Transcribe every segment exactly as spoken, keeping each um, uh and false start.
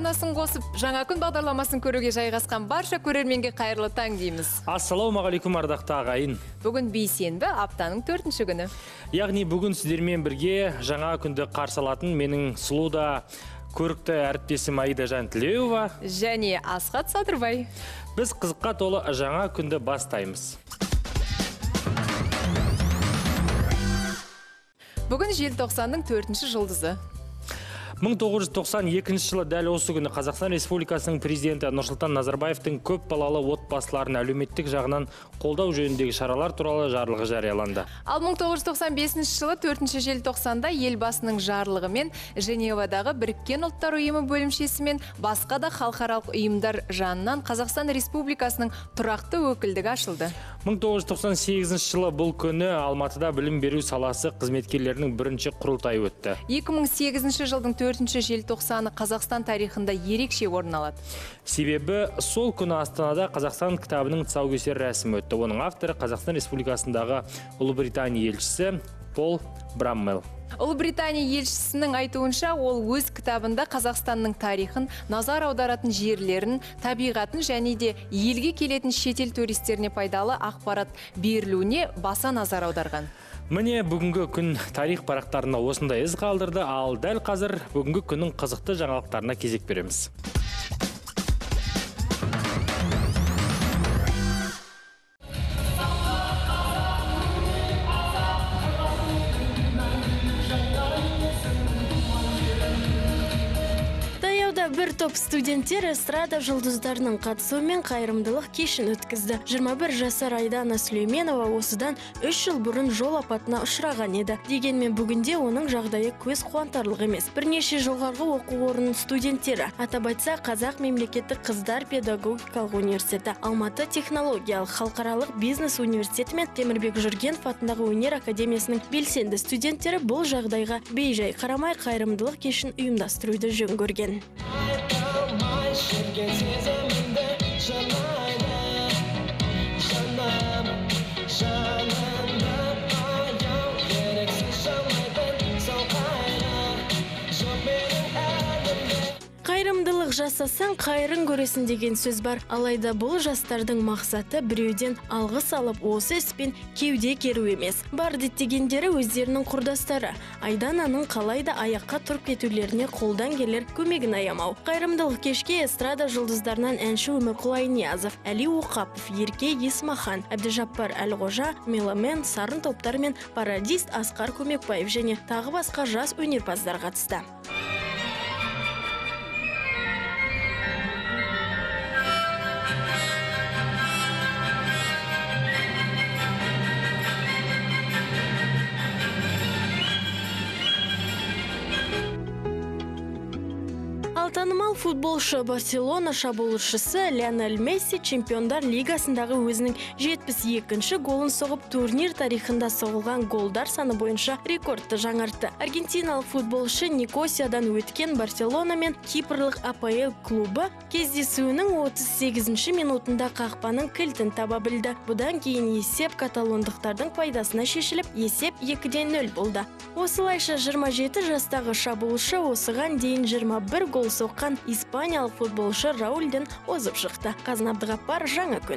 арнасын қосып, жаңа күн бағдарламасын көруге жайғасқан барша көрерменге қайырлы таң дейміз. Ассалаумағалейкум ардақты ағайын. Бүгін бейсенбі, аптаның төртінші күні. Яғни бүгін сіздермен бірге жаңа күнді қарсы алатын менің сұлу да көрікті әріптесім Аида Жантілеуова және Асхат Садырбай. Біз қызыққа толы жаңа күнді бастаймыз. Бүгін желтоқсанның төртінші жылдызы. мың тоғыз жүз тоқсан екінші жылы дәл осы күні Қазақстан Республикасының президенті Нұрсұлтан Назарбаевтың көп балалы отбасыларын әлеуметтік жағынан қолдау жөніндегі шаралар туралы жарлығы жарияланды. Ал мың тоғыз жүз тоқсан бесінші жылы төртінші желтоқсанда елбасының жарлығымен Женевадағы Біріккен ұлттар ұйымы бөлімшесімен басқа да халықаралық ұйымдар жанынан Қазақстан Республикасының тұрақты өкілдігі ашылды. мың тоғыз жүз тоқсан сегізінші жылы бұл күні Алматыда білім беру саласы қызметкерлерінің бірінші құрылтайы өтті. екі мың сегізінші жылдың төртінші желтоқсаны Қазақстан тарихында ерекше орын алады. Себебі сол күні Астанада Қазақстан кітабының тұсаукесер рәсімі өтті. Оның авторы Қазақстан Республикасындағы Ұлыбритания елшісі Пол Браммел. Ұлыбритания елшісінің айтуынша, ол өз кітабында Қазақстанның тарихын, назар аударатын жерлерін, табиғатын және де елге келетін шетел туристеріне пайдалы ақпарат берілуіне баса назар аударған. Міне бүгінгі күн тарих парақтарына осындай із қалдырды, ал дәл қазір бүгінгі күннің қызықты жаңалықтарына кезек береміз. Бір топ студенттер эстрада жұлдыздарының қатысуымен қайырымдылық кешін өткізді. жиырма бір жасар Айдана Сүлейменова осыдан үш жыл бұрын жол апатына ұшыраған еді. Дегенмен бүгінде оның жағдайы көз қуантарлық емес. Бірнеше жоғарғы оқу орнының студенттері, атап айтса Қазақ мемлекеттік қыздар педагогикалық университеті, Алматы технологиялық халықаралық бизнес университеті мен Темірбек Жүргенов атындағы өнер академиясының белсенді студенттері бұл жағдайға бейжай қарамай қайырымдылық кешін ұйымдастыруды жөн көрген. Қайырымдылық жасасаң, қайырын көресің деген сөз бар. Алайда бұл жастардың мақсаты біреуден алғыс алып, осы іспен кеуде керу емес. Бар деттегендері өздерінің құрдастары. Айдананың қалайда аяққа тұрып кетулеріне қолдан келер көмегін аямау. Қайырымдылық кешке эстрада жұлдыздарынан әнші Өмірқұл Айниязов, Әли Оқапов, Ерке Есмахан, Әбдіжаппар Әлғожа, Меломен, Сарын топтар мен Парадист Асқар Көмекбаев және тағы басқа жас өнерпаздар қатысты. Танымал футболшы Барселона шабуылшысы Лионель Месси Чемпиондар лигасындағы өзінің жетпіс екінші голын соғып, турнир тарихында соғылған голдар саны бойынша рекордты жаңартты. Аргентиналық футболшы Никосиядан өткен Барселона мен Кипрлық А П Л клубы кездесуінің отыз сегізінші минутында қақпаның кілтін таба білді. Бұдан кейін есеп каталондықтардың пайдасына шешіліп, есеп екіден нөл болды. Осылайша жиырма жеті жастағы шабуылшы осыған дейін жиырма бір гол соққан испаниялық футболшы Раульден озып шықты. Қазын Абдығаппар, жаңа күн.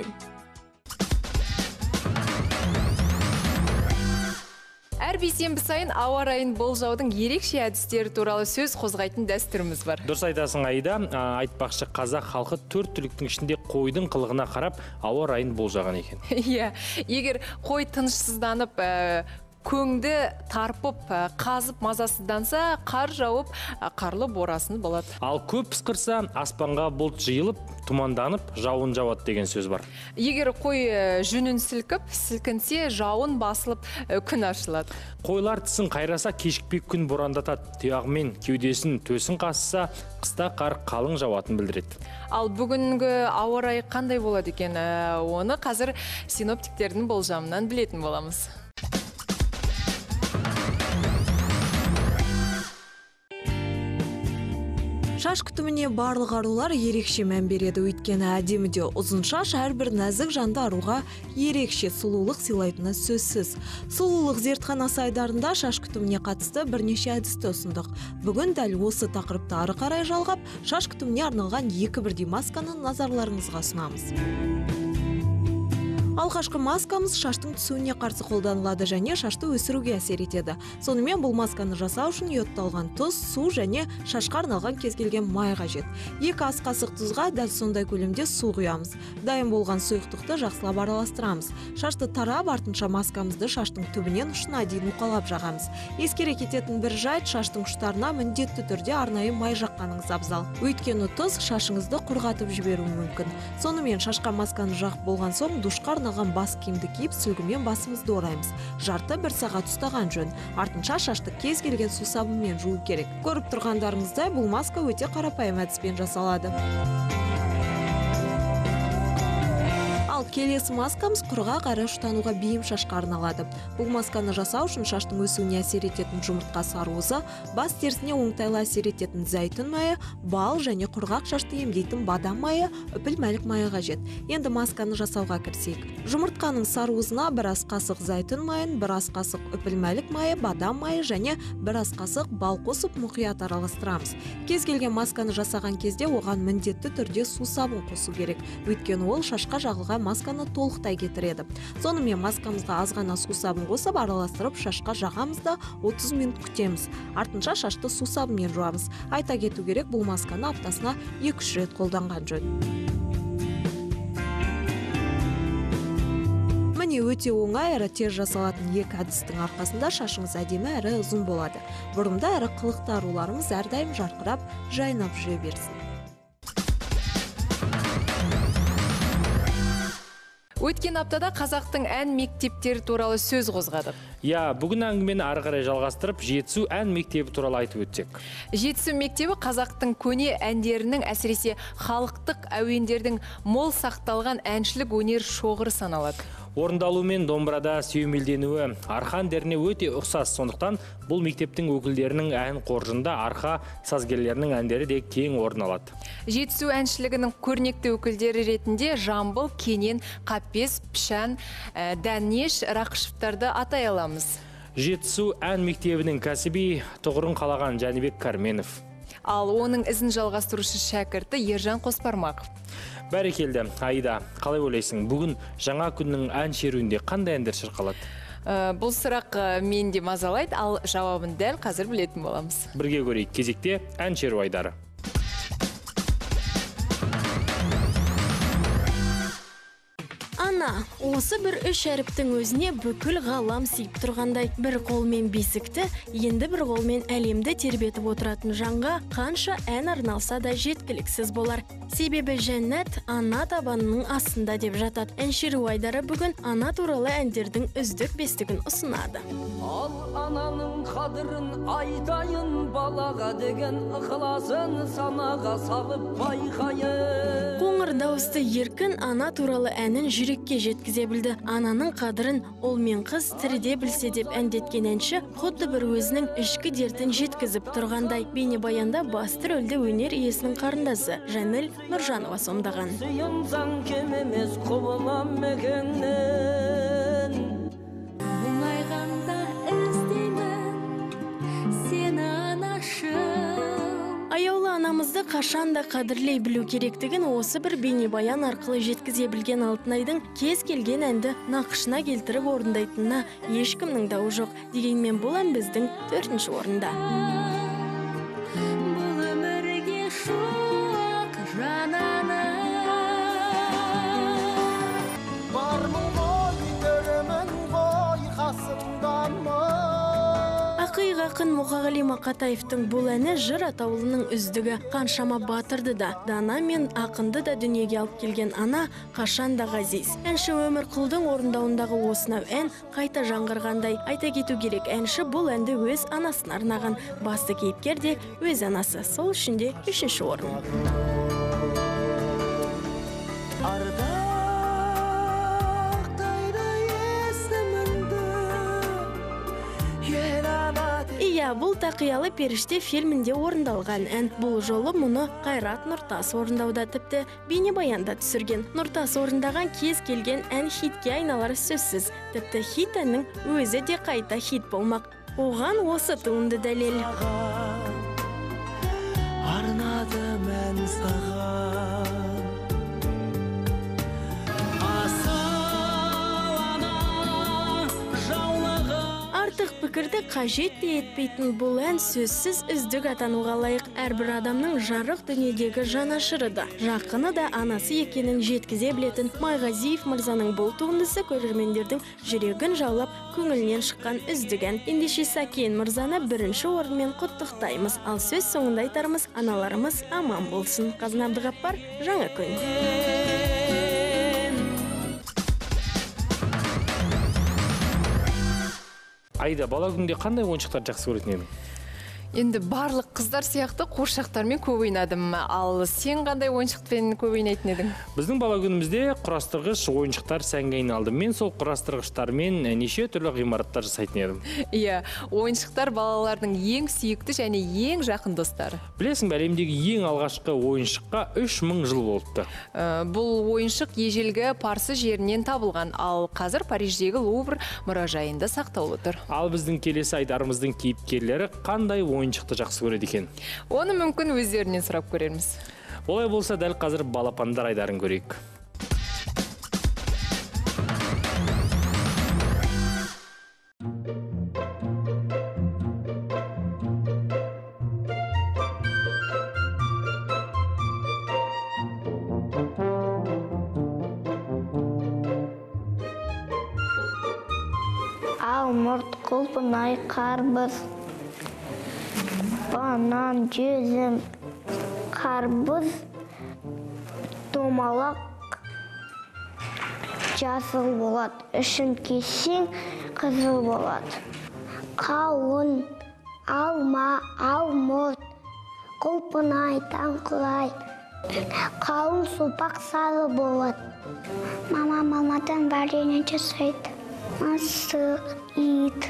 Әр бейсенбі сайын ауа райын болжаудың ерекше әдістері туралы сөз қозғайтын дәстүріміз бар. Дұрыс айтасың, Аида. Айтпақшы, қазақ халқы төрт түліктің ішінде қойдың қылығына қарап ауа райын болжаған екен. Иә, егер қой тынышсызданып, көңді тарпып, қазып мазасызданса, қар жауып, қарлы борасын болады. Ал көп пысқырса, аспанға бұлт жиылып, тұманданып, жауын жауады деген сөз бар. Егер қой жүнін сілкіп, сілкінсе, жауын басылып, күн ашылады. Қойлар тісін қайраса, кешікпей күн борандатады. Тұяғымен кеудесін, төсін қасса, қыста қар қалың жауатын білдіреді. Ал бүгінгі ауа райы қандай болады екен? Оны қазір синоптиктердің болжамынан білетін боламыз. Шаш күтіміне барлық арулар ерекше мән береді, өйткені әдеміде ұзын шаш әрбір нәзік жанды аруға ерекше сұлулық сыйлайтыны сөзсіз. Сұлулық зертханасы айдарында шаш күтіміне қатысты бірнеше әдісті ұсындық. Бүгін дәл осы тақырыпты ары қарай жалғап, шаш күтіміне арналған екі бірдей масканы назарларыңызға ұсынамыз. Алғашқы маскамыз шаштың түсуіне қарсы қолданылады және шашты өсіруге әсер етеді. Сонымен бұл масканы жасау үшін йодталған тұз, су және шашқа арналған кез келген май қажет. Екі ас қасық тұзға дәл сондай көлемде су құямыз. Дайын болған сұйықтықты жақсылап араластырамыз. Шашты тарап, артынша маскамызды шаштың түбінен ұшына дейін уқалап жағамыз. Ескере кететін бір жайт, шаштың ұштарына міндетті түрде арнайы май жаққаныңыз абзал. Өйткені тұз шашыңызды құрғатып жіберуі мүмкін. Сонымен шашқа масканы жағып болған соң душқа арналған бас киімді киіп сүлгімен басымызды ораймыз. Жарты бір сағат ұстаған жөн. Артынша шашты кез келген су сабынмен жуу керек. Көріп тұрғандарыңыздай бұл маска өте қарапайым әдіспен жасалады. Ал келесі маскамыз құрғақ әрі ұштануға бейім шашқа арналады. Бұл масканы жасау үшін шаштың өсуіне әсер ететін жұмыртқа сарыуызы, бас терісіне оңтайлы әсер ететін зәйтүн майы, бал және құрғақ шашты емдейтін бадам майы, үпіл мәлік майы қажет. Енді масканы жасауға кірісейік. Жұмыртқаның сарыуызына бір ас қасық зәйтүн майын, бір ас қасық үпіл мәлік майы, бадам майы және бір ас қасық бал қосып мұқият араластырамыз. Кез келген масканы жасаған кезде оған міндетті түрде су сабын қосу керек. Өйткені ол шашқа жағылған масканы толықтай кетіреді. Сонымен маскамызға аз ғана су сабын қосып араластырып шашқа жағамыз да отыз минут күтеміз. Артынша шашты су сабынмен жуамыз. Айта кету керек, бұл масканы аптасына екі үш рет қолданған жөн. Міне өте оңай әрі тез жасалатын екі әдістің арқасында шашыңыз әдемі әрі ұзын болады. Бұрымда әрі қылықты аруларымыз әрдайым жарқырап, жайнап жүре берсін. Өткен аптада қазақтың ән мектептері туралы сөз қозғадық. Я, бүгін әңгімені ары қарай жалғастырып, Жетісу ән мектебі туралы айтып өтсек. Жетісу мектебі қазақтың көне әндерінің, әсіресе халықтық әуендердің мол сақталған әншілік өнер шоғыры саналады. Орындалу мен домбырада сүйемелденуі арқа әндеріне өте ұқсас, сондықтан бұл мектептің өкілдерінің ән қоржында арқа сазгерлерінің әндері де кең орын алады. Жетісу әншілігінің көрнекті өкілдері ретінде Жамбыл, Кенен, Қаппес, Пішан, Дәнеш, Рақышевтарды атай аламыз. Жетісу ән мектебінің кәсіби тұғырын қалаған Жәнібек Карменов. Ал оның ізін жалғастырушы шәкірті Ержан Қоспармақов. Бәрекелді, Аида, қалай ойлайсың, бүгін жаңа күннің ән шеруінде қандай әндер шырқалады? Бұл сұрақ менде мазалайды, ал жауабын дәл қазір білетін боламыз. Бірге көрейік, кезекте ән шеру айдары. Ана, осы бір үш әріптің өзіне бүкіл ғалам сүйіп тұрғандай, бір қолмен бесікті, енді бір қолмен әлемді тербетіп отыратын жанға қанша ән арналса да жеткіліксіз болар. Себебі жәннат ана табанының астында деп жатады. Ән шеру айдары бүгін ана туралы әндердің үздік бестігін ұсынады. Ал ананың қадірін айтайын, балаға деген ықыласын санаға салып байқайын. Қоңыр дауысты еркін ана туралы әнін жүрекке жеткізе білді. Ананың қадірін ол мен қыз тіріде білсе деп әндеткен әнші құдды бір өзінің ішкі дертін жеткізіп тұрғандай. Бейнебаянда басты рөлді өнер иесінің қарындасы Жанел Нұржанова сомдаған. Сүйінсаң кем емес құбылам мекеннен. Мұңайғанда іздеймін сені анашым. Аяулы анамызды қашанда қадірлей білу керектігін осы бір бейнебаян арқылы жеткізе білген Алтынайдың кез келген әнді нақышына келтіріп орындайтынына ешкімнің дауы жоқ. Дегенмен бұл ән біздің төртінші орында. Бұл өмірге шуақ жанана. Бармын ғой, көрімін ғой, қасымдамын. Ақиық ақын Мұқағали Мақатаевтың бұл әні жыр атаулының үздігі. Қаншама батырды да, дана мен ақынды да дүниеге алып келген ана қашанда ғазиз. Әнші Өмірқұлдың орындауындағы осынау ән қайта жаңғырғандай. Айта кету керек, әнші бұл әнді өз анасына арнаған. Басты кейіпкер де өз анасы. Сол үшін де үшінші орын. Иә, Иә, бұл тақиялы періште фильмінде орындалған ән. Бұл жолы мұны Қайрат Нұртас орындауда, тіпті бейнебаянда түсірген. Нұртас орындаған кез келген ән хитке айналары сөзсіз. Тіпті хит әннің өзі де қайта хит болмақ. Оған осы туынды дәлел. Арнадым ән саған, асыл ана жаулаған. Артық пікірді қажет те етпейтін бұл ән сөзсіз үздік атануға лайық. Әрбір адамның жарық дүниедегі жанашыры да, жақыны да анасы екенін жеткізе білетін Майғазиев мырзаның бұл туындысы көрермендердің жүрегін жаулап, көңілінен шыққан үздік ән. Ендеше Сәкен мырзаны бірінші орынмен құттықтаймыз. Ал сөз соңында айтарымыз, аналарымыз аман болсын. Қазын Абдығаппар, Жаңа күн. Айда, бала күнде қандай ойыншықтар жақсы көретін едің? Енді барлық қыздар сияқты қуыршақтармен көп ойнадым. Ал сен қандай ойыншықпен көп ойнайтын едің? Біздің бала күнімізде құрастырғыш ойыншықтар сәнге айналды. Мен сол құрастырғыштармен неше түрлі ғимараттар жасайтын едім. Иә, ойыншықтар балалардың ең сүйікті және ең жақын достары. Білесің бе, әлемдегі ең алғашқы ойыншыққа үш мың жыл болыпты. Ә, бұл ойыншық ежелгі Парсы жерінен табылған, ал қазір Париждегі Лувр мұражайында сақтаулы тұр. Ал біздің келесі айдарымыздың кейіпкерлері қандай ойыншықты жақсы көреді екен? Оны мүмкін өздерінен сұрап көрерміз. Олай болса, дәл қазір балапандар айдарын көрейік. Алмұрт, құлпынай, қарбыз, банан, жүзім, қарбыз, домалақ, жасыл болады. Үшін кесең қызыл болады. Қауын, алма, алмұрт, құлпынай, таңқылай, қауын сопақ сары болады. Мама мамадан бәріне жасайды. Мысық, ит.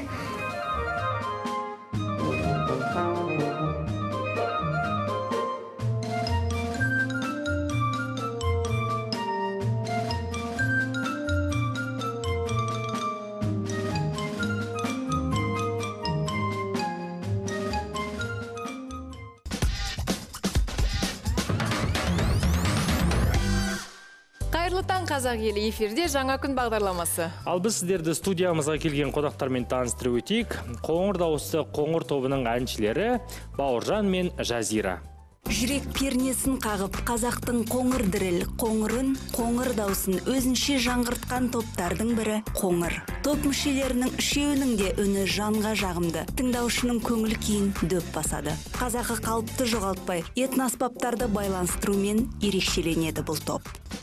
Қайырлы таң, қазақ елі, эфирде Жаңа күн бағдарламасы. Ал біз сіздерді студиямызға келген қонақтармен таныстырып өтейік. Қоңыр дауысты қоңыр тобының әншілері Бауыржан мен Жазира. Жүрек пернесін қағып, қазақтың қоңыр діріл, қоңырын, қоңыр даусын өзінше жаңғыртқан топтардың бірі қоңыр. Топ мүшелерінің үшеуінің де үні жанға жағымды, тыңдаушының көңіл күйін дөп басады. Қазақы қалыпты жоғалтпай, этноаспаптарды байланыстырумен ерекшеленеді бұл топ.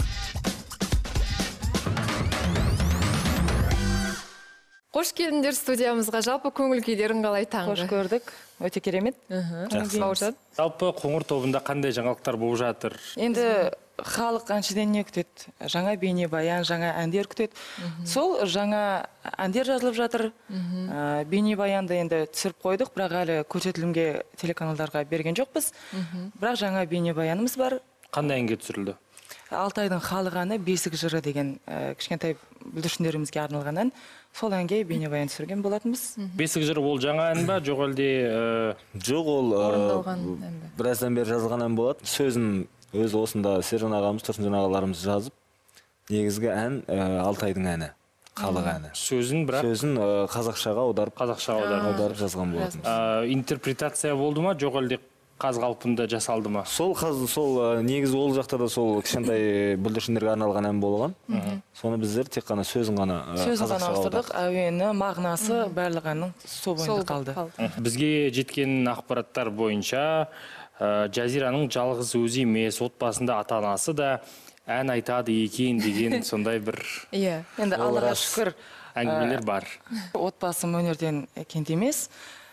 Қош келдіңдер студиямызға. Жалпы көңіл күйлерің қалай таңғы? Қош көрдік. Өте керемет. Бауыржан. Жалпы қоңыр тобында қандай жаңалықтар болып жатыр? Енді халық әншіден не күтеді? Жаңа бейнебаян, жаңа әндер күтеді. Сол жаңа әндер жазылып жатыр. Бейнебаянды енді түсіріп қойдық, бірақ әлі көрсетілімге телеканалдарға берген жоқпыз. Бірақ жаңа бейнебаянымыз бар. Қандай әнге түсірілді? Алтайдың халық әні «Бесік жыры» деген кішкентай бүлдіршіндерімізге арналған ән. Сол әнге бейнебаян түсірген болатынбыз. Бесік жыры ол жаңа ән ба, жоқ әлде? Жоқ, ол біраздан бері жазылған ән болады. Сөзін өз осында Сержан ағамыз, Тұрсынжан ағаларымыз жазып, негізгі ән Алтайдың әні, халық әні. Сөзін бірақ сөзін қазақшаға аударып, қазақшаға аударып жазған болатынбыз. Интерпретация болды ма, жоқ әлде қаз қалпында жасалды ма? Сол сол негізі ол жақта да сол кішкентай бүлдіршіндерге арналған ән болған. Соны біздер тек қана сөзін ғана қазақшаға ауыстырдық. Әуені, мағынасы барлық әннің сол бойында қалды. Бізге жеткен ақпараттар бойынша Жазираның жалғыз өзі емес, отбасында ата-анасы да ән айтады екен деген сондай бір енді Аллаға шүкір әңгімелер бар. Отбасым өнерден кенде емес.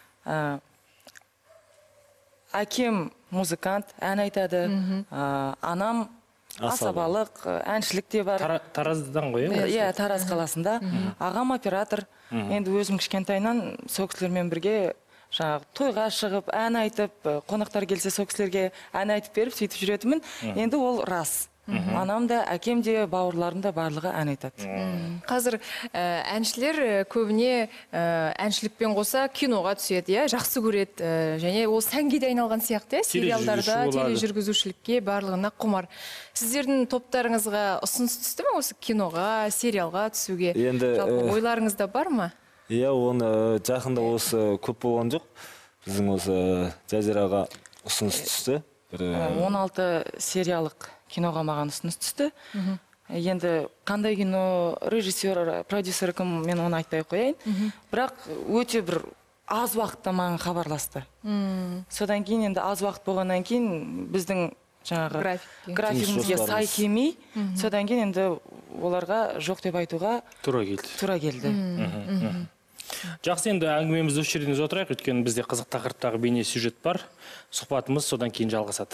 Әкем музыкант, ән айтады. Анам асабалық, әншілік те бар. Тараздан ғой? Иә, Тараз қаласында. Ағам оператор. Енді өзім кішкентайынан сол кісілермен бірге жаңағы тойға шығып ән айтып, қонақтар келсе сол кісілерге ән айтып беріп сөйтіп жүретінмін. Енді ол рас. Анам да, әкем де, бауырларым да барлығы ән айтады. Қазір әншілер көбіне әншілікпен қоса киноға түседі, жақсы көреді, және ол сәнге де айналған сияқты, сериалдарда, тележүргізушілікке барлығына құмар. Сіздердің топтарыңызға ұсыныс түсті ме осы киноға, сериалға түсуге? Жалпы ойларыңызда бар ма? Иә, оны жақында осы көп болған жоқ. Біздің осы Жазираға ұсыныс түсті. он алты сериялық киноға маған ұсыныс түсті. Енді қандай кино, режиссер, продюсер кім, мен оны айтпай қояйын. Бірақ өте бір аз уақытта маған хабарласты. Содан кейін енді аз уақыт болғаннан кейін біздің жаңағы графигімізге сай келмей, содан кейін енді оларға жоқ деп айтуға тура келді. Тура келді. Жақсы, енді әңгімемізді осы жерден отырайық, өйткені бізде қызық тақырыптағы бейне сюжет бар. Сұхбатымыз содан кейін жалғасады.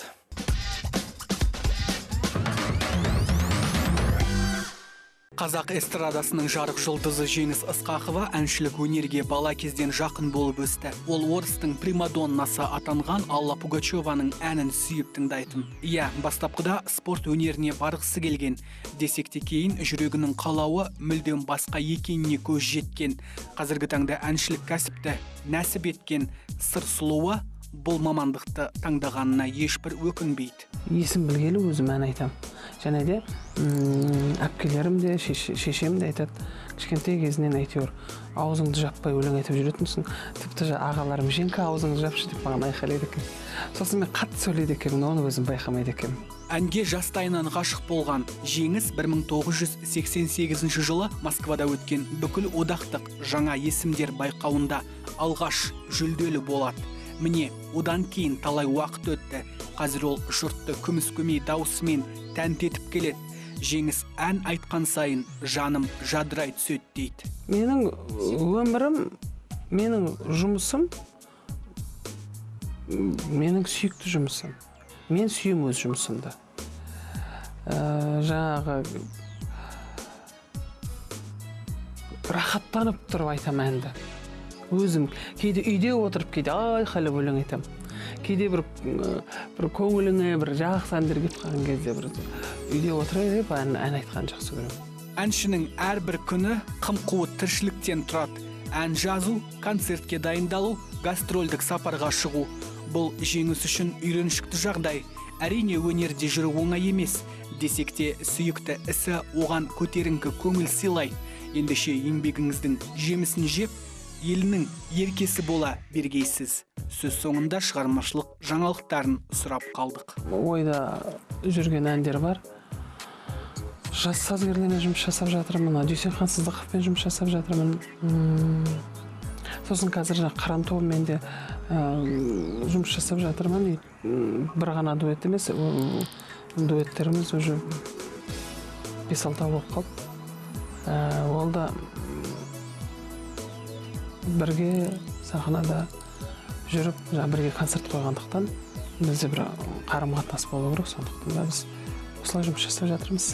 Қазақ эстрадасының жарық жұлдызы Жеңіс Ысқақова әншілік өнерге бала кезден жақын болып өсті. Ол орыстың примадоннасы атанған Алла Пугачеваның әнін сүйіп тыңдайтын. Иә, бастапқыда спорт өнеріне барғысы келген. Десек те кейін жүрегінің қалауы мүлдем басқа екеніне көз жеткен. Қазіргі таңда әншілік кәсіпті нәсіп еткен сыр сұлуы бұл мамандықты таңдағанына ешбір өкінбейді. Есім білгелі өзім ән айтам. Және де әпкелерім де, шешем де айтады. Кішкентай кезінен әйтеуір аузыңды жаппай өлең айтып жүретінсің. Тіпті ағаларым Женка аузыңды жапшы деп маған айқайлайды екен. Сосын мен қатты сөйлейді екенмін, оны өзім байқамайды екенмін. Әнге жастайынан ғашық болған Жеңіс бір мың тоғыз жүз сексен сегізінші жылы Москвада өткен бүкіл одақтық жаңа есімдер байқауында алғаш жүлделі болады. Міне, одан кейін талай уақыт өтті. Қазір ол жұртты күміс көмей даусымен тәнті етіп келеді. Жеңіс ән айтқан сайын жаным жадырай түседі дейді. Менің өмірім, менің жұмысым, менің сүйікті жұмысым. Мен сүйем өз жұмысымды. Жаңағы рахаттанып тұрып айтам әнді. Өзім кейде үйде отырып, кейде айқайлап өлең айтам. Кейде бір көңіліңе бір жақсы әндер келіп қалған кезде бір үйде отырып ән айтқан жақсы көрем. Әншінің әрбір күні қым-қуыт тіршіліктен тұрады. Ән жазу, концертке дайындалу, гастрольдік сапарға шығу. Бұл Жеңіс үшін үйреншікті жағдай. Әрине өнерде жүру оңай емес. Десек те сүйікті ісі оған көтеріңкі көңіл сыйлайды. Ендеше еңбегіңіздің жемісін жеп, елінің еркесі бола бергейсіз. Сөз соңында шығармашылық жаңалықтарын сұрап қалдық. Ойда жүрген әндер бар. Жас сазгерлермен жұмыс жасап жатырмын. Дүйсенхан Сыздықовпен жұмыс жасап жатырмын. Сосын қазір Қаран тобымен де жұмыс жасап жатырмын. Бір ғана дуэт емес, дуэттеріміз уже бес-алты болып қалды. Ол да бірге сахнада жүріп, бірге концерт қойғандықтан бізде бір қарым-қатынас болу керек, сондықтан да біз осылай жұмыс жасап жатырмыз.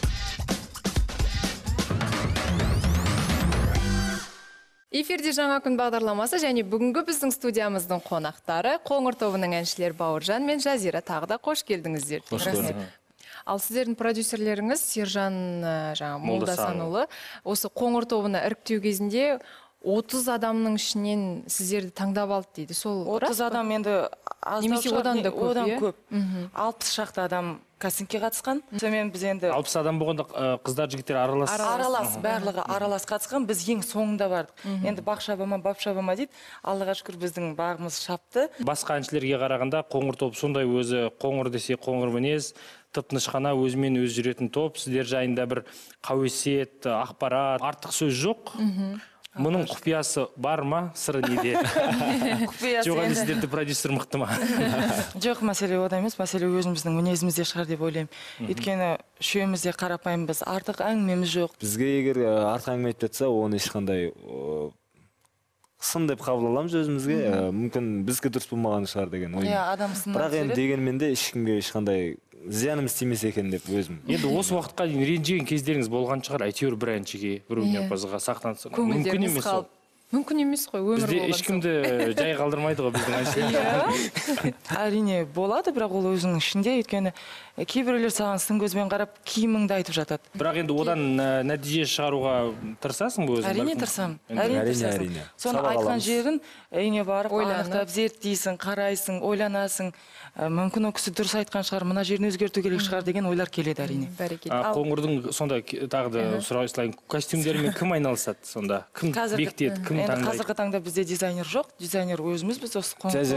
Эфирде жаңа күн бағдарламасы және бүгінгі біздің студиямыздың қонақтары Қоңыр тобының әншілер Бауыржан мен Жазира, тағы да қош келдіңіздер. Қош көрдік. Ал сіздердің продюсерлеріңіз Сержан Молдасанұлы осы Қоңыр тобына іріктеу кезінде отыз адамның ішінен сіздерді таңдап алды дейді. Сол отыз адам енді немесе одан да көп, одан көп. алпыс шақты адам кастингке қатысқан. Сонымен біз енді алпыс адам болғанда қыздар жігіттер аралас. Аралас, барлығы аралас қатысқан. Біз ең соңында бардық. Енді бақ шабама, бап шабама дейді. Аллаға шүкір біздің бағымыз шапты. Басқа әншілерге қарағанда Қоңыр топ сондай өзі қоңыр десе қоңыр мінез, тып-тыныш қана өзімен өзі жүретін топ. Сіздер жайында бір қауесет, ақпарат, артық сөз жоқ. Мұның құпиясы бар ма, сыры неде? Жоқ, әлі сіздерді продюсер мықты ма? Жоқ, мәселе ода емес, мәселе өзіміздің мінезімізде шығар деп ойлаймын. Өйткені үшеумізде қарапайымбыз, артық әңгімеміз жоқ. Бізге егер артық әңгіме айтып жатса, оны ешқандай сын деп қабыл аламыз өзімізге. Мүмкін бізге дұрыс болмаған шығар деген ойым. Иә, адам сыннан бірақ енді дегенмен де ешкімге ешқандай зиянымыз тимес екен деп өзім. Енді осы уақытқа дейін ренжіген кездеріңіз болған шығар, әйтеуір бір әншіге, бір өнерпазға сақтансың. Мүмкін емес ол. Мүмкін емес қой, өмір Бізде болған ешкімді жай қалдырмайды ғой біздің әншілер. Әрине болады, бірақ ол өзінің ішінде, өйткені кейбіреулер саған сын көзбен қарап киіміңді айтып жатады. Бірақ енді одан нәтиже шығаруға тырысасың ба өзің? Әрине тырысамын. Әрине тырысасың. Соны айтқан жерін үйіне барып анықтап зерттейсің, қарайсың, ойланасың. Мүмкін ол кісі дұрыс айтқан шығар, мына жерін өзгерту керек шығар деген ойлар келеді әрине. Қоңырдың сонда тағы да сұрайын, костюмдермен кім айналысады сонда? Кім бекітеді, кім таңдайды? Қазіргі таңда бізде дизайнер жоқ, дизайнер өзіміз, біз осы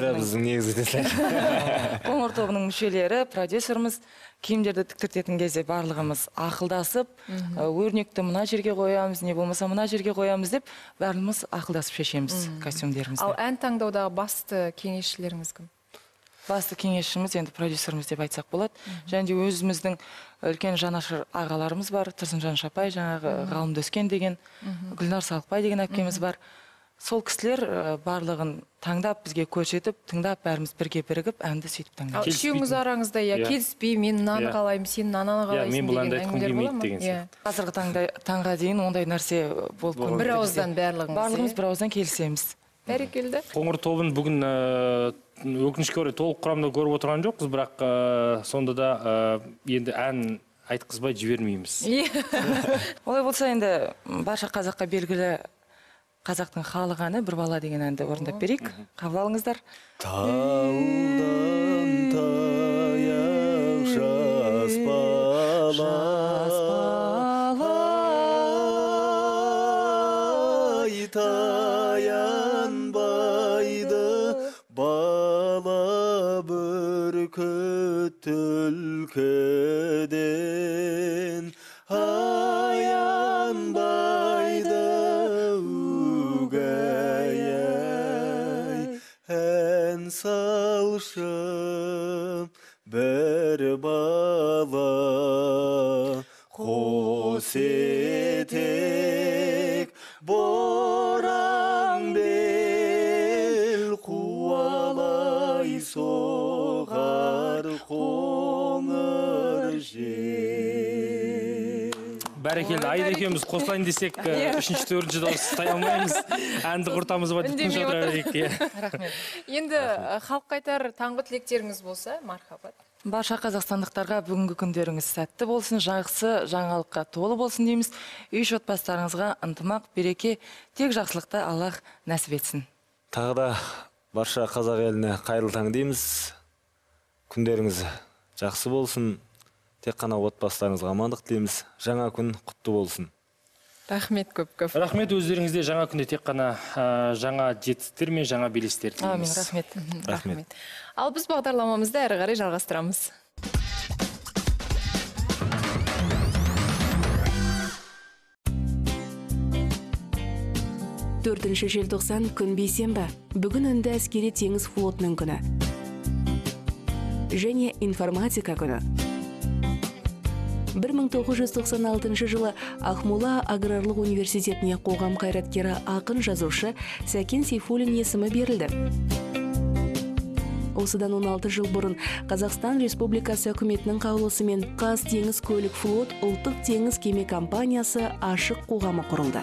Қоңыр тобының мүшелері, продюсеріміз, киімдерді тіктіртетін кезде барлығымыз ақылдасып, өрнекті мына жерге қоямыз, не болмаса мына жерге қоямыз деп, барлығымыз ақылдасып шешеміз костюмдерімізді. Ал ән таңдаудағы басты кеңесшілеріңіз кім? Басты кеңесшіміз енді продюсеріміз деп айтсақ болады. Және де өзіміздің үлкен жанашыр ағаларымыз бар. Тұрсынжан Шапай, жаңағы Ғалымды Өскен деген, Гүлнар Салықбай деген әпкеміз бар. Сол кісілер барлығын таңдап, бізге көрсетіп, тыңдап, бәріміз бірге бірігіп, әнді сөйтіп таңдап. Ал үшеуіңіз араңызда, я келіспей, мен мынаны қалаймын, сен мынаны қалайсың деген әңгімелер бола ма? Қазіргі таңға дейін ондай нәрсе болып көрмейді. Бір ауыздан барлығымыз. Барлығымыз бір ауыздан келісеміз. Бәрекелді. Қоңыр тобын бүгін өкінішке орай толық құрамда көріп отырған жоқпыз, бірақ сонда да енді ән айтқызбай жібермейміз. Олай болса енді барша қазаққа белгілі қазақтың халық әні «Бір бала» деген әнді орындап берейік. Қабыл алыңыздар. Таудан таяқ жас бала, таянбайды бала бүркіт түлкіден, аянбайды угәй, ән салшы бір бала, қос етек боран бел, қуалай соғар қоңыр жел. Бәрекелді, Айда екеуміз қосылайын десек, үшінші, төртінші дауыс ұстай алмаймыз. Әнді құртамыз ба деп тыныш отырайық. Рахмет. Енді халық айтар таңғы тілектеріңіз болса, мархабат. Барша қазақстандықтарға бүгінгі күндеріңіз сәтті болсын, жақсы жаңалыққа толы болсын дейміз. Үй отбасыларыңызға ынтымақ, береке, тек жақсылықты Аллах нәсіп етсін. Тағы да барша қазақ еліне қайырлы таң дейміз. Күндеріңіз жақсы болсын. Тек қана отбасыларыңызға амандық тілейміз. Жаңа күн құтты болсын. Рахмет көп-көп. Рахмет, өздеріңізде жаңа күнде тек қана жаңа жетістіктер мен жаңа белестер тілейміз. Амин, рахмет. Рахмет. Ал біз бағдарламамызды әрі қарай жалғастырамыз. төртінші желтоқсан күн бейсенбі. Бүгін үнді әскери теңіз флотының күні. Және информатика күні. бір мың тоғыз жүз тоқсан алтыншы жылы Ақмола аграрлық университетіне қоғам қайраткері ақын жазушы Сәкен Сейфуллин есімі берілді. Осыдан он алты жыл бұрын Қазақстан Республикасы үкіметінің қаулысымен Қазтеңізкөлікфлот ұлттық теңіз кеме компаниясы ашық қоғамы құрылды.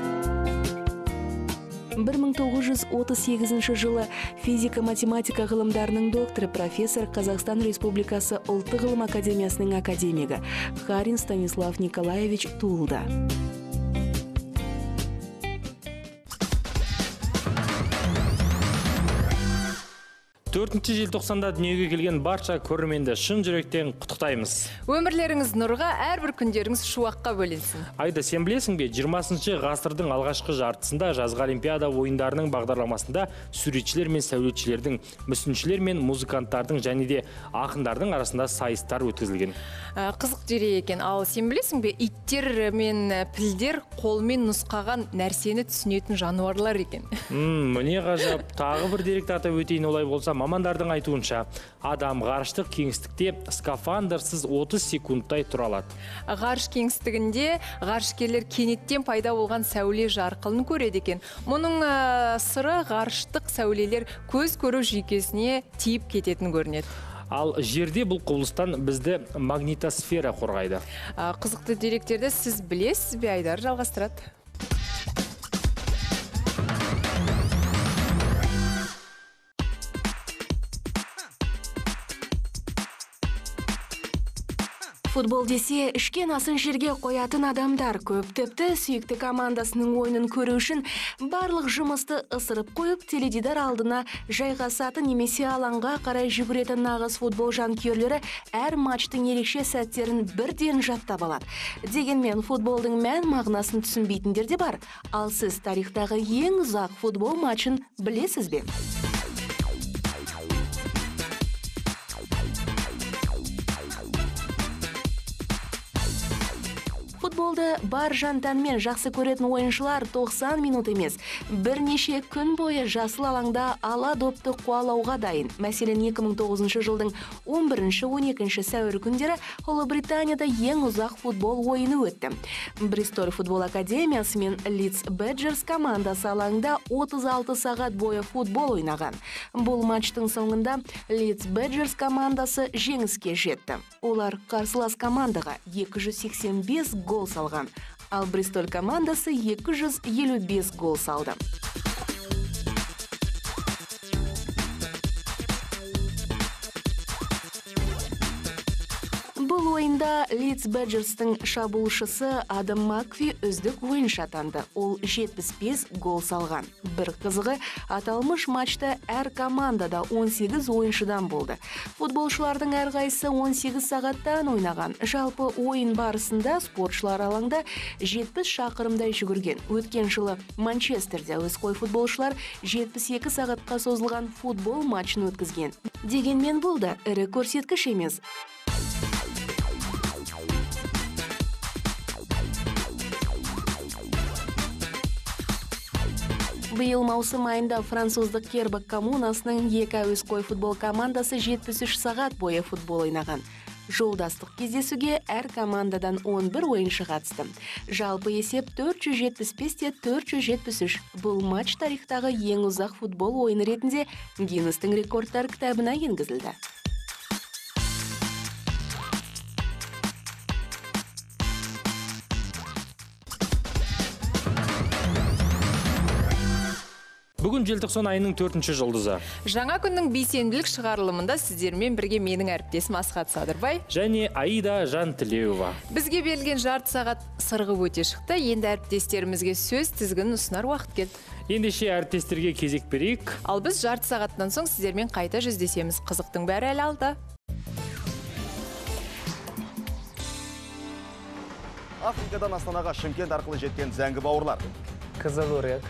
бір мың тоғыз жүз отыз сегізінші жылы физика-математика ғылымдарының докторы профессор Қазақстан Республикасы ұлттық ғылым академиясының академигі Харин Станислав Николаевич туылды. төртінші желтоқсанда дүниеге келген барша көрерменді шын жүректен құттықтаймыз. Өмірлеріңіз нұрға, әрбір күндеріңіз шуаққа бөленсін. Айда, сен білесің бе, жиырмасыншы ғасырдың алғашқы жартысында жазғы олимпиада ойындарының бағдарламасында суретшілер мен сәулетшілердің, мүсіншілер мен музыканттардың және де ақындардың арасында сайыстар өткізілген. Қызық дере екен. Ал сен білесің бе, иттер мен пілдер қолмен нұсқаған нәрсені түсінетін жануарлар екен. Міне ғажап. Тағы бір деректі атап өтейін, олай болса, мамандардың айтуынша, адам ғарыштық кеңістікте скафандрсыз отыз секундтай тұра алады. Ғарыш кеңістігінде ғарышкерлер кенеттен пайда болған сәуле жарқылын көреді екен. Мұның сыры ғарыштық сәулелер көз көру жүйкесіне тиіп кететін көрінеді. Ал жерде бұл құбылыстан бізді магнитосфера қорғайды. Қызықты деректерді сіз білесіз бе? Айдар жалғастырады. Футбол десе, ішкен асын жерге қоятын адамдар көп. Тіпті сүйікті командасының ойынын көру үшін барлық жұмысты ысырып қойып, теледидар алдына жайғасатын немесе алаңға қарай жүгіретін нағыз футбол жанкүйерлері әр матчтың ерекше сәттерін бірден жаттап алады. Дегенмен футболдың мән мағынасын түсінбейтіндер де бар. Ал сіз тарихтағы ең ұзақ футбол матчын білесіз бе? Футболды бар жан-тәнмен жақсы көретін ойыншылар тоқсан минут емес, бірнеше күн бойы жасыл алаңда ала допты қуалауға дайын. Мәселен, екі мың тоғызыншы жылдың он бірінші он екінші сәуір күндері Ұлыбританияда ең ұзақ футбол ойыны өтті. Бристоль футбол академиясы мен Лидс Бэджерс командасы алаңда отыз алты сағат бойы футбол ойнаған. Бұл матчтың соңында Лидс Бэджерс командасы жеңіске жетті. Олар қарсылас командаға екі жүз сексен бес гол салған, ал Бристоль командасы екі жүз елу бес гол салды. Бұл ойында Лидс Бэджерстің шабуылшысы Адам Макфи үздік ойыншы атанды. Ол жетпіс бес гол салған. Бір қызығы, аталмыш матчта әр командада он сегіз ойыншыдан болды. Футболшылардың әрқайсысы он сегіз сағаттан ойнаған. Жалпы ойын барысында спортшылар алаңда жетпіс шақырымдай жүгірген. Өткен жылы Манчестерде әуесқой футболшылар жетпіс екі сағатқа созылған футбол матчын өткізген. Дегенмен бұл да ірі көрсеткіш емес. Биыл маусым айында француздық Кербак коммунасының екі әуесқой футбол командасы жетпіс үш сағат бойы футбол ойнаған. Жолдастық кездесуге әр командадан он бір ойыншы қатысты. Жалпы есеп төрт жүз жетпіс бес те төрт жүз жетпіс үш. Бұл матч тарихтағы ең ұзақ футбол ойыны ретінде Гиннестің рекордтар кітабына енгізілді. Бүгін желтоқсан айының төртінші жұлдызы. Жаңа күннің бейсенбілік шығарылымында сіздермен бірге менің әріптесім Асхат Садырбай және Аида Жантілеуова. Бізге берілген жарты сағат сырғы өте шықты. Енді әріптестерімізге сөз тізгінін ұсынар уақыт келді. Ендеше әріптестерге кезек берейік. Ал біз жарты сағаттан соң сіздермен қайта жүздесеміз. Қызықтың бәрі әлі алда. Африкадан Астанаға Шымкент арқылы жеткен зәңгі бауырлар. Қызық өрек.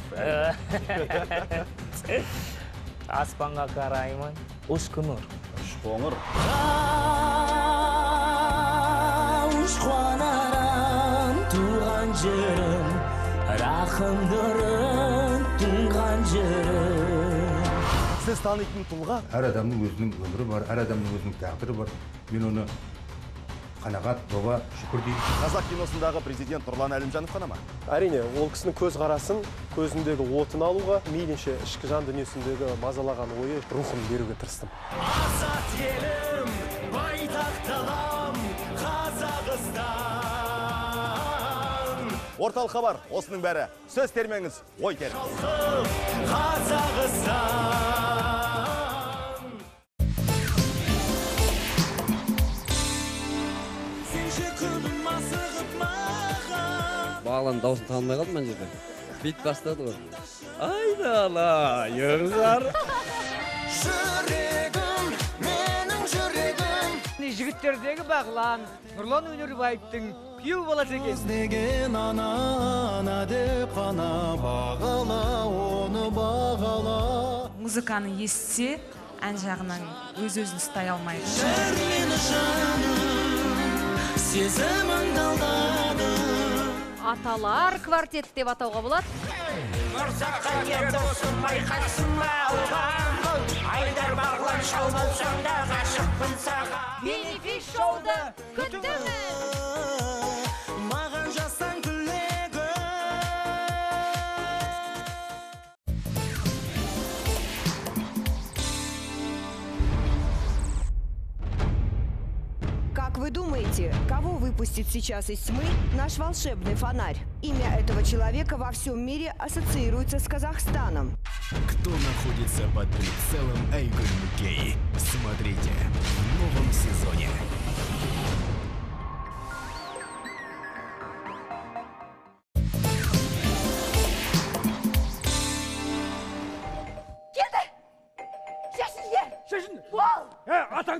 Аспанға қараймын, ұшқыныр. Ұшқоңыр. Ұшқонарым, туған жерім, рақымдырым, туған жерім. Сіз танитын тұлға? Әр адамның өзінің өмірі бар, әр адамның өзінің тағдыры бар. Мен оны қанағат, тоба, шүкір деймін. Қазақ киносындағы президент Нұрлан Әлімжанов қана ма? Әрине, ол кісінің көз қарасын, көзіндегі отын алуға, мейлінше ішкі жан дүниесіндегі мазалаған ойы, рухын беруге тырыстым. Азат елім, байтақ далам, Қазақстан. Орталық хабар, осының бәрі. Сөз термеңіз, ой термеңіз. Қазақстан. Бағлан даусын танымай қалдым мен жерде. Бит бастады ғой. Айдала, ерзар. Жүрегім, менің жүрегім. Жігіттердегі Бағлан, Нұрлан Өнербаевтың күйеуі болады екен. Деген ана, ана деп қана бағала, оны бағала. Музыканы естісе, ән жағынан өз-өзін ұстай алмайды. Жыр мені жаным, сезіміңді алдады. Аталар квартет деп атауға болады. Мұрсаққа кер досым байқақсың ба алған, Айдар Бағлан шау болсам да ғашықпын саған. Бенефис шоуды күттіңіз. Маған жасан күлегі. Как вы думаете, кого выпустит сейчас из тьмы наш волшебный фонарь? Имя этого человека во всем мире ассоциируется с Казахстаном. Кто находится под прицелом Эйгон Маккей? Смотрите в новом сезоне.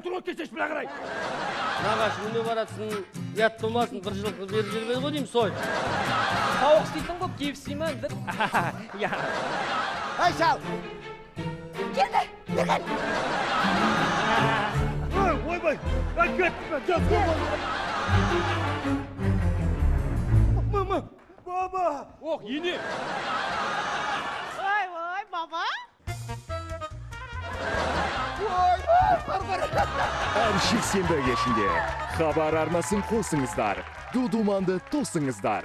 отырып кетсеш мына қарай. Нағаш үйіне баратсын, ұят болмасын, бір жылқы беріп жүрмеді ғой деймін, сой. Тауық істейтін ғой, кеп істеймін, бір. Ай, шал! Келді, бекін! Ой, ойбай, ай, кеттім, кеттім. Мама, баба! Оқ, ене! Ой, ой, баба! Әр жексенбі кешінде хабар арнасын қосыңыздар. Ду-думанды тосыңыздар.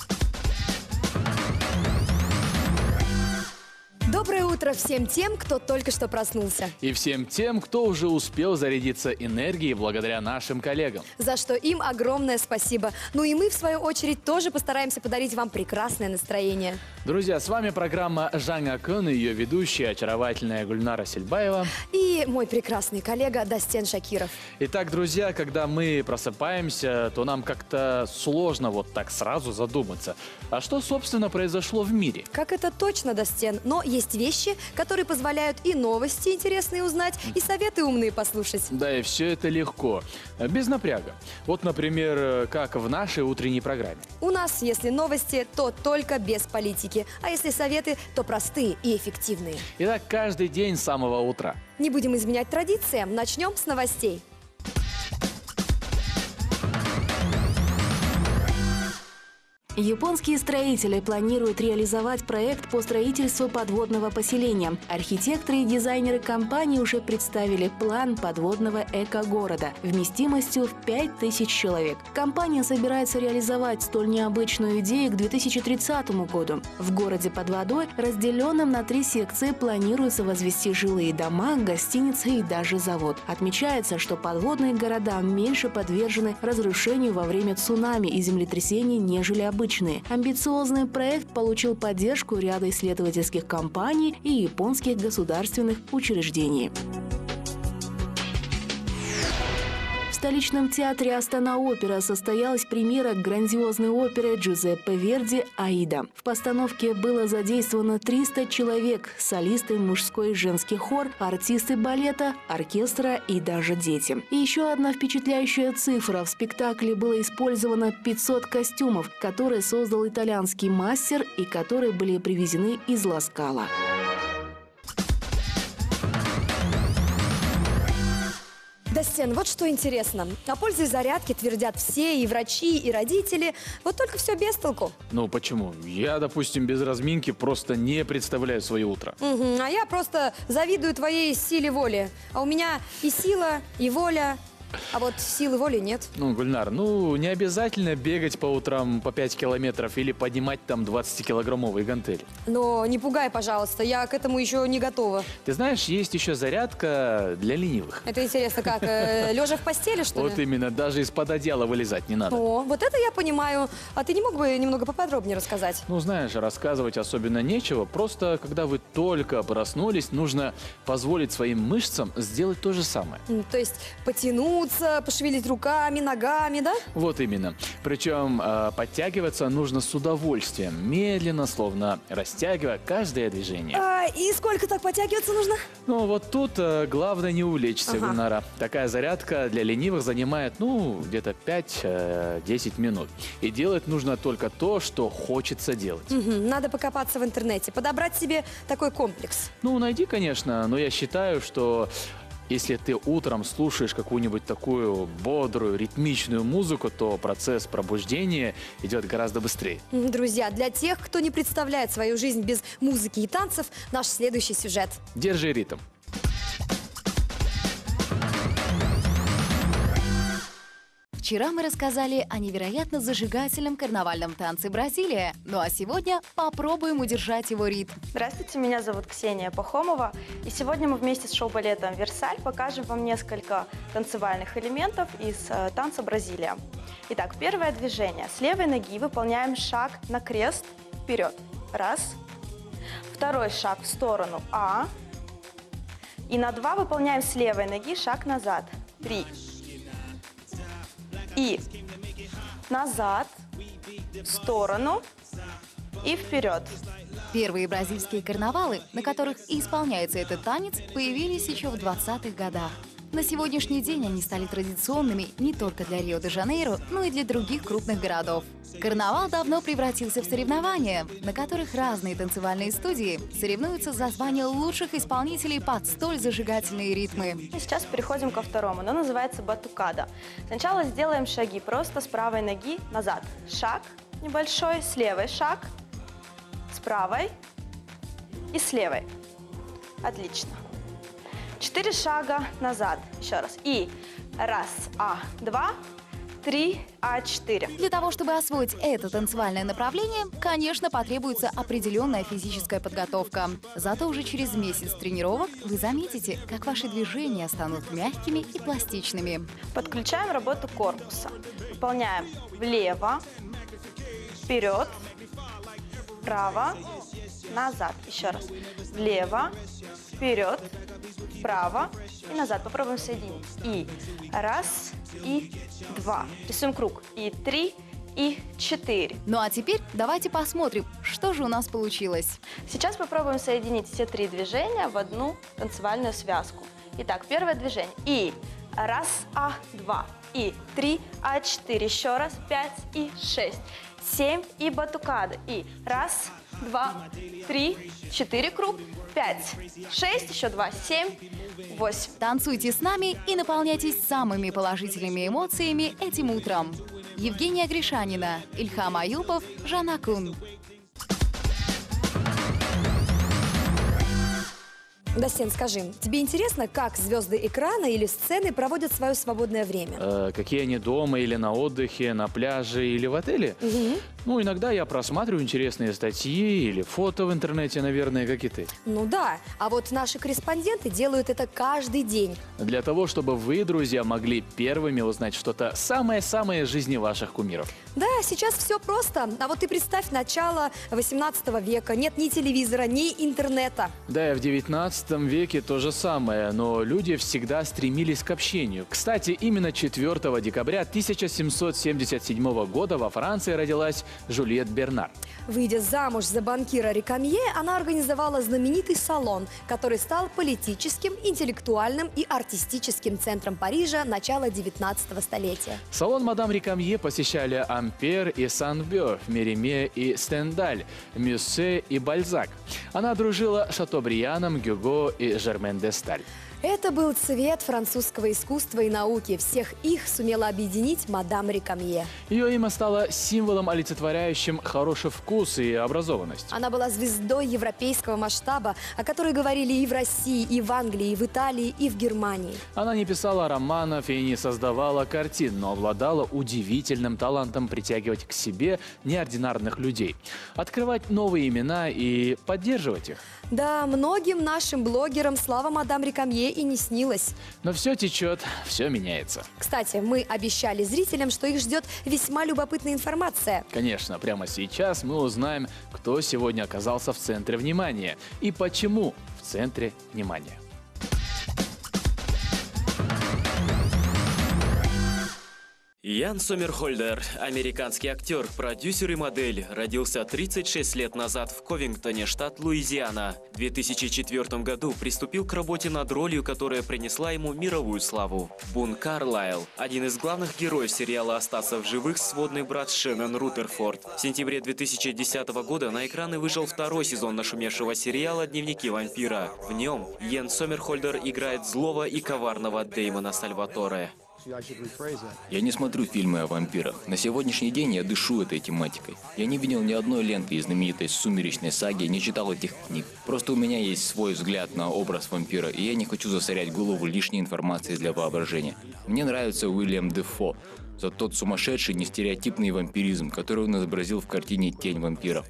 Доброе утро всем тем, кто только что проснулся. И всем тем, кто уже успел зарядиться энергией благодаря нашим коллегам. За что им огромное спасибо. Ну и мы, в свою очередь, тоже постараемся подарить вам прекрасное настроение. Друзья, с вами программа «Жаңа күн» и ее ведущая, очаровательная Гульнара Сельбаева. И мой прекрасный коллега Дастен Шакиров. Итак, друзья, когда мы просыпаемся, то нам как-то сложно вот так сразу задуматься. А что, собственно, произошло в мире? Как это точно, Дастен? Но есть вещи, которые позволяют и новости интересные узнать, и советы умные послушать. Да, и все это легко, без напряга. Вот, например, как в нашей утренней программе. У нас, если новости, то только без политики. А если советы, то простые и эффективные. Итак, каждый день с самого утра. Не будем изменять традициям. Начнем с новостей. Японские строители планируют реализовать проект по строительству подводного поселения. Архитекторы и дизайнеры компании уже представили план подводного эко-города вместимостью в пять тысяч человек. Компания собирается реализовать столь необычную идею к две тысячи тридцатому году. В городе под водой, разделенном на три секции, планируется возвести жилые дома, гостиницы и даже завод. Отмечается, что подводные города меньше подвержены разрушению во время цунами и землетрясений, нежели обычные. Амбициозный проект получил поддержку ряда исследовательских компаний и японских государственных учреждений. В столичном театре Астана-Опера состоялась премьера грандиозной оперы Джузеппе Верди «Аида». В постановке было задействовано триста человек – солисты, мужской и женский хор, артисты балета, оркестра и даже дети. И еще одна впечатляющая цифра – в спектакле было использовано пятьсот костюмов, которые создал итальянский мастер и которые были привезены из Ла-Скала. Дастен, вот что интересно. О пользе зарядки твердят все, и врачи, и родители. Вот только все без толку. Ну почему? Я, допустим, без разминки просто не представляю свое утро. Угу, а я просто завидую твоей силе воли. А у меня и сила, и воля. А вот силы воли нет. Ну, Гульнар, ну не обязательно бегать по утрам по пять километров или поднимать там двадцатикилограммовые гантели. Но не пугай, пожалуйста, я к этому еще не готова. Ты знаешь, есть еще зарядка для ленивых. Это интересно как, э, лежа в постели, что ли? Вот именно, даже из-под одеяла вылезать не надо. О, вот это я понимаю. А ты не мог бы немного поподробнее рассказать? Ну, знаешь, рассказывать особенно нечего. Просто, когда вы только проснулись, нужно позволить своим мышцам сделать то же самое. То есть потянуть, пошевелить руками, ногами, да? Вот именно. Причем э, подтягиваться нужно с удовольствием, медленно, словно растягивая каждое движение. А, и сколько так подтягиваться нужно? Ну, вот тут э, главное не увлечься, ага. Гульнара. Такая зарядка для ленивых занимает, ну, где-то пять-десять минут. И делать нужно только то, что хочется делать. Угу, надо покопаться в интернете, подобрать себе такой комплекс. Ну, найди, конечно, но я считаю, что если ты утром слушаешь какую-нибудь такую бодрую, ритмичную музыку, то процесс пробуждения идет гораздо быстрее. Друзья, для тех, кто не представляет свою жизнь без музыки и танцев, наш следующий сюжет. Держи ритм. Вчера мы рассказали о невероятно зажигательном карнавальном танце Бразилия. Ну а сегодня попробуем удержать его ритм. Здравствуйте, меня зовут Ксения Пахомова. И сегодня мы вместе с шоу-балетом «Версаль» покажем вам несколько танцевальных элементов из э, танца Бразилия. Итак, первое движение. С левой ноги выполняем шаг на крест вперед. Раз. Второй шаг в сторону А. И на два выполняем с левой ноги шаг назад. Три. И назад, в сторону и вперед. Первые бразильские карнавалы, на которых исполняется этот танец, появились еще в двадцатых годах. На сегодняшний день они стали традиционными не только для Рио-де-Жанейро, но и для других крупных городов. Карнавал давно превратился в соревнования, на которых разные танцевальные студии соревнуются за звание лучших исполнителей под столь зажигательные ритмы. Сейчас переходим ко второму. Оно называется батукада. Сначала сделаем шаги просто с правой ноги назад. Шаг небольшой, с левой шаг, с правой и с левой. Отлично. Четыре шага назад. Еще раз. И раз, а, два, три, а, четыре. Для того, чтобы освоить это танцевальное направление, конечно, потребуется определенная физическая подготовка. Зато уже через месяц тренировок вы заметите, как ваши движения станут мягкими и пластичными. Подключаем работу корпуса. Выполняем влево, вперед, вправо, назад. Еще раз. Влево, вперед, вправо и назад. Попробуем соединить. И раз, и два. Рисуем круг. И три, и четыре. Ну а теперь давайте посмотрим, что же у нас получилось. Сейчас попробуем соединить все три движения в одну танцевальную связку. Итак, первое движение. И раз, а, два. И три, а, четыре. Еще раз. Пять и шесть. Семь и батукада. И раз, два, три, четыре круг. Пять, шесть, еще два, семь, восемь. Танцуйте с нами и наполняйтесь самыми положительными эмоциями этим утром. Евгения Гришанина, Ильхам Аюпов, Жанна Кун. Дастен, скажи, тебе интересно, как звезды экрана или сцены проводят свое свободное время? Э, какие они дома или на отдыхе, на пляже или в отеле? Угу. Ну, иногда я просматриваю интересные статьи или фото в интернете, наверное, как и ты. Ну да, а вот наши корреспонденты делают это каждый день. Для того, чтобы вы, друзья, могли первыми узнать что-то самое-самое из жизни ваших кумиров. Да, сейчас все просто. А вот ты представь, начало восемнадцатого века. Нет ни телевизора, ни интернета. Да, и в девятнадцатом веке то же самое, но люди всегда стремились к общению. Кстати, именно четвёртого декабря тысяча семьсот семьдесят седьмого года во Франции родилась Жюльет Бернар. Выйдя замуж за банкира Рекамье, она организовала знаменитый салон, который стал политическим, интеллектуальным и артистическим центром Парижа начала девятнадцатого столетия. Салон мадам Рекамье посещали Ампер и Сан-Бёв, Мериме и Стендаль, Мюссе и Бальзак. Она дружила с Шатобрианом, Гюго и Жермен де Сталь. Это был цвет французского искусства и науки. Всех их сумела объединить мадам Рекамье. Ее имя стало символом, олицетворяющим хороший вкус и образованность. Она была звездой европейского масштаба, о которой говорили и в России, и в Англии, и в Италии, и в Германии. Она не писала романов и не создавала картин, но обладала удивительным талантом притягивать к себе неординарных людей, открывать новые имена и поддерживать их. Да, многим нашим блогерам слава мадам Рекамье и не снилась. Но все течет, все меняется. Кстати, мы обещали зрителям, что их ждет весьма любопытная информация. Конечно, прямо сейчас мы узнаем, кто сегодня оказался в центре внимания и почему в центре внимания. Ян Сомерхольдер, американский актер, продюсер и модель, родился тридцать шесть лет назад в Ковингтоне, штат Луизиана. В две тысячи четвёртом году приступил к работе над ролью, которая принесла ему мировую славу. Бун Карлайл, один из главных героев сериала «Остаться в живых», сводный брат Шеннон Рутерфорд. В сентябре две тысячи десятого года на экраны вышел второй сезон нашумевшего сериала «Дневники вампира». В нем Ян Сомерхольдер играет злого и коварного Дэймона Сальваторе. Я не смотрю фильмы о вампирах. На сегодняшний день я дышу этой тематикой. Я не видел ни одной ленты из знаменитой «Сумеречной саги», не читал этих книг. Просто у меня есть свой взгляд на образ вампира, и я не хочу засорять голову лишней информацией для воображения. Мне нравится Уильям Дефо за тот сумасшедший, нестереотипный вампиризм, который он изобразил в картине «Тень вампиров».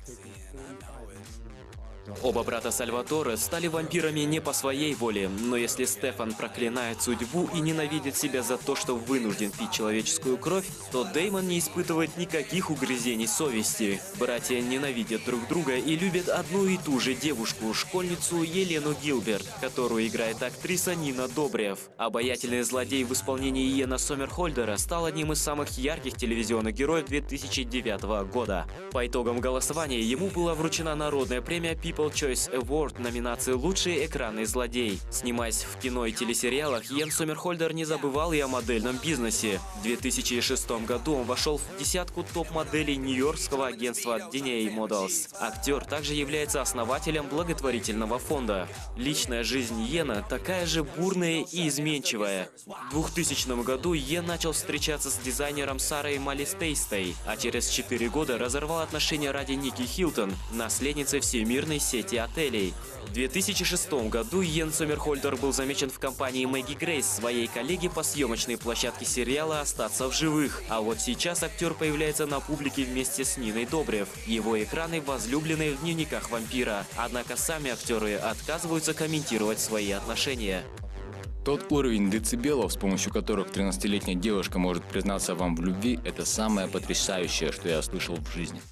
Оба брата Сальваторе стали вампирами не по своей воле, но если Стефан проклинает судьбу и ненавидит себя за то, что вынужден пить человеческую кровь, то Дэймон не испытывает никаких угрызений совести. Братья ненавидят друг друга и любят одну и ту же девушку, школьницу Елену Гилберт, которую играет актриса Нина Добрев. Обаятельный злодей в исполнении Яна Сомерхольдера стал одним из самых ярких телевизионных героев две тысячи девятого года. По итогам голосования ему была вручена народная премия People People Choice Award в номинации «Лучший экранный злодей». Снимаясь в кино и телесериалах, Йен Сомерхольдер не забывал и о модельном бизнесе. В две тысячи шестом году он вошел в десятку топ-моделей нью-йоркского агентства ди эн эй Models. Актер также является основателем благотворительного фонда. Личная жизнь Йена такая же бурная и изменчивая. В двухтысячном году Йен начал встречаться с дизайнером Сарой Малистейстой, а через четыре года разорвал отношения ради Ники Хилтон, наследницы всемирной сети отелей. В две тысячи шестом году Йен Сомерхольдер был замечен в компании Мэгги Грейс, своей коллеге по съемочной площадке сериала «Остаться в живых». А вот сейчас актер появляется на публике вместе с Ниной Добрев. Его экраны возлюбленные в дневниках вампира. Однако сами актеры отказываются комментировать свои отношения. Тот уровень децибелов, с помощью которых тринадцатилетняя девушка может признаться вам в любви, это самое потрясающее, что я слышал в жизни.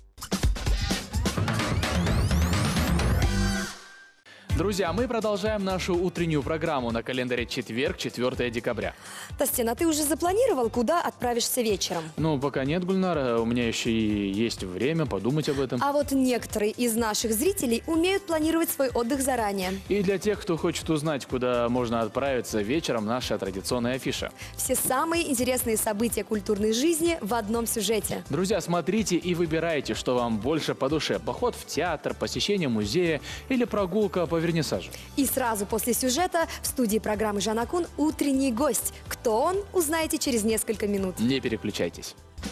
Друзья, мы продолжаем нашу утреннюю программу на календаре четверг, четвёртое декабря. Тастин, а ты уже запланировал, куда отправишься вечером? Ну, пока нет, Гульнара. У меня еще и есть время подумать об этом. А вот некоторые из наших зрителей умеют планировать свой отдых заранее. И для тех, кто хочет узнать, куда можно отправиться вечером, наша традиционная афиша. Все самые интересные события культурной жизни в одном сюжете. Друзья, смотрите и выбирайте, что вам больше по душе. Поход в театр, посещение музея или прогулка по вернисажу. И сразу после сюжета в студии программы «Жан Акун» утренний гость. Кто он, узнаете через несколько минут. Не переключайтесь.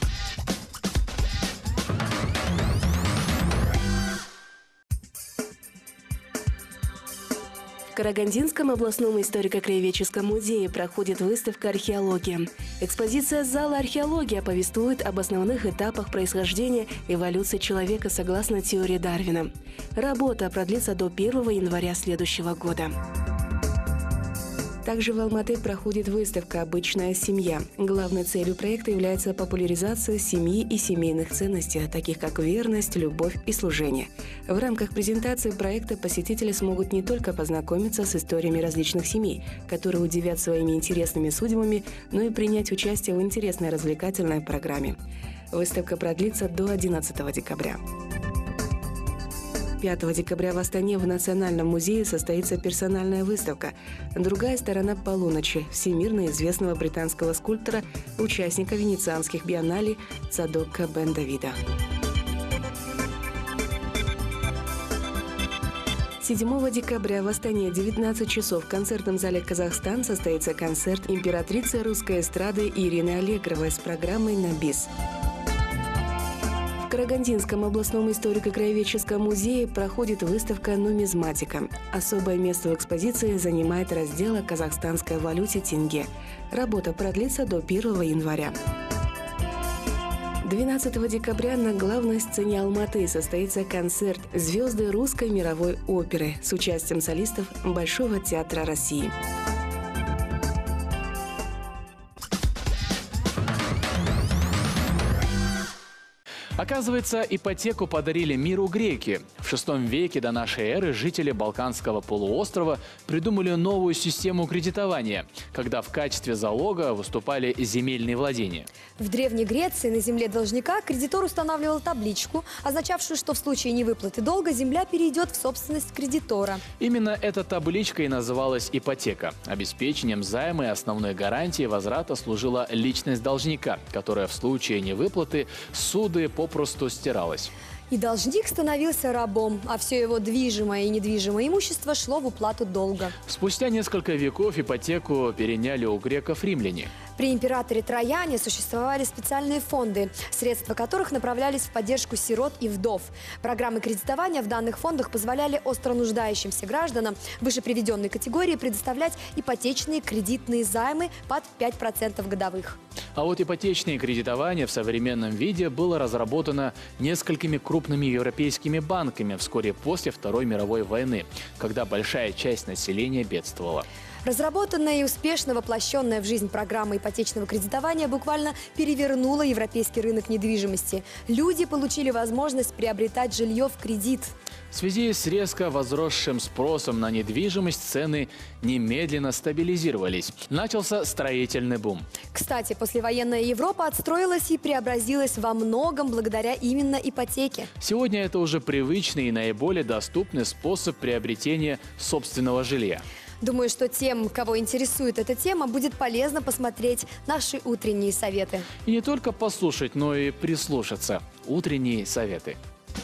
В Карагандинском областном историко-краеведческом музее проходит выставка «Археология». Экспозиция зала «Археология» повествует об основных этапах происхождения эволюции человека согласно теории Дарвина. Работа продлится до первого января следующего года. Также в Алматы проходит выставка «Обычная семья». Главной целью проекта является популяризация семьи и семейных ценностей, таких как верность, любовь и служение. В рамках презентации проекта посетители смогут не только познакомиться с историями различных семей, которые удивят своими интересными судьбами, но и принять участие в интересной развлекательной программе. Выставка продлится до одиннадцатого декабря. пятого декабря в Астане в Национальном музее состоится персональная выставка «Другая сторона полуночи» всемирно известного британского скульптора, участника венецианских биеннале Цадока Бен-Давида. седьмого декабря в Астане в девятнадцать часов в концертном зале «Казахстан» состоится концерт императрицы русской эстрады Ирины Аллегровой с программой «На бис». В Карагандинском областном историко-краеведческом музее проходит выставка «Нумизматика». Особое место в экспозиции занимает раздел о казахстанской валюте тенге. Работа продлится до первого января. двенадцатого декабря на главной сцене Алматы состоится концерт «Звезды русской мировой оперы» с участием солистов Большого театра России. Оказывается, ипотеку подарили миру греки. В шестом веке до нашей эры жители Балканского полуострова придумали новую систему кредитования, когда в качестве залога выступали земельные владения. В Древней Греции на земле должника кредитор устанавливал табличку, означавшую, что в случае невыплаты долга земля перейдет в собственность кредитора. Именно эта табличка и называлась ипотека. Обеспечением займа и основной гарантией возврата служила личность должника, которая в случае невыплаты суды попросту стиралась. И должник становился рабом, а все его движимое и недвижимое имущество шло в уплату долга. Спустя несколько веков ипотеку переняли у греков римляне. При императоре Трояне существовали специальные фонды, средства которых направлялись в поддержку сирот и вдов. Программы кредитования в данных фондах позволяли остро нуждающимся гражданам выше приведенной категории предоставлять ипотечные кредитные займы под пять процентов годовых. А вот ипотечное кредитование в современном виде было разработано несколькими крупными европейскими банками вскоре после Второй мировой войны, когда большая часть населения бедствовала. Разработанная и успешно воплощенная в жизнь программа ипотечного кредитования буквально перевернула европейский рынок недвижимости. Люди получили возможность приобретать жилье в кредит. В связи с резко возросшим спросом на недвижимость цены немедленно стабилизировались. Начался строительный бум. Кстати, послевоенная Европа отстроилась и преобразилась во многом благодаря именно ипотеке. Сегодня это уже привычный и наиболее доступный способ приобретения собственного жилья. Думаю, что тем, кого интересует эта тема, будет полезно посмотреть наши утренние советы. И не только послушать, но и прислушаться. Утренние советы.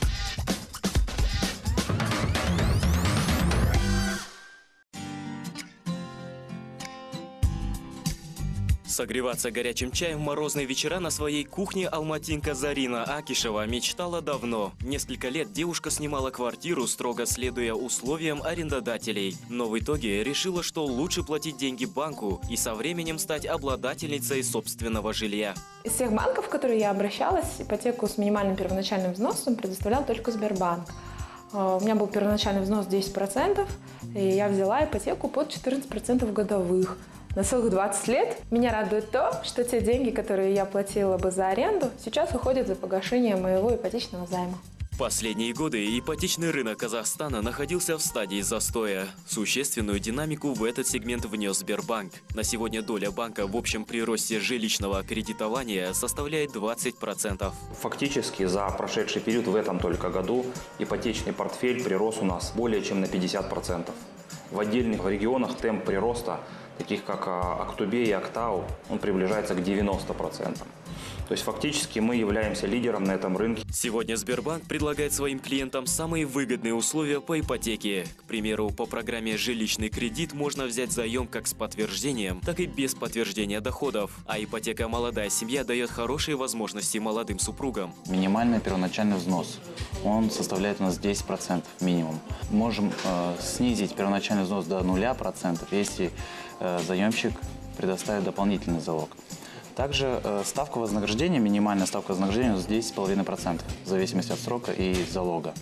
Согреваться горячим чаем в морозные вечера на своей кухне алматинка Зарина Акишева мечтала давно. Несколько лет девушка снимала квартиру, строго следуя условиям арендодателей. Но в итоге решила, что лучше платить деньги банку и со временем стать обладательницей собственного жилья. Из всех банков, в которые я обращалась, ипотеку с минимальным первоначальным взносом предоставлял только Сбербанк. У меня был первоначальный взнос десять процентов, и я взяла ипотеку под четырнадцать процентов годовых. На целых двадцать лет. Меня радует то, что те деньги, которые я платила бы за аренду, сейчас уходят за погашение моего ипотечного займа. В последние годы ипотечный рынок Казахстана находился в стадии застоя. Существенную динамику в этот сегмент внес Сбербанк. На сегодня доля банка в общем приросте жилищного кредитования составляет двадцать процентов. Фактически за прошедший период в этом только году ипотечный портфель прирос у нас более чем на пятьдесят процентов. В отдельных регионах темп прироста, таких как Актубе и Актау, он приближается к девяноста процентам. То есть фактически мы являемся лидером на этом рынке. Сегодня Сбербанк предлагает своим клиентам самые выгодные условия по ипотеке. К примеру, по программе «Жилищный кредит» можно взять заем как с подтверждением, так и без подтверждения доходов. А ипотека «Молодая семья» дает хорошие возможности молодым супругам. Минимальный первоначальный взнос, он составляет у нас десять процентов минимум. Можем э, снизить первоначальный взнос до нуля процентов, если э, заемщик предоставит дополнительный залог. Также э, ставка вознаграждения, минимальная ставка вознаграждения десять целых пять десятых процента в зависимости от срока и залога.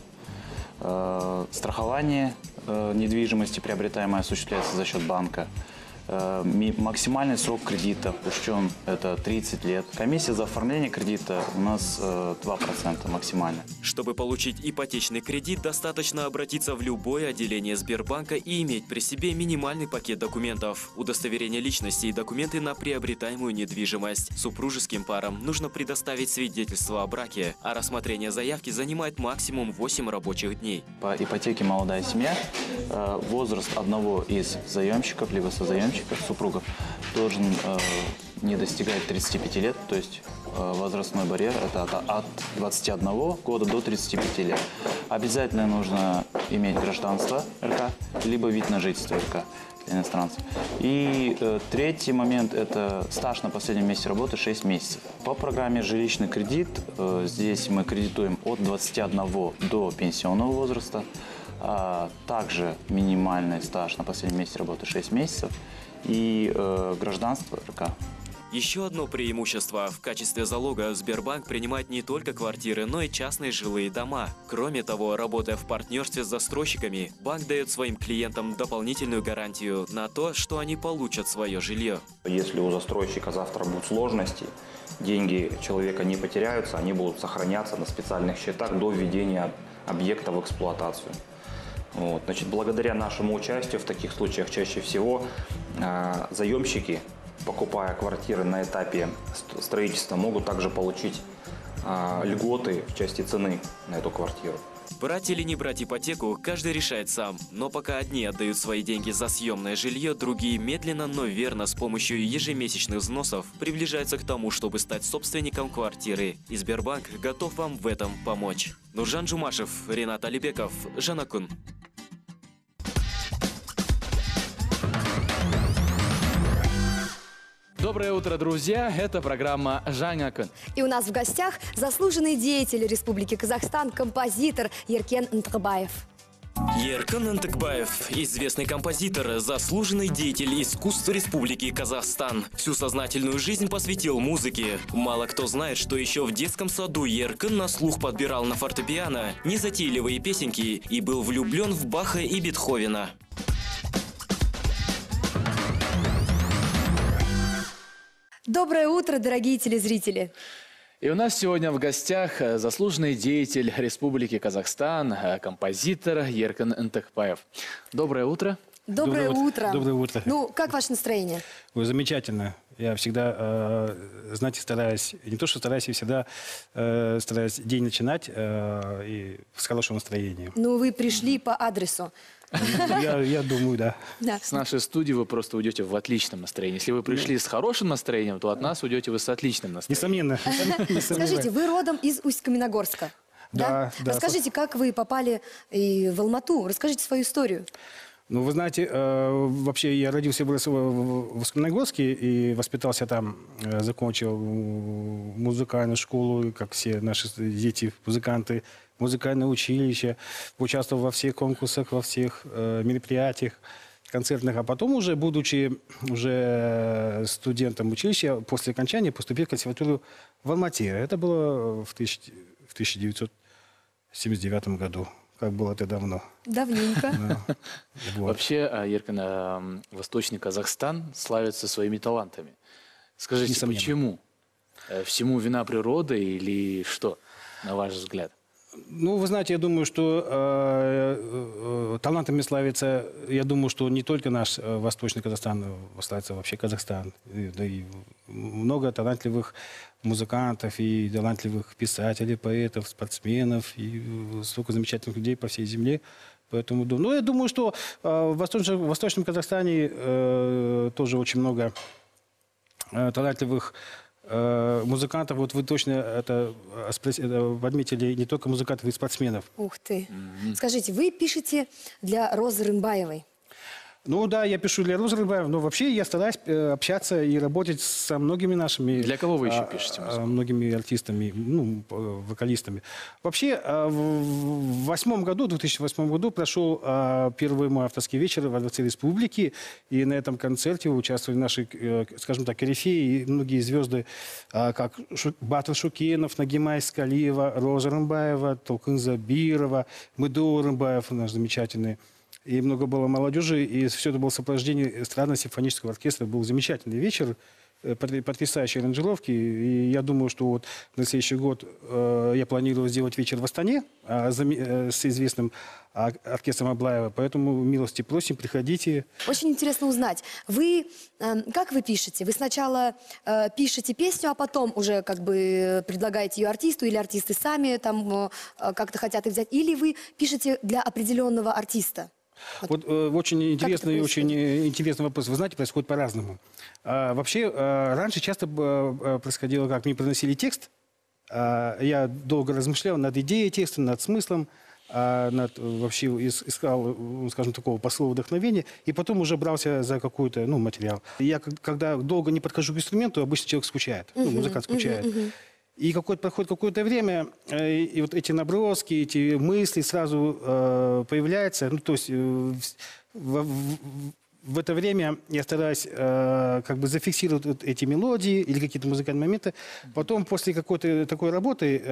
Э, страхование э, недвижимости, приобретаемое, осуществляется за счет банка. Э, максимальный срок кредита учтен – это тридцать лет. Комиссия за оформление кредита у нас э, два процента максимально. Чтобы получить ипотечный кредит, достаточно обратиться в любое отделение Сбербанка и иметь при себе минимальный пакет документов, удостоверение личности и документы на приобретаемую недвижимость. Супружеским парам нужно предоставить свидетельство о браке, а рассмотрение заявки занимает максимум восемь рабочих дней. По ипотеке «Молодая семья» э, возраст одного из заемщиков, либо созаемщиков, супругов, должен э, не достигать тридцати пяти лет, то есть э, возрастной барьер это от, от двадцати одного года до тридцати пяти лет. Обязательно нужно иметь гражданство эр ка, либо вид на жительство эр ка для иностранцев. И э, третий момент – это стаж на последнем месте работы шесть месяцев. По программе «Жилищный кредит» э, здесь мы кредитуем от двадцати одного до пенсионного возраста. А также минимальный стаж на последнем месте работы шесть месяцев и э, гражданство эр ка. Еще одно преимущество. В качестве залога Сбербанк принимает не только квартиры, но и частные жилые дома. Кроме того, работая в партнерстве с застройщиками, банк дает своим клиентам дополнительную гарантию на то, что они получат свое жилье. Если у застройщика завтра будут сложности, деньги человека не потеряются, они будут сохраняться на специальных счетах до введения объекта в эксплуатацию. Вот. Значит, благодаря нашему участию в таких случаях чаще всего э, заемщики, покупая квартиры на этапе строительства, могут также получить э, льготы в части цены на эту квартиру. Брать или не брать ипотеку, каждый решает сам. Но пока одни отдают свои деньги за съемное жилье, другие медленно, но верно с помощью ежемесячных взносов приближаются к тому, чтобы стать собственником квартиры. И Сбербанк готов вам в этом помочь. Нуржан Жумашев, Ренат Алибеков, Жанакун. Доброе утро, друзья! Это программа «Жанакун». И у нас в гостях заслуженный деятель Республики Казахстан, композитор Еркен Нтыкбаев. Еркен Нтыкбаев – известный композитор, заслуженный деятель искусства Республики Казахстан. Всю сознательную жизнь посвятил музыке. Мало кто знает, что еще в детском саду Еркен на слух подбирал на фортепиано незатейливые песенки и был влюблен в Баха и Бетховена. Доброе утро, дорогие телезрители. И у нас сегодня в гостях заслуженный деятель Республики Казахстан, композитор Еркин Ынтыкбаев. Доброе утро. Доброе, Доброе утро. Доброе утро. Ну, как ваше настроение? Ой, замечательно. Я всегда, э, знаете, стараюсь, не то что стараюсь, я всегда э, стараюсь день начинать э, и с хорошего настроения. Ну, вы пришли по адресу. Я, я думаю, да. да. С нашей студии вы просто уйдете в отличном настроении. Если вы пришли с хорошим настроением, то от нас уйдете вы с отличным настроением. Несомненно. Скажите, вы родом из Усть-Каменогорска? Да, да. Расскажите, как вы попали и в Алмату? Расскажите свою историю. Ну, вы знаете, э, вообще я родился в, в Усть-Каменогорске и воспитался там, э, закончил музыкальную школу, как все наши дети, музыканты, музыкальное училище, участвовал во всех конкурсах, во всех э, мероприятиях концертных. А потом уже, будучи уже студентом училища, после окончания поступил в консерваторию в Алмате. Это было в, тысяч, в тысяча девятьсот семьдесят девятом году. Как было это давно. Давненько. Да. Вот. Вообще, Еркин, Восточный Казахстан славится своими талантами. Скажите, Несомненно. Почему? Всему вина природы или что, на ваш взгляд? Ну, вы знаете, я думаю, что э, э, талантами славится, я думаю, что не только наш э, Восточный Казахстан, славится вообще Казахстан. И, да и много талантливых музыкантов и талантливых писателей, поэтов, спортсменов, и столько замечательных людей по всей земле. Поэтому, ну, я думаю, что э, в Восточном, в Восточном Казахстане э, тоже очень много э, талантливых музыкантов. Вот вы точно это отметили, не только музыкантов, и спортсменов. Ух ты. Mm-hmm. Скажите, вы пишете для Розы Рымбаевой? Ну да, я пишу для Розы Рымбаевой, но вообще я стараюсь общаться и работать со многими нашими... Для кого вы еще а, пишете музыку? Многими артистами, ну, вокалистами. Вообще, в восьмом году, в две тысячи восьмом году прошел первый мой авторский вечер во Дворце Республики, и на этом концерте участвовали наши, скажем так, корифеи и многие звезды, как Батыр Шукенов, Нагима Искалиева, Роза Рымбаева, Толкын Забирова, Мыдо Рымбаев, наш замечательный. И много было молодежи, и все это было в сопровождении эстрадного симфонического оркестра. Был замечательный вечер, потрясающие аранжировки. И я думаю, что вот на следующий год э, я планирую сделать вечер в Астане э, э, с известным оркестром Аблаева. Поэтому милости просим, приходите. Очень интересно узнать. Вы, э, как вы пишете? Вы сначала э, пишете песню, а потом уже как бы предлагаете ее артисту, или артисты сами там э, как-то хотят их взять, или вы пишете для определенного артиста? Вот, вот э, очень интересный и очень интересный вопрос. Вы знаете, происходит по-разному. А, вообще, а, раньше часто а, происходило, как мне приносили текст. А, я долго размышлял над идеей текста, над смыслом, а, над, вообще искал, скажем, такого посыла вдохновения, и потом уже брался за какой-то, ну, материал. Я, когда долго не подхожу к инструменту, обычно человек скучает, uh-huh, ну, музыкант скучает. Uh-huh, uh-huh. И какое-то, проходит какое-то время, э, и вот эти наброски, эти мысли сразу э, появляются. Ну, то есть э, в, в, в это время я стараюсь э, как бы зафиксировать вот эти мелодии или какие-то музыкальные моменты. Потом после какой-то такой работы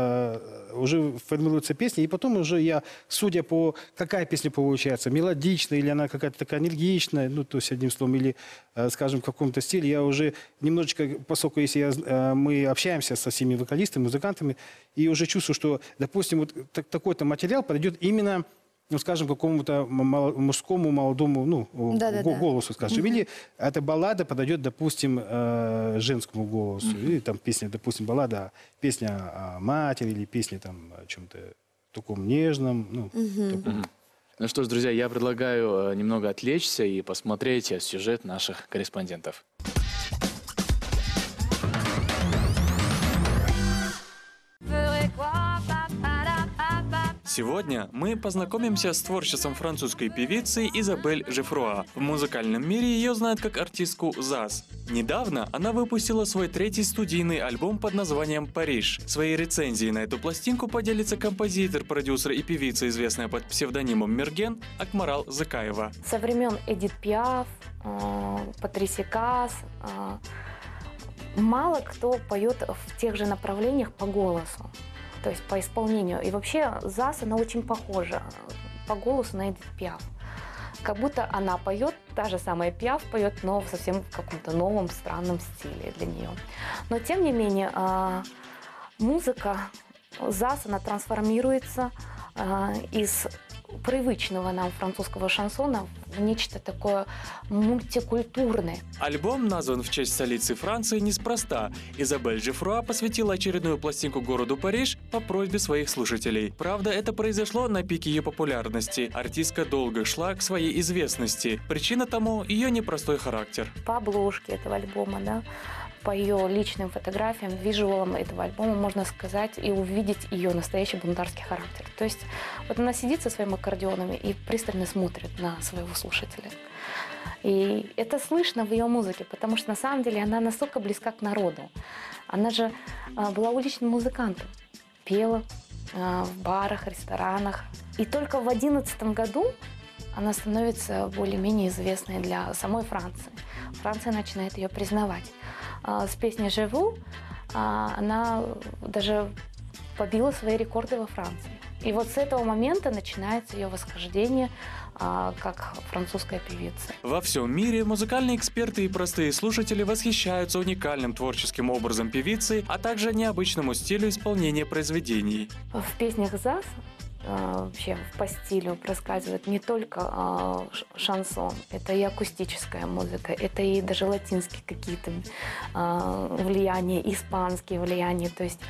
э, уже формируются песни, и потом уже я, судя по какая песня получается, мелодичная или она какая-то такая энергичная, ну, то есть одним словом, или, э, скажем, в каком-то стиле, я уже немножечко, поскольку если я, э, мы общаемся со всеми вокалистами, музыкантами, и уже чувствую, что, допустим, вот так, такой-то материал подойдет именно, ну, скажем, какому-то мужскому молодому, ну, да, да, голосу, скажем. Mm-hmm. Или эта баллада подойдет, допустим, э, женскому голосу. Mm-hmm. Или там песня, допустим, баллада, песня о матери, или песня там о чем-то таком нежном. Ну, mm-hmm. таком. Mm-hmm. Ну что ж, друзья, я предлагаю немного отвлечься и посмотреть сюжет наших корреспондентов. Сегодня мы познакомимся с творчеством французской певицы Изабель Жефруа. В музыкальном мире ее знают как артистку Заз. Недавно она выпустила свой третий студийный альбом под названием «Париж». Своей рецензией на эту пластинку поделится композитор, продюсер и певица, известная под псевдонимом Мерген, Акмарал Зыкаева. Со времен Эдит Пиаф, э, Патриси Каас, э, мало кто поет в тех же направлениях по голосу. То есть по исполнению. И вообще Заз, она очень похожа по голосу на Эдит Пиаф. как будто она поет, та же самая Пиаф поет, но совсем в каком-то новом, странном стиле для нее. Но тем не менее, э, музыка ЗАС, она трансформируется э, из привычного нам французского шансона в нечто такое мультикультурное. Альбом назван в честь столицы Франции неспроста. Изабель Жифруа посвятила очередную пластинку городу Париж по просьбе своих слушателей. Правда, это произошло на пике ее популярности. Артистка долго шла к своей известности. Причина тому – ее непростой характер. По обложке этого альбома, да, по ее личным фотографиям, визуалам этого альбома можно сказать и увидеть ее настоящий бунтарский характер. То есть вот она сидит со своими аккордеонами и пристально смотрит на своего слушателя. И это слышно в ее музыке, потому что на самом деле она настолько близка к народу. Она же а, была уличным музыкантом, пела а, в барах, ресторанах. И только в одиннадцатом году она становится более-менее известной для самой Франции. Франция начинает ее признавать. С песней «Живу» она даже побила свои рекорды во Франции. И вот с этого момента начинается ее восхождение как французская певица. Во всем мире музыкальные эксперты и простые слушатели восхищаются уникальным творческим образом певицы, а также необычному стилю исполнения произведений. В песнях ЗАС вообще по стилю проскальзывает не только шансон, это и акустическая музыка, это и даже латинские какие-то влияния, испанские влияния. То есть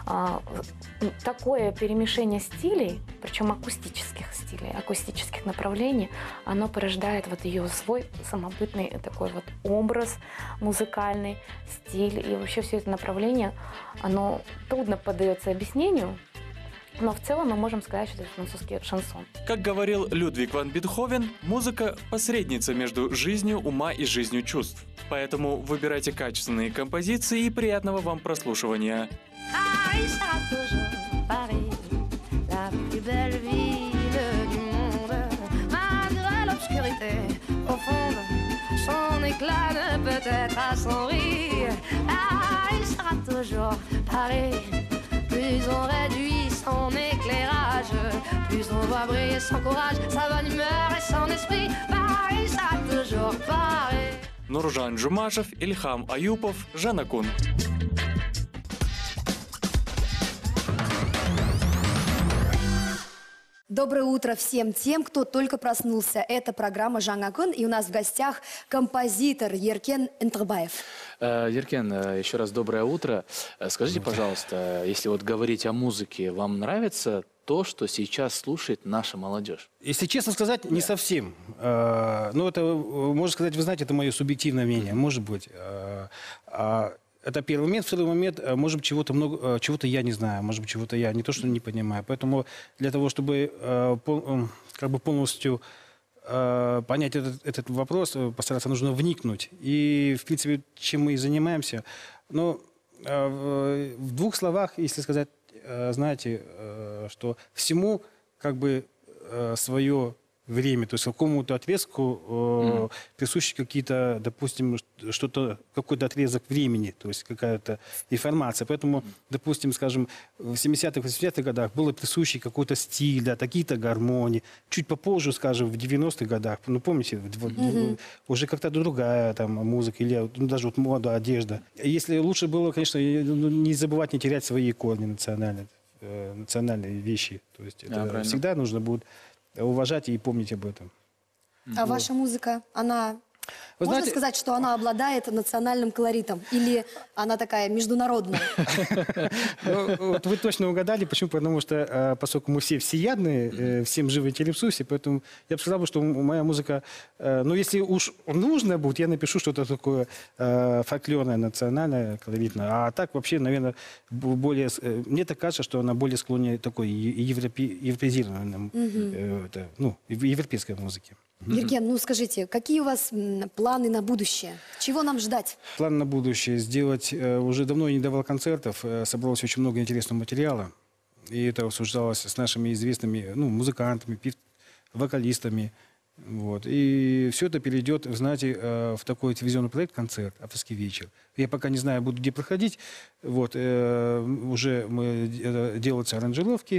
такое перемешение стилей, причем акустических стилей, акустических направлений, оно порождает вот ее свой самобытный такой вот образ музыкальный, стиль. И вообще все это направление, оно трудно поддается объяснению. Но в целом мы можем сказать, что это французский шансон. Как говорил Людвиг ван Бетховен, музыка – посредница между жизнью ума и жизнью чувств. Поэтому выбирайте качественные композиции и приятного вам прослушивания. Plus on réduit son éclairage, plus on voit briller son courage, sa bonne humeur et son esprit. Pareil, ça toujours pareil. Нуржан Джумашев, Ильхам Аюпов, Жанна Кун. Доброе утро всем тем, кто только проснулся. Это программа «Жанна Кун», и у нас в гостях композитор Еркен Энтербаев. Еркен, еще раз доброе утро. Скажите, пожалуйста, если вот говорить о музыке, вам нравится то, что сейчас слушает наша молодежь? Если честно сказать, не совсем. Ну, это, можно сказать, вы знаете, это мое субъективное мнение, может быть. Это первый момент. Второй момент, может быть, чего-то много, чего-то я не знаю, может быть, чего-то я не то, что не понимаю. Поэтому для того, чтобы как бы полностью понять этот, этот вопрос, постараться нужно вникнуть. И, в принципе, чем мы и занимаемся. Но в двух словах, если сказать, знаете, что всему как бы свое время, то есть какому-то отрезку э, mm. присущи какие-то, допустим, что-то, какой-то отрезок времени, то есть какая-то информация. Поэтому, допустим, скажем, в семидесятых, восьмидесятых годах было присущий какой-то стиль, да, такие-то гармонии. Чуть попозже, скажем, в девяностых годах, ну, помните, mm-hmm. уже как-то другая там музыка, или ну, даже вот мода, одежда. Если лучше было, конечно, не забывать, не терять свои корни национальные, э, национальные вещи. То есть это yeah, всегда нужно будет уважать и помнить об этом. А вот. Ваша музыка, она... Вы Можно знаете... сказать, что она обладает национальным колоритом? Или она такая международная? Вы точно угадали. Почему? Потому что, поскольку мы все всеядные, всем живы телепсуси, поэтому я бы сказал, что моя музыка... Ну, если уж нужно будет, я напишу что-то такое фольклорное, национальное, колоритное. А так вообще, наверное, более... Мне так кажется, что она более склонна такой европеизированной, ну, европейской музыке. Еркен, ну скажите, какие у вас планы на будущее? Чего нам ждать? План на будущее сделать... Уже давно я не давал концертов, собралось очень много интересного материала. И это обсуждалось с нашими известными ну, музыкантами, пев... вокалистами. Вот. И все это перейдет, знаете, в такой телевизионный проект «Концерт», авторский вечер. Я пока не знаю, буду где проходить. Вот. Уже мы... делаются аранжировки.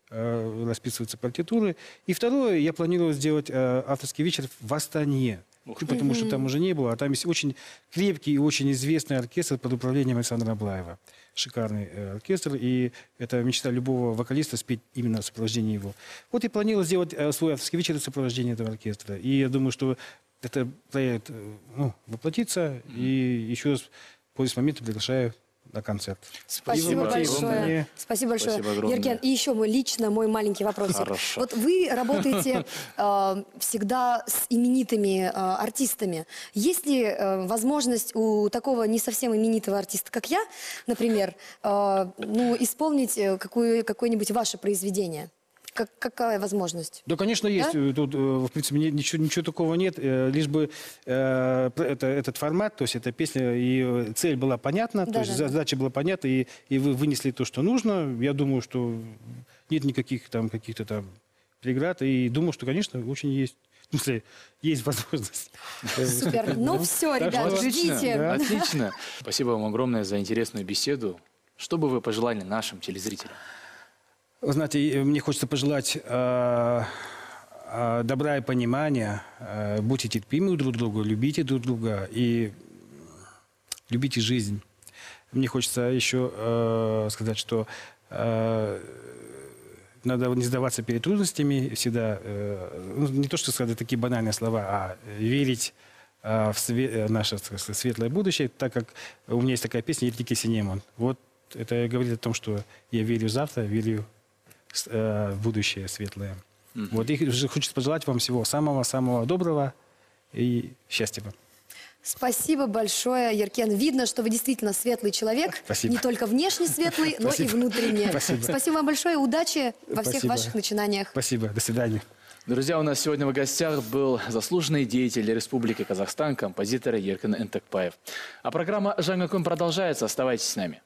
э, расписываются партитуры. И второе, я планирую сделать э, авторский вечер в Астане. Потому что там уже не было. А там есть очень крепкий и очень известный оркестр под управлением Александра Аблаева. Шикарный э, оркестр. И это мечта любого вокалиста спеть именно в сопровождении его. Вот и планирую сделать э, свой авторский вечер в сопровождении этого оркестра. И я думаю, что этот проект э, ну, воплотится. И еще раз пользуясь моментом приглашаю на концерт. Спасибо большое. Спасибо большое. Еркен, и еще мой лично мой маленький вопрос. Хорошо. Вот вы работаете э, всегда с именитыми э, артистами. Есть ли э, возможность у такого не совсем именитого артиста, как я, например, э, ну, исполнить какую, какое-нибудь ваше произведение? Как, какая возможность? Да, конечно, есть. Да? Тут, в принципе, ничего, ничего такого нет. Лишь бы э, это, этот формат, то есть эта песня, и цель была понятна, да, то есть да, задача да. была понятна, и, и вы вынесли то, что нужно. Я думаю, что нет никаких там каких-то там преград, и думаю, что, конечно, очень есть. В смысле, есть возможность. Супер. Ну все, ребят, ждите. Отлично. Спасибо вам огромное за интересную беседу. Что бы вы пожелали нашим телезрителям? Вы знаете, мне хочется пожелать э, э, добра и понимания. Э, будьте терпимы друг к другу, любите друг друга и любите жизнь. Мне хочется еще э, сказать, что э, надо не сдаваться перед трудностями. Всегда, э, ну, не то, что сказать такие банальные слова, а верить э, в све наше сказать, светлое будущее, так как у меня есть такая песня «Иртики Синемон». Вот это говорит о том, что я верю в завтра, верю в будущее светлое. Mm-hmm. Вот, и хочется пожелать вам всего самого-самого доброго и счастья вам. Спасибо большое, Еркен. Видно, что вы действительно светлый человек. Спасибо. Не только внешне светлый, но и внутренне. Спасибо. Спасибо вам большое. Удачи во всех Спасибо. ваших начинаниях. Спасибо. До свидания. Друзья, у нас сегодня в гостях был заслуженный деятель Республики Казахстан, композитор Еркен Энтекбаев. А программа «Жаңа күн» продолжается. Оставайтесь с нами.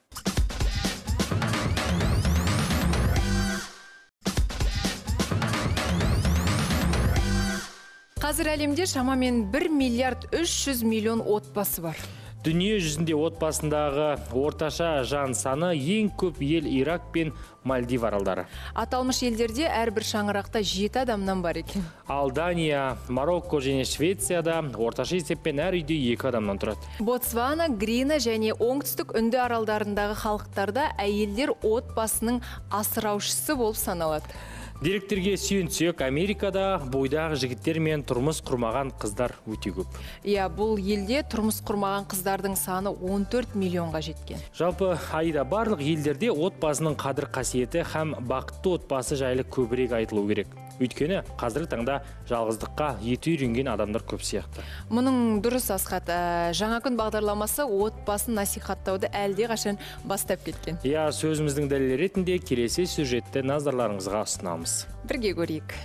Қазір әлемде шамамен бір миллиард үш жүз миллион отбасы бар. Дүние жүзінде отбасындағы орташа жан саны ең көп ел Ирак пен Мальдив аралдары. Аталмыш елдерде әрбір шаңырақта жеті адамнан бар екен. Ал Дания, Марокко және Швецияда орташа есеппен әр үйде екі адамнан тұрады. Ботсвана, Грина және оңтүстік үнді аралдарындағы халықтарда әйелдер отбасының асыраушысы болып саналады. Деректерге сүйенсек, Америкада бойдағы жігіттер мен тұрмыс құрмаған қыздар өте көп. Иә, бұл елде тұрмыс құрмаған қыздардың саны он төрт миллионға жеткен. Жалпы айда барлық елдерде отбасының қадір қасиеті һәм бақытты отбасы жайлы көбірек айтылу керек. Өйткені қазіргі таңда жалғыздыққа еті үйренген адамдар көп сияқты. Мұның дұрыс, Асхат. Жаңа күн бағдарламасы отбасын насихаттауды әлде қашан бастап кеткен. Я сөзіміздің дәлелі ретінде келесі сюжетті назарларыңызға ұсынамыз. Бірге көрейік.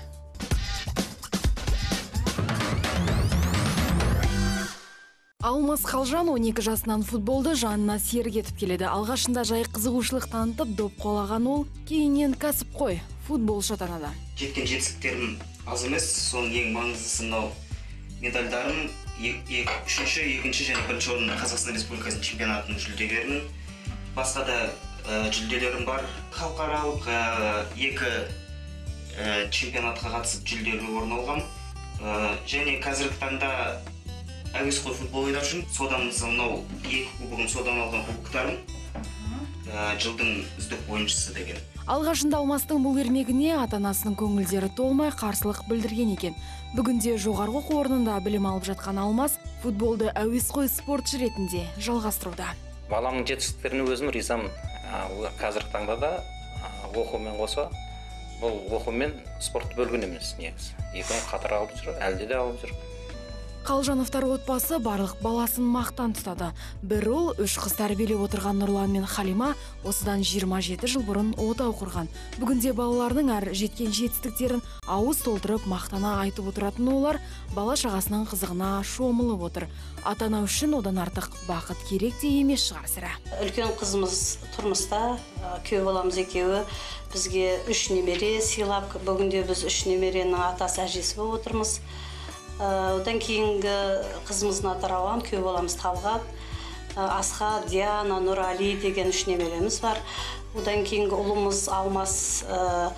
Алмас Қалжан он екі жасынан футболды жанына серік етіп келеді. Алғашында жай қызығушылық танытып доп қолаған ол, кейіннен кәсіпқой футболшы атанады. Жеткен жетістіктерім аз емес, соның ең маңыздысы мынау медальдарым, үшінші, екінші және бірінші орын Қазақстан Республикасының чемпионатының жүлдегерімін. Басқа да жүлделерім бар. Халықаралық екі чемпионатқа қатысып жүлделі орын алғам. Және қазіргі таңда әуесқой футбол ойнап жүрмін. Содан мынау екі кубогым, содан алған кубоктарым жылдың үздік ойыншысы деген. Алғашында Алмастың бұл ермегіне ата-анасының көңілдері толмай қарсылық білдірген екен. Бүгінде жоғарғы оқу орнында білім алып жатқан Алмас футболды әуесқой спортшы ретінде жалғастыруда. Баламның жетістіктеріне өзім ризамын. Қазіргі таңда да оқумен қоса, бұл оқумен спорт бөлген емес негізі. Екеуін қатар алып жүр, әлде де алып жүр. Қалжановтар отбасы барлық баласын мақтан тұтады. Бір ұл, үш қыз тәрбиелеп отырған Нұрлан мен Халима осыдан жиырма жеті жыл бұрын отау құрған. Бүгінде балаларының әр жеткен жетістіктерін ауыз толтырып мақтана айтып отыратын олар бала шағасының қызығына шомылып отыр. Ата-ана үшін одан артық бақыт керек те емес шығар сірә. Үлкен қызымыз тұрмыста, күйеу баламыз екеуі бізге үш немере сыйлап, бүгінде біз үш немеренің атасы әжесі болып отырмыз. Одан кейінгі қызымыздың аты Рауан, күйеу баламыз Талғат, Асхат, Диана, Нұрали деген үш немереміз бар. Одан кейінгі ұлымыз Алмас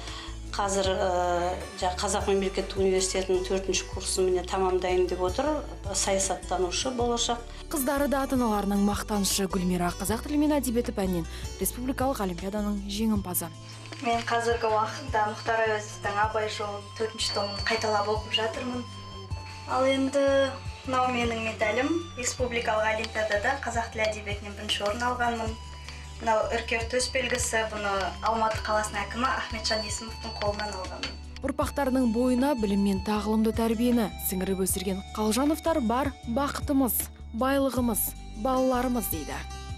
қазір ә, Қазақ мемлекеттік университетінің төртінші курсын міне тамамдайын деп отыр, саясаттанушы болашақ. Қыздары да ата-аналарының мақтанышы. Гүлмира қазақ тілі мен әдебиеті пәнінен республикалық олимпиаданың жеңімпазы. Мен қазіргі уақытта Мұхтар Әуезовтің Абай жолын төртінші томын қайталап оқып жатырмын. Ал енді мынау менің медалім. Республикалық олимпиадада қазақ тілі әдебиетінен бірінші орын алғанмын. Мынау үркер төсбелгісі, бұны Алматы қаласының әкімі Ахметжан Есімовтің қолынан алғанмын. Ұрпақтарының бойына білім мен тағылымды тәрбиені сіңіріп өсірген Қалжановтар бар бақытымыз, байлығымыз, балаларымыз дейді.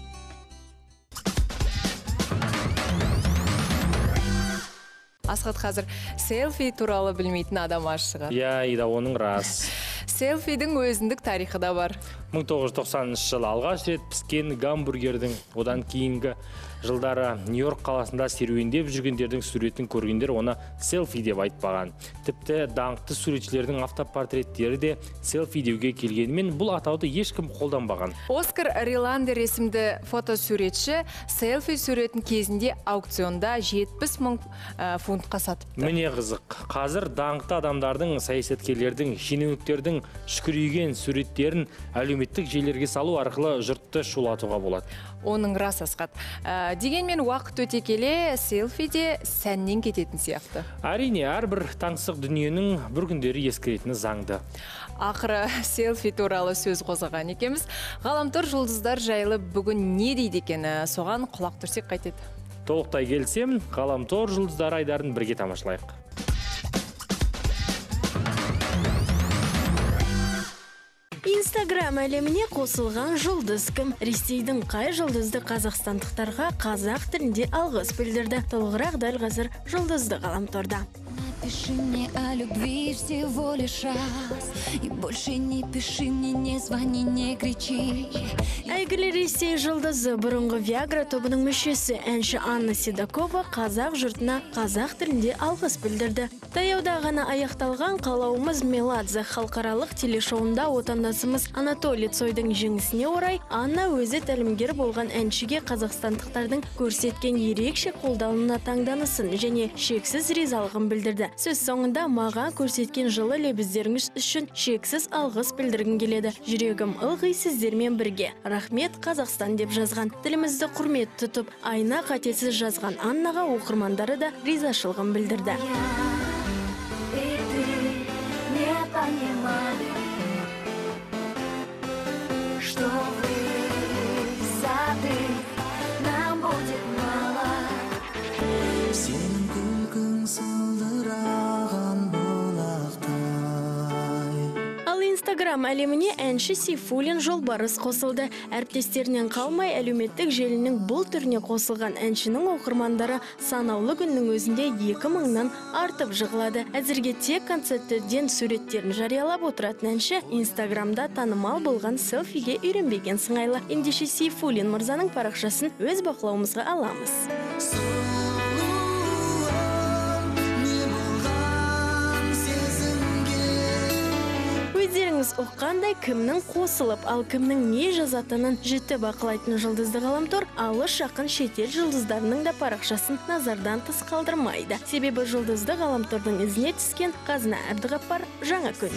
Асхат қазір селфи туралы білмейтін адам ашыға. Я, ида оның рас. Селфидің өзіндік тарихы да бар. мың тоғыз жүз тоқсаныншы жылы алғаш рет піскен гамбургердің, одан кейінгі жылдары Нью-Йорк қаласында серуендеп жүргендердің суретін көргендер оны селфи деп айтпаған. Тіпті даңқты суретшілердің автопортреттері де селфи деуге келгенімен бұл атауды ешкім қолданбаған. Оскар Риландер есімді фотосуретші селфи суретін кезінде аукционда жетпіс мың фунтқа сатыпты. Міне қызық. Қазір даңқты адамдардың, саясаткерлердің, шенеуніктердің шүкірейген суреттерін әлеуметтік желілерге салу арқылы жұртты шулатуға болады. Оның рас Асхат. Ә, дегенмен уақыт өте келе селфи де сәннен кететін сияқты. Әрине, әрбір таңсық дүниенің бір күндері ескеретіні заңды. Ақыры селфи туралы сөз қозғаған екеміз. Ғаламтор жұлдыздар жайлы бүгін не дейді екені, соған құлақ түрсек қайтеді. Толықтай келсем, ғаламтор жұлдыздар айдарын бірге тамашалайық. Инстаграм әлеміне қосылған жұлдыз кім? Ресейдің қай жұлдызды қазақстандықтарға қазақ тілінде алғыс білдірді? Толығырақ дәл қазір жұлдызды ғаламторда. Напиши мне о любви всего лишь раз, и больше не пиши мне, не звони, не кричи. Әйгілі Ресей жұлдызы бұрынғы Виагра тобының мүшесі әнші Анна Седокова қазақ жұртына қазақ тілінде алғыс білдірді. Таяуда ғана аяқталған қалауымыз Меладзе халықаралық телешоуында отандасымыз Анатолий Цойдың жеңісіне орай Анна өзі тәлімгер болған әншіге қазақстандықтардың көрсеткен ерекше қолдауына таңданысын және шексіз ризалығын білдірді. Сөз соңында маған көрсеткен жылы лебіздеріңіз үшін шексіз алғыс білдіргім келеді. Жүрегім ылғи сіздермен бірге. Рахмет Қазақстан деп жазған. Тілімізді құрмет тұтып, айна қатесіз жазған Аннаға оқырмандары да ризашылығын білдірді. Что вы сады нам будет мало. Сенің күлкің сылдыраған бұлақтай. Ал Инстаграм әлеміне әнші Сейфуллин Жолбарыс қосылды. Әріптестерінен қалмай әлеуметтік желінің бұл түріне қосылған әншінің оқырмандары санаулы күннің өзінде екі мыңнан артып жығылады. Әзірге тек концерттерден суреттерін жариялап отыратын әнші Инстаграмда танымал болған селфиге үйренбеген сыңайлы. Ендеше Сейфуллин мырзаның парақшасын өз бақылауымызға аламыз. Өздеріңіз оққандай кімнің қосылып, ал кімнің не жазатынын жіті бақылайтын жұлдызды ғаламтор алыс жақын шетел жұлдыздарының да парақшасын назардан тыс қалдырмайды. Себебі жұлдызды ғаламтордың ізіне түскен Қазына Әбдіғаппар жаңа күн.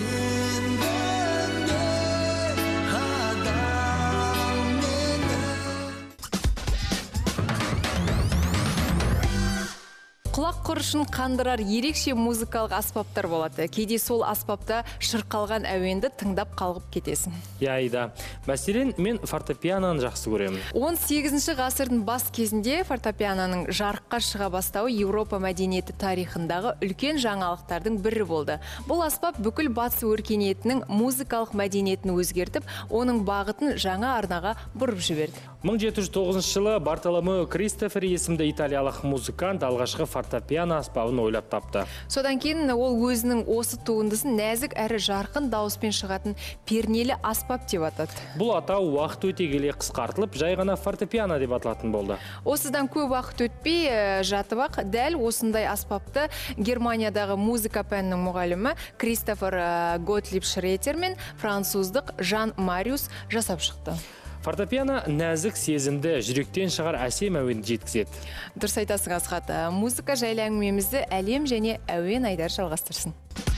Құлақ құрышын қандырар ерекше музыкалық аспаптар болады. Кейде сол аспапта шырқалған әуенді тыңдап қалғып кетесің. Яйда. Мәселен, мен фортепианоны жақсы көремін. он сегізінші ғасырдың бас кезінде фортепианоның жарыққа шыға бастауы Еуропа мәдениеті тарихындағы үлкен жаңалықтардың бірі болды. Бұл аспап бүкіл батыс өркениетінің музыкалық мәдениетін өзгертіп, оның бағытын жаңа арнаға бұрып жіберді. мың жеті жүз тоғызыншы жылы Бартоломео Кристофер есімді италиялық музыкант алғашқы фортепиано аспабын ойлап тапты. Содан кейін ол өзінің осы туындысын нәзік әрі жарқын дауыспен шығатын пернелі аспап деп атады. Бұл атау уақыт өте келе қысқартылып, жай ғана фортепиано деп аталатын болды. Осыдан көп уақыт өтпей жатып ақ дәл осындай аспапты Германиядағы музыка пәнінің мұғалімі Кристофер Готлиб Шретер мен француздық Жан Мариус жасап шықты. Фортепиано нәзік сезімді, жүректен шығар әсем әуенді жеткізеді. Дұрыс айтасың, Асхат. Музыка жайлы әңгімемізді әлем және әуен Айдар жалғастырсын.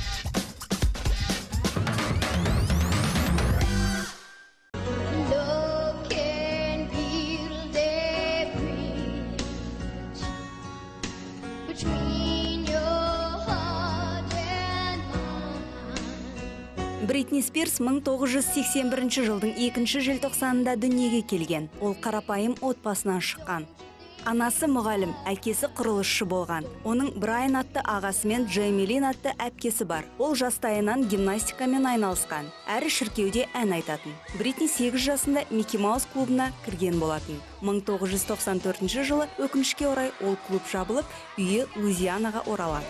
Бритни Спирс мың тоғыз жүз сексен бірінші жылдың екінші желтоқсанында дүниеге келген. Ол қарапайым отбасынан шыққан. Анасы мұғалім, әкесі құрылысшы болған. Оның Брайан атты ағасы мен Джеймилин атты әпкесі бар. Ол жастайынан гимнастикамен айналысқан. Әрі шіркеуде ән айтатын. Бритни сегіз жасында Микки Маус клубына кірген болатын. мың тоғыз жүз тоқсан төртінші жылы өкінішке орай ол клуб жабылып, үйі Луизианаға оралады.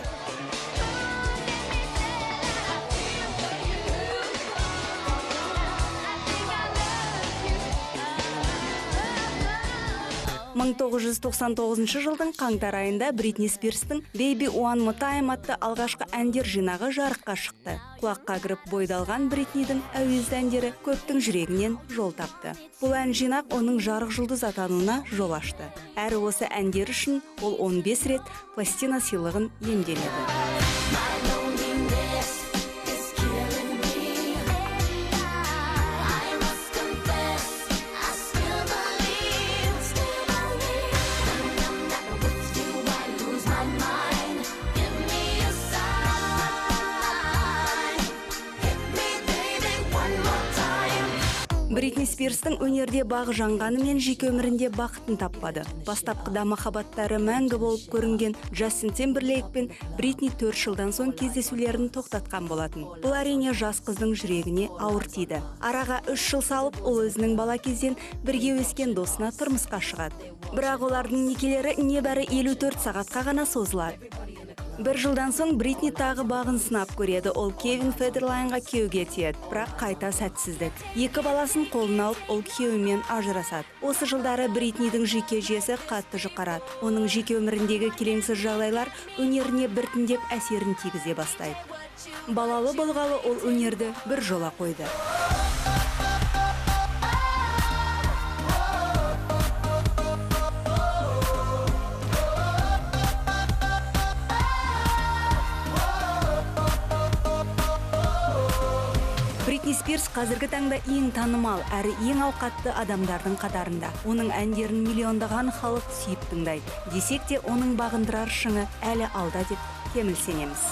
мың тоғыз жүз тоқсан тоғызыншы жылдың қаңтар айында Бритни Спирстің Baby One More Time атты алғашқы әндер жинағы жарыққа шықты. Құлаққа кіріп бойдалған Бритнидің әуезді әндері көптің жүрегінен жол тапты. Бұл ән жинақ оның жарық жұлдыз атануына жол ашты. Әрі осы әндер үшін ол он бес рет пластина сыйлығын иемделеді. Бритни Спирстің өнерде бағы жанғанымен жеке өмірінде бақытын таппады. Бастапқыда махаббаттары мәңгі болып көрінген Джастин Тимберлейк пен Бритни төрт жылдан соң кездесулерін тоқтатқан болатын. Бұл әрине жас қыздың жүрегіне ауыр тиді. Араға үш жыл салып, ол өзінің бала кезден бірге өскен досына тұрмысқа шығады. Бірақ олардың некелері небәрі елу төрт сағатқа ғана созылады. Бір жылдан соң Бритни тағы бағын сынап көреді. Ол Кевин Федерлайнға күйеуге тиеді, бірақ қайта сәтсіздік. Екі баласын қолына алып, ол күйеуімен ажырасады. Осы жылдары Бритнидің жеке жүйесі қатты жұқарады. Оның жеке өміріндегі келеңсіз жағдайлар өнеріне біртіндеп әсерін тигізе бастайды. Балалы болғалы ол өнерді бір жола қойды. Бритни Спирс қазіргі таңда ең танымал әрі ең ауқатты адамдардың қатарында. Оның әндерін миллиондаған халық сүйіп тыңдайды. Десек те оның бағындырар шыңы әлі алда деп кеміл сенеміз.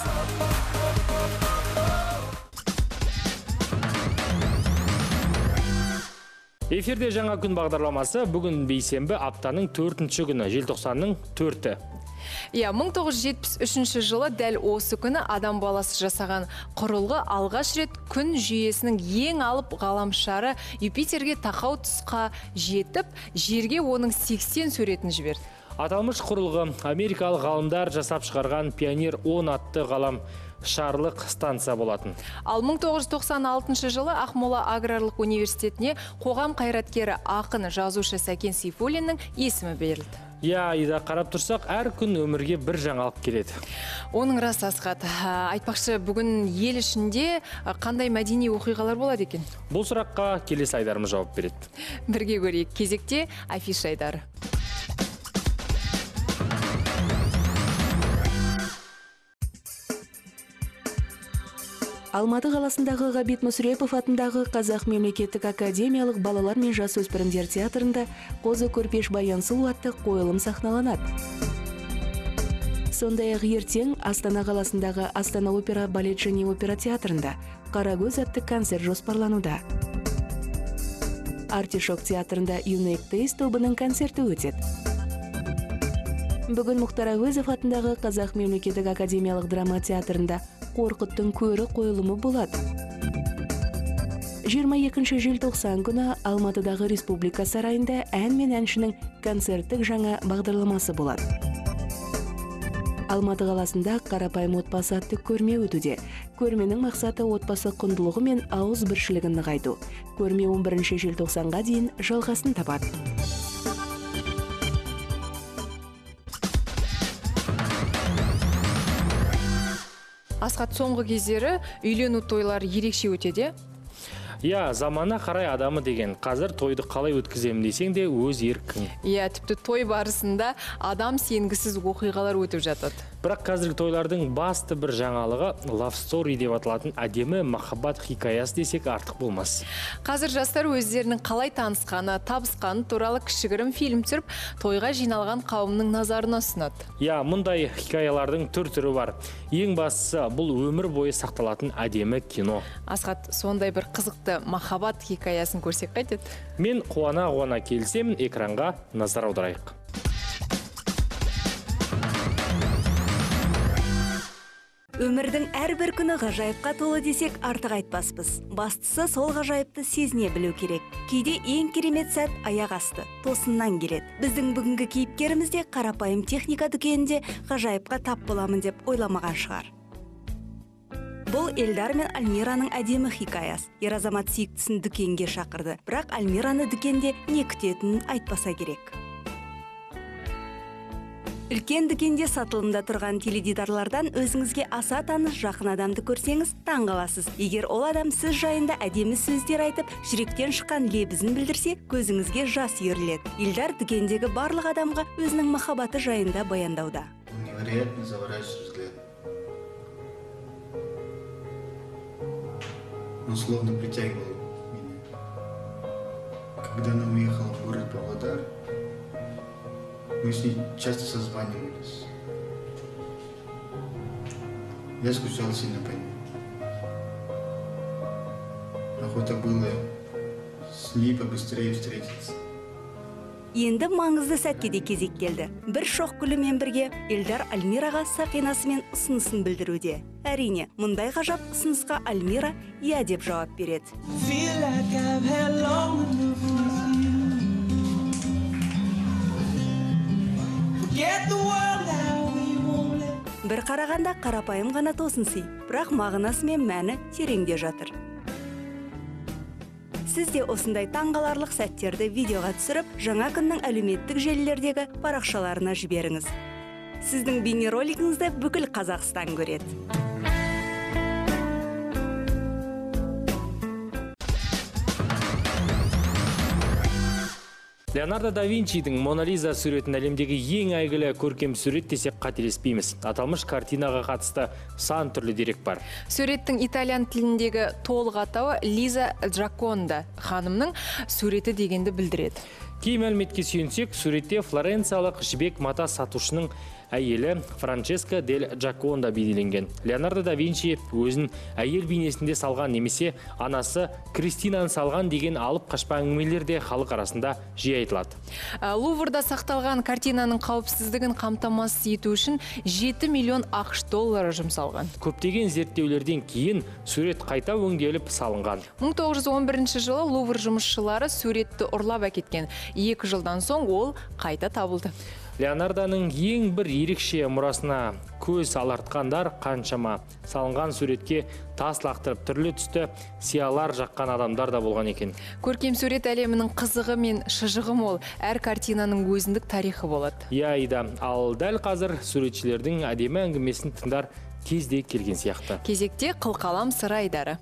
Эфирде жаңа күн бағдарламасы бүгін бейсенбі, аптаның төртінші күні, желтоқсанның төрті. Иә, мың тоғыз жүз жетпіс үшінші жылы дәл осы күні адам баласы жасаған құрылғы алғаш рет күн жүйесінің ең алып ғаламшары Юпитерге тақау тұсқа жетіп, жерге оның сексен суретін жіберді. Аталмыш құрылғы америкалық ғалымдар жасап шығарған Пионер он атты ғалам шарлық станция болатын. Ал мың тоғыз жүз тоқсан алтыншы жылы Ақмола аграрлық университетіне қоғам қайраткері ақын жазушы Сәкен Сейфуллиннің есімі берілді. Я, Ида, қарап тұрсақ, әр күн өмірге бір жаңалық келеді. Оның рас, Асхат. Айтпақшы, бүгін ел ішінде қандай мәдени оқиғалар болады екен? Бұл сұраққа келесі Айдарымыз жауап береді. Бірге көрейік. Кезекте Афиша Айдар. Алматы қаласындағы Ғабит Мүсірепов атындағы Қазақ мемлекеттік академиялық балалар мен жасөспірімдер театрында Қозы көрпеш баян сұлу атты қойылым сахналанады. Сондай-ақ ертең Астана қаласындағы Астана опера балет және опера театрында Қарагөз атты концерт жоспарлануда. Артишок театрында Unique Taste тобының концерті өтеді. Бүгін Мұхтар Әуезов атындағы Қазақ мемлекеттік академиялық драма театрында Қорқыттың көрі қойылымы болады. жиырма екінші желтоқсан күні Алматыдағы Республика сарайында ән мен әншінің концерттік жаңа бағдарламасы болады. Алматы қаласында қарапайым отбасы атты көрме өтуде. Көрменің мақсаты отбасы құндылығы мен ауыз біршілігін нығайту. Көрме он бірінші желтоқсанға дейін жалғасын табады. Асхат, соңғы кездері үйлену тойлар ерекше өтеді. Иә, замана қарай адамы деген. Қазір тойды қалай өткіземін десең де өз еркің. Иә, тіпті той барысында адам сенгісіз оқиғалар өтіп жатады. Бірақ қазіргі тойлардың басты бір жаңалығы love story деп аталатын әдемі махаббат хикаясы десек артық болмас. Қазір жастар өздерінің қалай танысқаны, табысқаны туралы кішігірім фильм түсіріп, тойға жиналған қауымның назарына ұсынады. Иә, мұндай хикаялардың түр-түрі бар. Ең бастысы бұл өмір бойы сақталатын әдемі кино. Асхат, сондай бір қызықты махаббат хикаясын көрсек қайтеді? Мен қуана-қуана келсем, экранға назар аударайық. Өмірдің әрбір күні ғажайыпқа толы десек артық айтпаспыз. Бастысы сол ғажайыпты сезіне білу керек. Кейде ең керемет сәт аяқ асты, тосыннан келеді. Біздің бүгінгі кейіпкеріміз де қарапайым техника дүкенінде ғажайыпқа тап боламын деп ойламаған шығар. Бұл Эльдар мен Альмираның әдемі хикаясы. Ер азамат сүйіктісін дүкенге шақырды, бірақ Альмираны дүкенде не күтетінін айтпаса керек. Үлкен дүкенде сатылымда тұрған теледидарлардан өзіңізге аса таныс жақын адамды көрсеңіз таңғаласыз. Егер ол адам сіз жайында әдемі сөздер айтып, жүректен шыққан лебізін білдірсе, көзіңізге жас үйіріледі. Эльдар дүкендегі барлық адамға өзінің махаббаты жайында баяндауда. Невероятно завораживающий взгляд. Он словно притягивал меня. Когда она уехала в город Павлодар, мы с ней часто созванивались. Я скучал сильно по ней. Охота было с ней побыстрее встретиться. Енді маңызды сәтке де кезек келді. Бір шоқ гүлімен бірге Эльдар Альмираға сақинасымен ұсынысын білдіруде. Әрине, мұндай ғажап ұсынысқа Альмира иә деп жауап береді. Бір қарағанда қарапайым ғана тосынсый, бірақ мағынасы мен мәні тереңде жатыр. Сіз де осындай таңғаларлық сәттерді видеоға түсіріп, жаңа күннің әлеуметтік желілердегі парақшаларына жіберіңіз. Сіздің бейнеролигіңізді бүкіл Қазақстан көреді. Леонардо да Винчидің Мона Лиза суретін әлемдегі ең әйгілі көркем сурет десек қателеспейміз. Аталмыш картинаға қатысты сан түрлі дерек бар. Суреттің итальян тіліндегі толық атауы Лиза Джаконда ханымның суреті дегенді білдіреді. Кей мәліметке сүйенсек, суретте флоренциялық жібек мата сатушының әйелі Франческа дель Джаконда бейнеленген. Леонардо да Винчи өзін әйел бейнесінде салған немесе анасы Кристинаны салған деген алып қашпа әңгімелерде халық арасында жиі айтылады. Луврда сақталған картинаның қауіпсіздігін қамтамасыз ету үшін жеті миллион ақш доллары жұмсалған. Көптеген зерттеулерден кейін сурет қайта өңделіп салынған. мың тоғыз жүз он бірінші жылы Лувр жұмысшылары суретті ұрлап әкеткен. Екі жылдан соң ол қайта табылды. Леонардоның ең бір ерекше мұрасына көз алартқандар қаншама. Салынған суретке тас лақтырып түрлі түсті сиялар жаққан адамдар да болған екен. Көркем сурет әлемінің қызығы мен шыжығы мол, әр картинаның өзіндік тарихы болады. Иә, Ида, ал дәл қазір суретшілердің әдемі әңгімесін тыңдар кезде келген сияқты. Кезекте қылқалам сыры Айдары.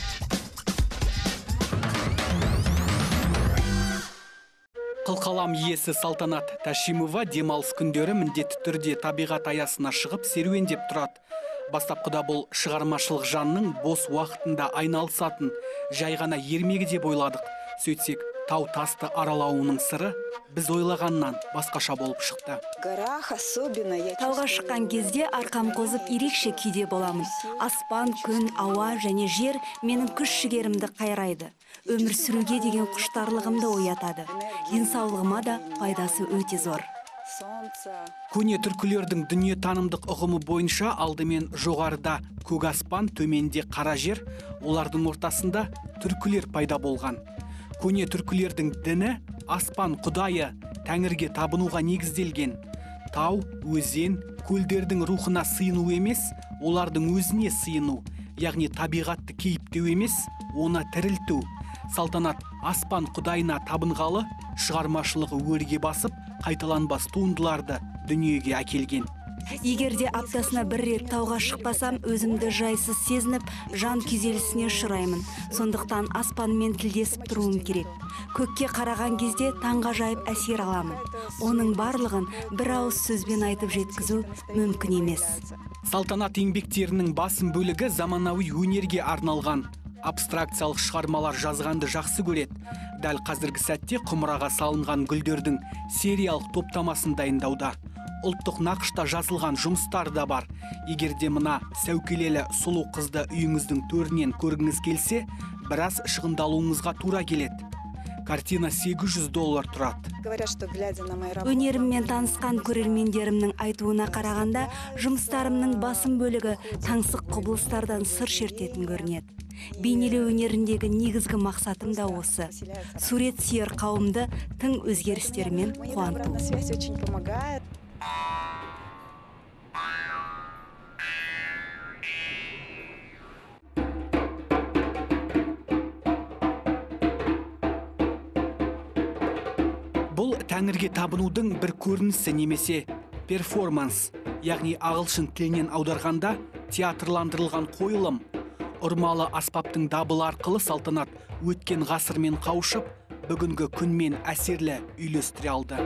Қылқалам иесі Салтанат Ташимова демалыс күндері міндетті түрде табиғат аясына шығып серуендеп тұрады. Бастапқыда бұл шығармашылық жанның бос уақытында айналысатын жай ғана ермегі деп ойладық. Сөйтсек, тау тасты аралауының сыры біз ойлағаннан басқаша болып шықты. Тауға шыққан кезде арқам қозып ерекше күйде боламын. Аспан, күн, ауа және жер менің күш жігерімді қайрайды. Өмір сүруге деген құштарлығымды оятады. Денсаулығыма да пайдасы өте зор. Көне түркілердің дүние танымдық ұғымы бойынша алдымен жоғарыда көк аспан, төменде қара жер, олардың ортасында түркілер пайда болған. Көне түркілердің діні аспан құдайы тәңірге табынуға негізделген. Тау, өзен, көлдердің рухына сыйыну емес, олардың өзіне сыйыну, яғни табиғатты кейіптеу емес, оны тірілту. Салтанат аспан құдайына табынғалы, шығармашылығы өрге басып, қайталанбас туындыларды дүниеге әкелген. Егерде аптасына бір рет тауға шықпасам, өзімді жайсыз сезініп, жан күйзелісіне ұшыраймын. Сондықтан аспанмен тілдесіп тұруым керек. Көкке қараған кезде таңғажайып әсер аламын. Оның барлығын бір ауыз сөзбен айтып жеткізу мүмкін емес. Салтанат еңбектерінің басым бөлігі заманауи өнерге арналған. Абстракциялық шығармалар жазғанды жақсы көреді. Дәл қазіргі сәтте құмыраға салынған гүлдердің сериялық топтамасын дайындауда. Ұлттық нақышта жазылған жұмыстар да бар. Егерде мына сәукелелі сұлу қызды үйіңіздің төрінен көргіңіз келсе, біраз шығындалуыңызға тура келеді. Картина сегіз жүз доллар тұрады. Өнеріммен танысқан көрермендерімнің айтуына қарағанда, жұмыстарымның басым бөлігі таңсық құбылыстардан сыр шертетін көрінеді. Бейнелеу өнеріндегі негізгі мақсатым да осы. Сурет сүйер қауымды тың өзгерістермен қуанту. Бұл тәңірге табынудың бір көрінісі немесе перформанс, яғни ағылшын тілінен аударғанда театрландырылған қойылым. Ұрмалы аспаптың дабылы арқылы салтанат өткен ғасырмен қауышып, бүгінгі күнмен әсерлі үйлестіре алды.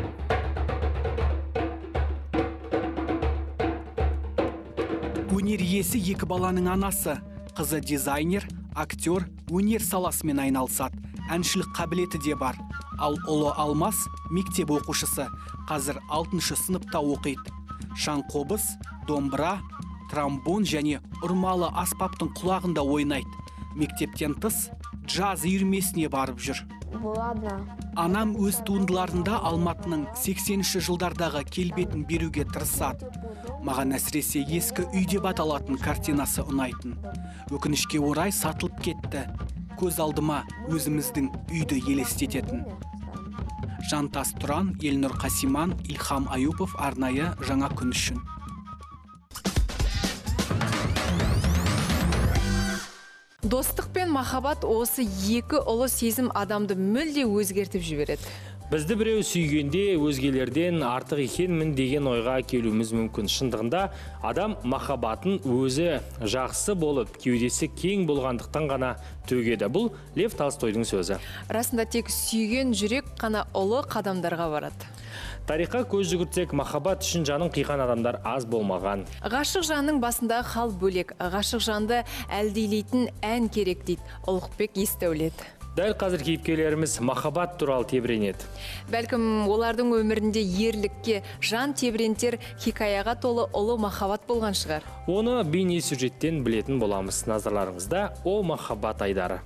Өнер иесі екі баланың анасы, қызы дизайнер, актер, өнер саласымен айналысады, әншілік қабілеті де бар. Ал ұлы Алмас мектеп оқушысы, қазір алтыншы сыныпта оқиды. Шаңқобыз, домбыра, тромбон және ұрмалы аспаптың құлағында ойнайды. Мектептен тыс джаз үйірмесіне барып жүр. Анам өз туындыларында Алматының сексенінші жылдардағы келбетін беруге тырысады. Маған әсіресе ескі үй деп аталатын картинасы ұнайтын. Өкінішке орай сатылып кетті. Көз алдыма өзіміздің үйді елестететін. Жантас Тұран, Елнұр Қасиман, Илхам Аюпов арнайы жаңа күн үшін. Достық пен махаббат осы екі ұлы сезім адамды мүлде өзгертіп жібереді. Бізді біреу сүйгенде өзгелерден артық екенмін деген ойға келуіміз мүмкін. Шындығында адам махаббатын өзі жақсы болып, кеудесі кең болғандықтан ғана төгеді. Бұл Лев Толстойдың сөзі. Расында тек сүйген жүрек қана ұлы қадамдарға барады. Тарихқа көз жүгіртсек, махаббат үшін жанын қиған адамдар аз болмаған. Ғашық жанның басындағы хал бөлек. Ғашық жанды әлдейлейтін ән керек дейді Ұлықбек Естәулет. Дәл қазір кейіпкерлеріміз махаббат туралы тебіренеді. Бәлкім олардың өмірінде ерлікке, жан тебірентер хикаяға толы ұлы махаббат болған шығар. Оны бейне сюжеттен білетін боламыз. Назарларыңызда О махаббат айдары.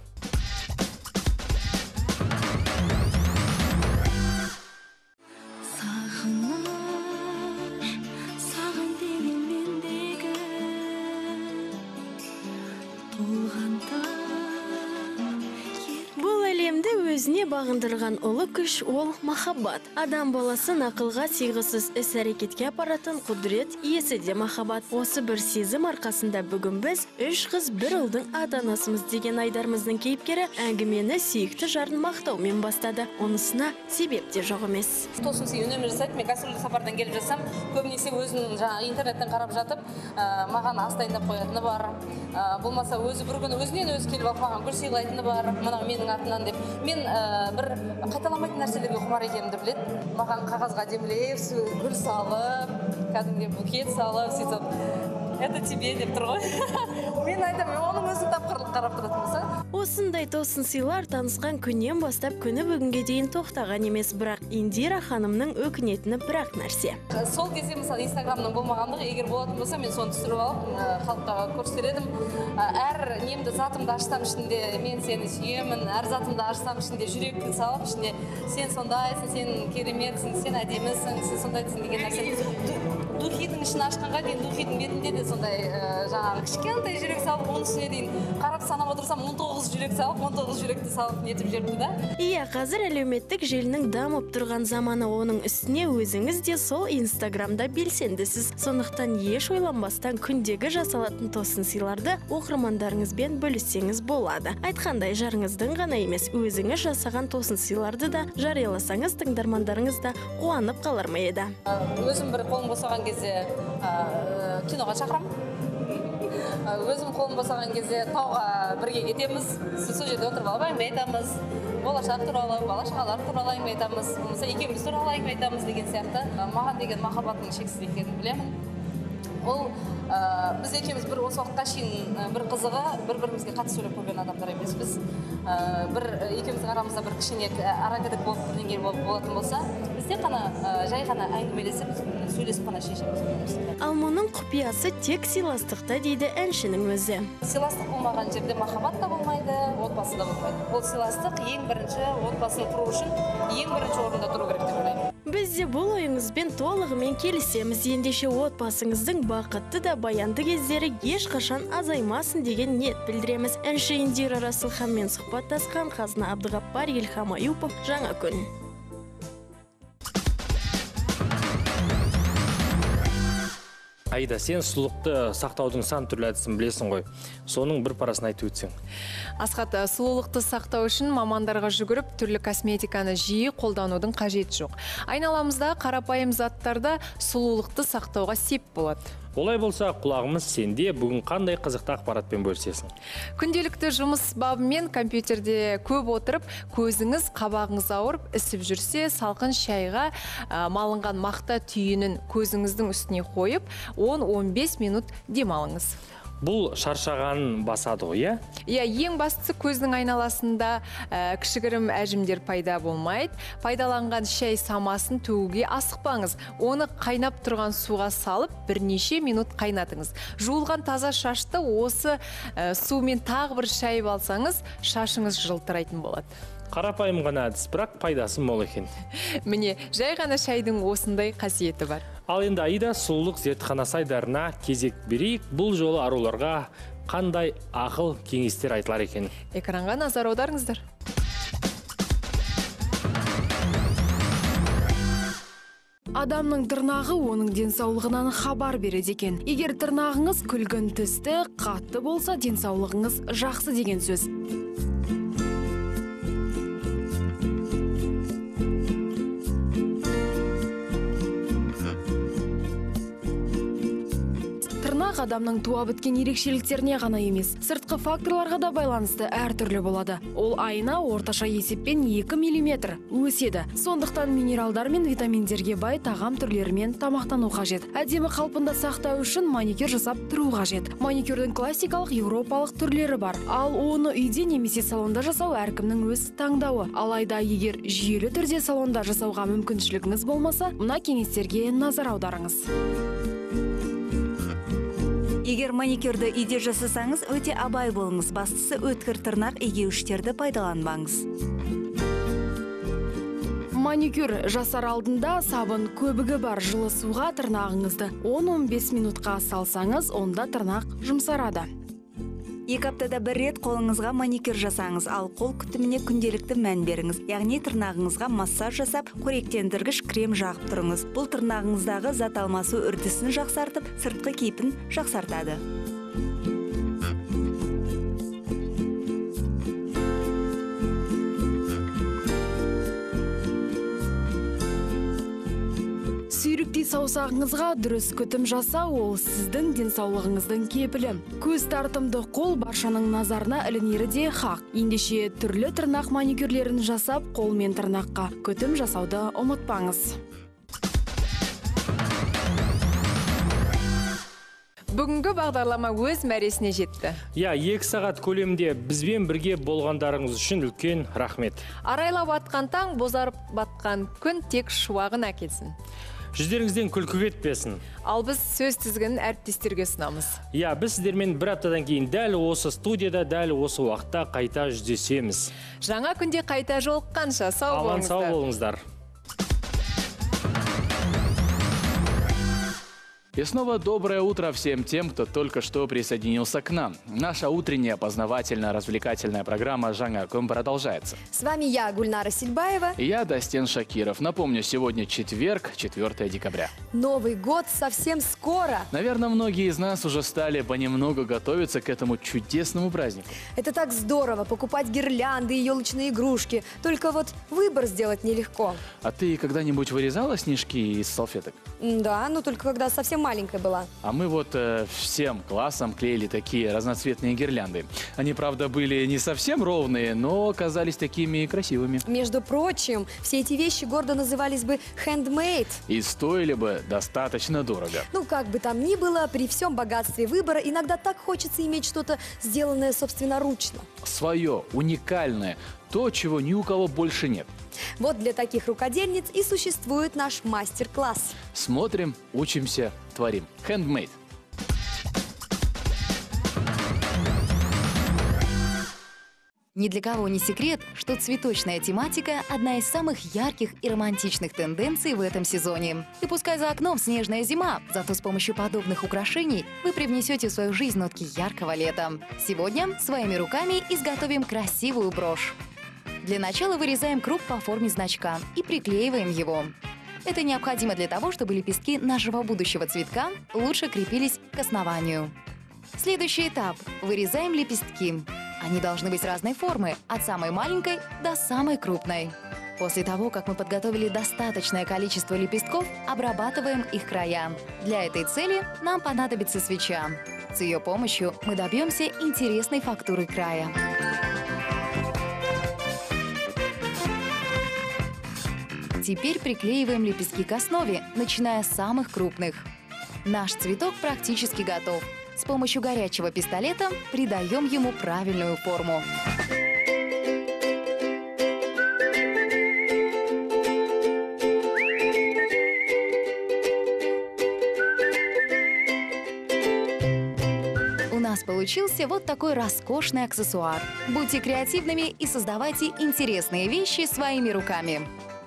Өзіне бағындырған ұлы күш ол махаббат. Адам баласын ақылға сыйғысыз іс-әрекетке апаратын құдірет иесі де махаббат. Осы бір сезім арқасында бүгін біз үш қыз бір ұлдың ата-анасымыз деген айдарымыздың кейіпкері әңгімені сүйікті жарын мақтаумен бастады. Онысына себеп те жоқ емес. Тосын сый үнемі жасайды. Мен гастрольдік сапардан келіп жасам, көбінесе өзінің жаңа интернеттен қарап жатып, маған ас дайындап қоятыны бар. Болмаса өзі бір күні өзінен өзі келіп алып маған гүл сыйлайтыны бар. Мынау менің атымнан деп. Мен бір қайталамайтын нәрселерге құмар екенімді біледі. Маған қағазға демлеп, гүл салып, кәдімгі букет салып, сөйтіп, это тебе деп тұр ғой. Мен айтамын, оның өзі тапқырлық қарап тұратын болса. Осындай тосын сыйлар танысқан күннен бастап күні бүгінге дейін тоқтаған емес, бірақ Индира ханымның өкінетіні бірақ нәрсе. Сол кезде мысалы Инстаграмның болмағандығы, егер болатын болса, мен соны түсіріп алып, халыққа көрсетедім. Әр немді затымды ашсам ішінде мен сені сүйемін, әр затымды ашсам ішінде жүректі салып, ішінде сен сондайсың, сен кереметсің, сен әдемісің, сен сондайсың деген нәрсе. Духидің ішін ашқанға дейін Духидің бетінде де сондай жаңағы кішкентай жүрек салып, оның үстіне дейін қарап санап отырсам он тоғыз жүрек салып, он тоғыз жүректі салып нетіп жүрді да. Иә, қазір әлеуметтік желінің дамып тұрған заманы, оның үстіне өзіңіз де сол Инстаграмда белсендісіз. Сондықтан еш ойланбастан күндегі жасалатын тосын сыйларды оқырмандарыңызбен бөліссеңіз болады. Айтқандай, жарыңыздың ғана емес, өзіңіз жасаған тосын сыйларды да жарияласаңыз, тыңдармандарыңыз да қуанып қалар ма еді? Өзім бір қолым босаған кезде киноға шақырамын. Өзім қолым босаған кезде тауға бірге кетеміз. Сол жерде отырып алып әңгіме айтамыз. Болашақ туралы, бала-шағалар туралы әңгіме айтамыз. Болмаса екеуміз туралы әңгіме айтамыз деген сияқты. Маған деген махаббаттың шексіз екенін білемін. Ол біз екеуміз бір осы уақытқа шейін бір қызығы бір-бірімізге қатты сөйлеп көрген адамдар емеспіз. Бір екеуміздің арамызда бір кішкене аракідік болып бірдеңе болатын болса, біз тек қана жай ғана әңгімелесіп, сөйлесіп қана шешеміз. Ал мұның құпиясы тек сыйластықта дейді әншінің өзі. Сыйластық болмаған жерде махаббат та болмайды, отбасы да болмайды. Ол сыйластық ең бірінші отбасын құру үшін ең бірінші орында тұру керек деп ойлаймын. Біз де бұл ойыңызбен толығымен келісеміз. Ендеше отбасыңыздың бақытты да баянды кездері ешқашан азаймасын деген ниет білдіреміз. Әнші Индира Расылханмен сұхбаттасқан Қазына Абдығаппар, Елхам Аюпов, Жаңа күн. Айда, сен сұлулықты сақтаудың сан түрлі әдісін білесің ғой. Соның бір парасын айтып өтсең. Асхат, сұлулықты сақтау үшін мамандарға жүгіріп, түрлі косметиканы жиі қолданудың қажеті жоқ. Айналамызда қарапайым заттарда сұлулықты сақтауға сеп болады. Олай болса, құлағымыз сенде бүгін қандай қызықты ақпаратпен бөлісесің? Күнделікті жұмыс бабымен компьютерде көп отырып, көзіңіз, қабағыңыз ауырып, ісіп жүрсе, салқын шайға малынған мақта түйінін көзіңіздің үстіне қойып, он он бес минут демалыңыз. Бұл шаршағанын басады ғой, иә? Иә, ең бастысы көздің айналасында кішігірім әжімдер пайда болмайды. Пайдаланған шай самасын төгуге асықпаңыз. Оны қайнап тұрған суға салып, бірнеше минут қайнатыңыз. Жуылған таза шашты осы сумен тағы бір шайып алсаңыз, шашыңыз жылтырайтын болады. Қарапайым ғана әдіс, бірақ пайдасы мол екен. Міне, жай ғана шайдың осындай қасиеті бар. Ал енді Аида сұлулық зертханасы айдарына кезек берейік. Бұл жолы аруларға қандай ақыл кеңестер айтылар екен? Экранға назар аударыңыздар. Адамның тырнағы оның денсаулығынан хабар береді екен. Егер тырнағыңыз күлгін түсті, қатты болса, денсаулығыңыз жақсы деген сөз. Тырнақ адамның туа біткен ерекшеліктеріне ғана емес, сыртқы факторларға да байланысты әртүрлі болады. Ол айына орташа есеппен екі миллиметр өседі. Сондықтан минералдар мен витаминдерге бай тағам түрлерімен тамақтану қажет. Әдемі қалпында сақтау үшін маникюр жасап тұру қажет. Маникюрдің классикалық еуропалық түрлері бар. Ал оны үйде немесе салонда жасау әркімнің өз таңдауы. Алайда егер жүйелі түрде салонда жасауға мүмкіншілігіңіз болмаса, мына кеңестерге назар аударыңыз. Егер маникюрді үйде жасасаңыз, өте абай болыңыз. Бастысы өткір тырнақ егеуіштерді пайдаланбаңыз. Маникюр жасар алдында сабын көбігі бар жылы суға тырнағыңызды он он бес минутқа салсаңыз, онда тырнақ жұмсарады. Екі аптада бір рет қолыңызға маникюр жасаңыз, ал қол күтіміне күнделікті мән беріңіз. Яғни тырнағыңызға массаж жасап, қоректендіргіш крем жағып тұрыңыз. Бұл тырнағыңыздағы зат алмасу үрдісін жақсартып, сыртқы кейпін жақсартады. Сүйріктей саусағыңызға дұрыс күтім жасау, ол сіздің денсаулығыңыздың кепілі. Көз тартымды қол баршаның назарына ілінері де хақ. Ендеше түрлі тырнақ маникюрлерін жасап, қол мен тырнаққа күтім жасауды ұмытпаңыз. Бүгінгі бағдарлама өз мәресіне жетті. Я, екі сағат көлемде бізбен бірге болғандарыңыз үшін үлкен рахмет. Арайлап атқан таң, бозарып батқан күн тек шуағын әкелсін. Жүздеріңізден күлкі кетпесін. Ал біз сөз тізгінін әріптестерге ұсынамыз. Я, біз сіздермен бір аптадан кейін дәл осы студияда, дәл осы уақытта қайта жүздесеміз. Жаңа күнде қайта жолыққанша сау болыңыздар. Аман сау болыңыздар. И снова доброе утро всем тем, кто только что присоединился к нам. Наша утренняя познавательно-развлекательная программа «Жаңа күн» продолжается. С вами я, Гульнара Сильбаева. И я, Дастен Шакиров. Напомню, сегодня четверг, четвёртое декабря. Новый год совсем скоро. Наверное, многие из нас уже стали понемногу готовиться к этому чудесному празднику. Это так здорово, покупать гирлянды и елочные игрушки. Только вот выбор сделать нелегко. А ты когда-нибудь вырезала снежки из салфеток? Да, но только когда совсем маленькая была. А мы вот э, всем классом клеили такие разноцветные гирлянды. Они, правда, были не совсем ровные, но казались такими красивыми. Между прочим, все эти вещи гордо назывались бы handmade. И стоили бы достаточно дорого. Ну, как бы там ни было, при всем богатстве выбора иногда так хочется иметь что-то, сделанное собственноручно. Свое, уникальное, то, чего ни у кого больше нет. Вот для таких рукодельниц и существует наш мастер-класс. Смотрим, учимся, творим. Handmade. Ни для кого не секрет, что цветочная тематика – одна из самых ярких и романтичных тенденций в этом сезоне. И пускай за окном снежная зима, зато с помощью подобных украшений вы привнесете в свою жизнь нотки яркого лета. Сегодня своими руками изготовим красивую брошь. Для начала вырезаем круг по форме значка и приклеиваем его. Это необходимо для того, чтобы лепестки нашего будущего цветка лучше крепились к основанию. Следующий этап – вырезаем лепестки. Они должны быть разной формы, от самой маленькой до самой крупной. После того, как мы подготовили достаточное количество лепестков, обрабатываем их края. Для этой цели нам понадобится свеча. С ее помощью мы добьемся интересной фактуры края. Теперь приклеиваем лепестки к основе, начиная с самых крупных. Наш цветок практически готов. С помощью горячего пистолета придаем ему правильную форму. У нас получился вот такой роскошный аксессуар. Будьте креативными и создавайте интересные вещи своими руками.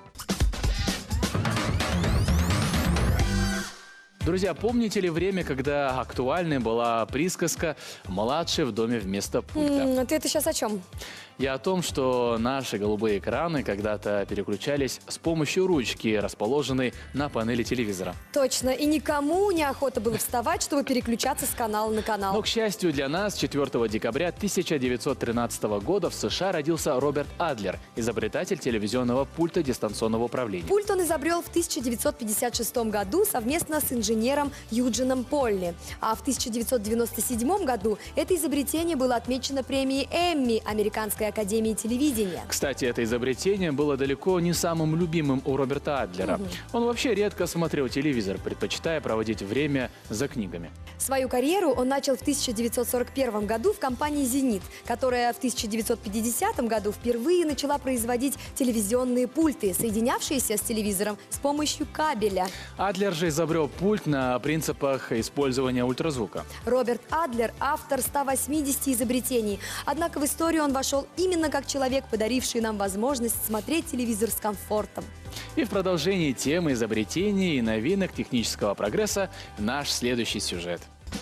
Друзья, помните ли время, когда актуальной была присказка «младший в доме вместо пульта»? М, ты это сейчас о чем? Я о том, что наши голубые экраны когда-то переключались с помощью ручки, расположенной на панели телевизора. Точно. И никому не охота было вставать, чтобы переключаться с канала на канал. Но, к счастью для нас, четвёртого декабря тысяча девятьсот тринадцатого года в США родился Роберт Адлер, изобретатель телевизионного пульта дистанционного управления. Пульт он изобрел в тысяча девятьсот пятьдесят шестом году совместно с инженером Юджином Полли. А в тысяча девятьсот девяносто седьмом году это изобретение было отмечено премией Эмми Американской академии телевидения. Кстати, это изобретение было далеко не самым любимым у Роберта Адлера. Угу. Он вообще редко смотрел телевизор, предпочитая проводить время за книгами. Свою карьеру он начал в тысяча девятьсот сорок первом году в компании «Зенит», которая в тысяча девятьсот пятидесятом году впервые начала производить телевизионные пульты, соединявшиеся с телевизором с помощью кабеля. Адлер же изобрел пульт на принципах использования ультразвука. Роберт Адлер – автор ста восьмидесяти изобретений. Однако в историю он вошел именно как человек, подаривший нам возможность смотреть телевизор с комфортом. И в продолжении темы изобретений и новинок технического прогресса наш следующий сюжет.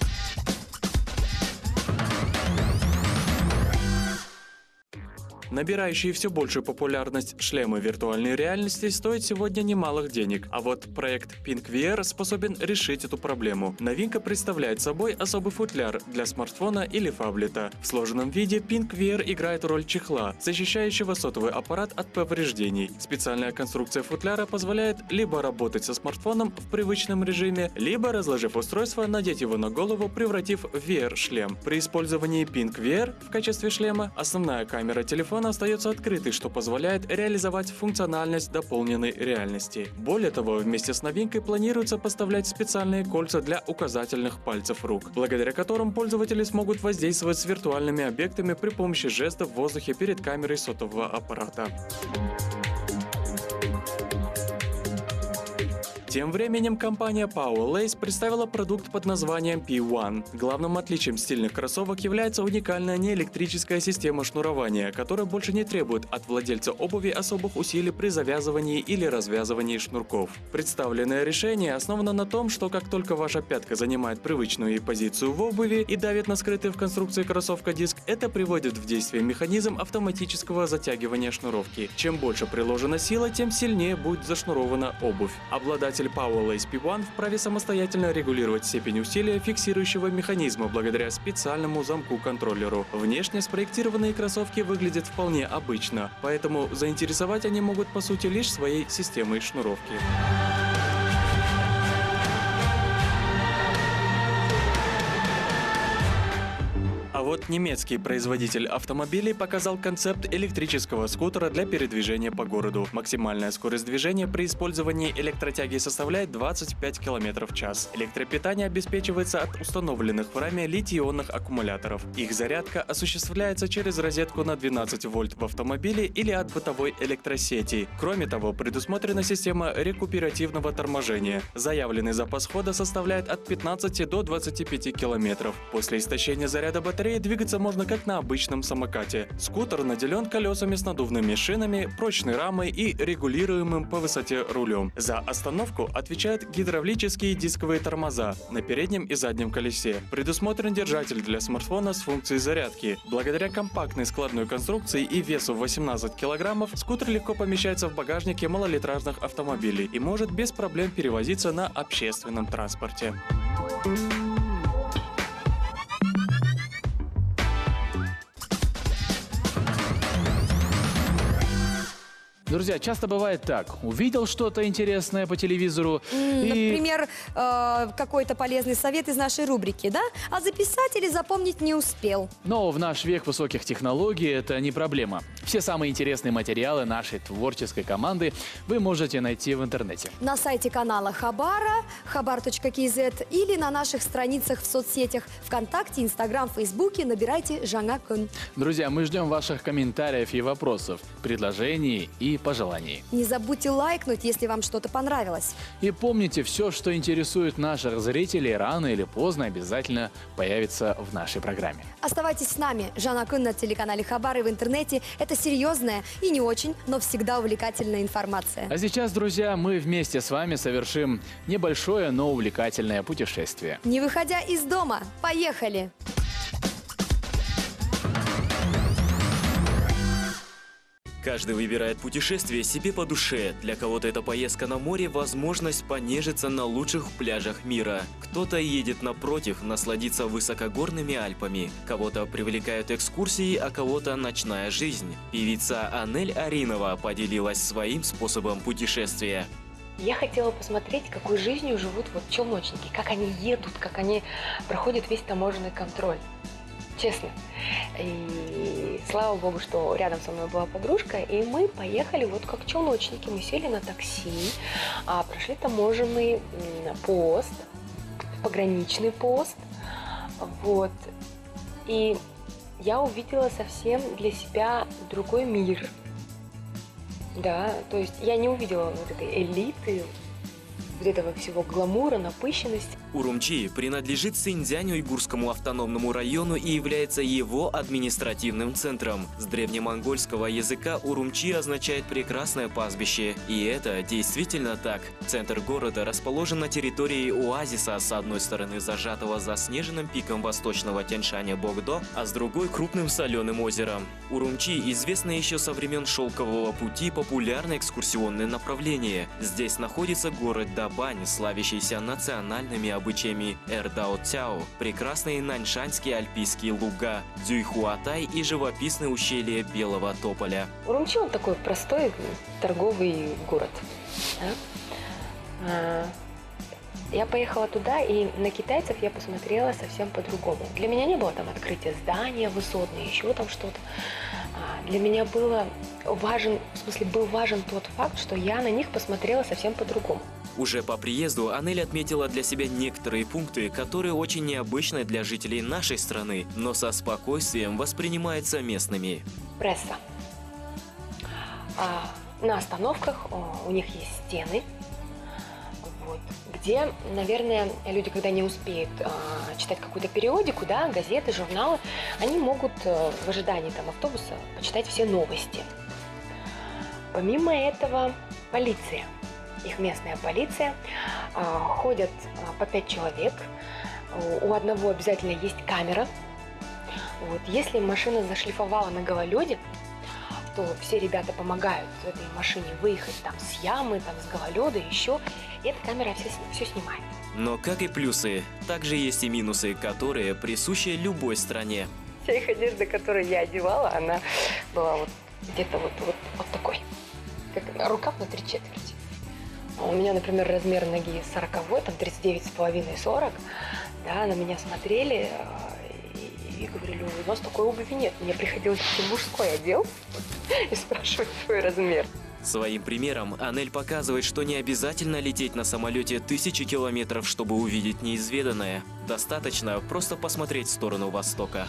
Набирающие все большую популярность шлемы виртуальной реальности стоят сегодня немалых денег, а вот проект Pink ви ар способен решить эту проблему. Новинка представляет собой особый футляр для смартфона или фаблета. В сложенном виде Pink ви ар играет роль чехла, защищающего сотовый аппарат от повреждений. Специальная конструкция футляра позволяет либо работать со смартфоном в привычном режиме, либо, разложив устройство, надеть его на голову, превратив в ви ар-шлем. При использовании Pink ви ар в качестве шлема основная камера телефона остается открытой, что позволяет реализовать функциональность дополненной реальности. Более того, вместе с новинкой планируется поставлять специальные кольца для указательных пальцев рук, благодаря которым пользователи смогут воздействовать с виртуальными объектами при помощи жестов в воздухе перед камерой сотового аппарата. Тем временем компания Powell Lace представила продукт под названием пи один. Главным отличием стильных кроссовок является уникальная неэлектрическая система шнурования, которая больше не требует от владельца обуви особых усилий при завязывании или развязывании шнурков. Представленное решение основано на том, что как только ваша пятка занимает привычную ей позицию в обуви и давит на скрытый в конструкции кроссовка диск, это приводит в действие механизм автоматического затягивания шнуровки. Чем больше приложена сила, тем сильнее будет зашнурована обувь. Обладатель Powell Lace пи один вправе самостоятельно регулировать степень усилия фиксирующего механизма благодаря специальному замку-контроллеру. Внешне спроектированные кроссовки выглядят вполне обычно, поэтому заинтересовать они могут по сути лишь своей системой шнуровки. А вот немецкий производитель автомобилей показал концепт электрического скутера для передвижения по городу. Максимальная скорость движения при использовании электротяги составляет двадцать пять километров в час. Электропитание обеспечивается от установленных в раме литий-ионных аккумуляторов. Их зарядка осуществляется через розетку на двенадцать вольт в автомобиле или от бытовой электросети. Кроме того, предусмотрена система рекуперативного торможения. Заявленный запас хода составляет от пятнадцати до двадцати пяти километров. После истощения заряда батареи двигаться можно как на обычном самокате. Скутер наделен колесами с надувными шинами, прочной рамой и регулируемым по высоте рулем. За остановку отвечают гидравлические дисковые тормоза на переднем и заднем колесе. Предусмотрен держатель для смартфона с функцией зарядки. Благодаря компактной складной конструкции и весу восемнадцать килограммов, скутер легко помещается в багажнике малолитражных автомобилей и может без проблем перевозиться на общественном транспорте. Друзья, часто бывает так. Увидел что-то интересное по телевизору и... Например, э, какой-то полезный совет из нашей рубрики, да? А записать или запомнить не успел. Но в наш век высоких технологий это не проблема. Все самые интересные материалы нашей творческой команды вы можете найти в интернете. На сайте канала Хабара, хабар точка кей зет или на наших страницах в соцсетях ВКонтакте, Инстаграм, Фейсбуке набирайте Жаңа күн. Друзья, мы ждем ваших комментариев и вопросов, предложений и пожеланий. Не забудьте лайкнуть, если вам что-то понравилось. И помните, все, что интересует наших зрителей, рано или поздно обязательно появится в нашей программе. Оставайтесь с нами. Жаңа күн на телеканале Хабар и в интернете. Это серьезная и не очень, но всегда увлекательная информация. А сейчас, друзья, мы вместе с вами совершим небольшое, но увлекательное путешествие. Не выходя из дома, поехали! Каждый выбирает путешествие себе по душе. Для кого-то это поездка на море – возможность понежиться на лучших пляжах мира. Кто-то едет напротив, насладиться высокогорными Альпами. Кого-то привлекают экскурсии, а кого-то ночная жизнь. Певица Анель Аринова поделилась своим способом путешествия. Я хотела посмотреть, какой жизнью живут вот челночники, как они едут, как они проходят весь таможенный контроль. Честно. И слава богу, что рядом со мной была подружка, и мы поехали вот как челночники. Мы сели на такси, а, прошли таможенный пост, пограничный пост, вот. И я увидела совсем для себя другой мир. Да, то есть я не увидела вот этой элиты, вот этого всего гламура, напыщенности. Урумчи принадлежит Синьцзянь-Уйгурскому автономному району и является его административным центром. С древнемонгольского языка Урумчи означает «прекрасное пастбище». И это действительно так. Центр города расположен на территории оазиса, с одной стороны зажатого заснеженным пиком восточного Тяньшаня Богдо, а с другой крупным соленым озером. Урумчи известно еще со времен Шелкового пути популярное экскурсионное направление. Здесь находится город Дабань, славящийся национальными обычаями Эрдао-Цяо, прекрасные наньшанские альпийские луга, Дзюйхуатай и живописное ущелье Белого Тополя. Урумчи он такой простой торговый город. Да? Я поехала туда, и на китайцев я посмотрела совсем по-другому. Для меня не было там открытия здания высотные, еще там что-то. Для меня было важен, в смысле, был важен тот факт, что я на них посмотрела совсем по-другому. Уже по приезду Анель отметила для себя некоторые пункты, которые очень необычны для жителей нашей страны, но со спокойствием воспринимаются местными. Пресса. А, на остановках о, у них есть стены. где, наверное, люди, когда не успеют э, читать какую-то периодику, да, газеты, журналы, они могут э, в ожидании там автобуса почитать все новости. Помимо этого, полиция, их местная полиция, э, ходят э, по пять человек, у одного обязательно есть камера. Вот. Если машина зашлифовала на гололеде, то все ребята помогают этой машине выехать там с ямы, там с гололеда, еще. И эта камера все, все снимает. Но как и плюсы, также есть и минусы, которые присущи любой стране. Вся их одежда, которую я одевала, она была вот где-то вот, вот, вот такой. Как рукав на три четверти. У меня, например, размер ноги сороковой, там тридцать девять с половиной сорок. Да, на меня смотрели и говорили: у нас такой обуви нет. Мне приходилось идти мужской отдел и спрашивать свой размер. Своим примером Анель показывает, что не обязательно лететь на самолете тысячи километров, чтобы увидеть неизведанное. Достаточно просто посмотреть в сторону Востока.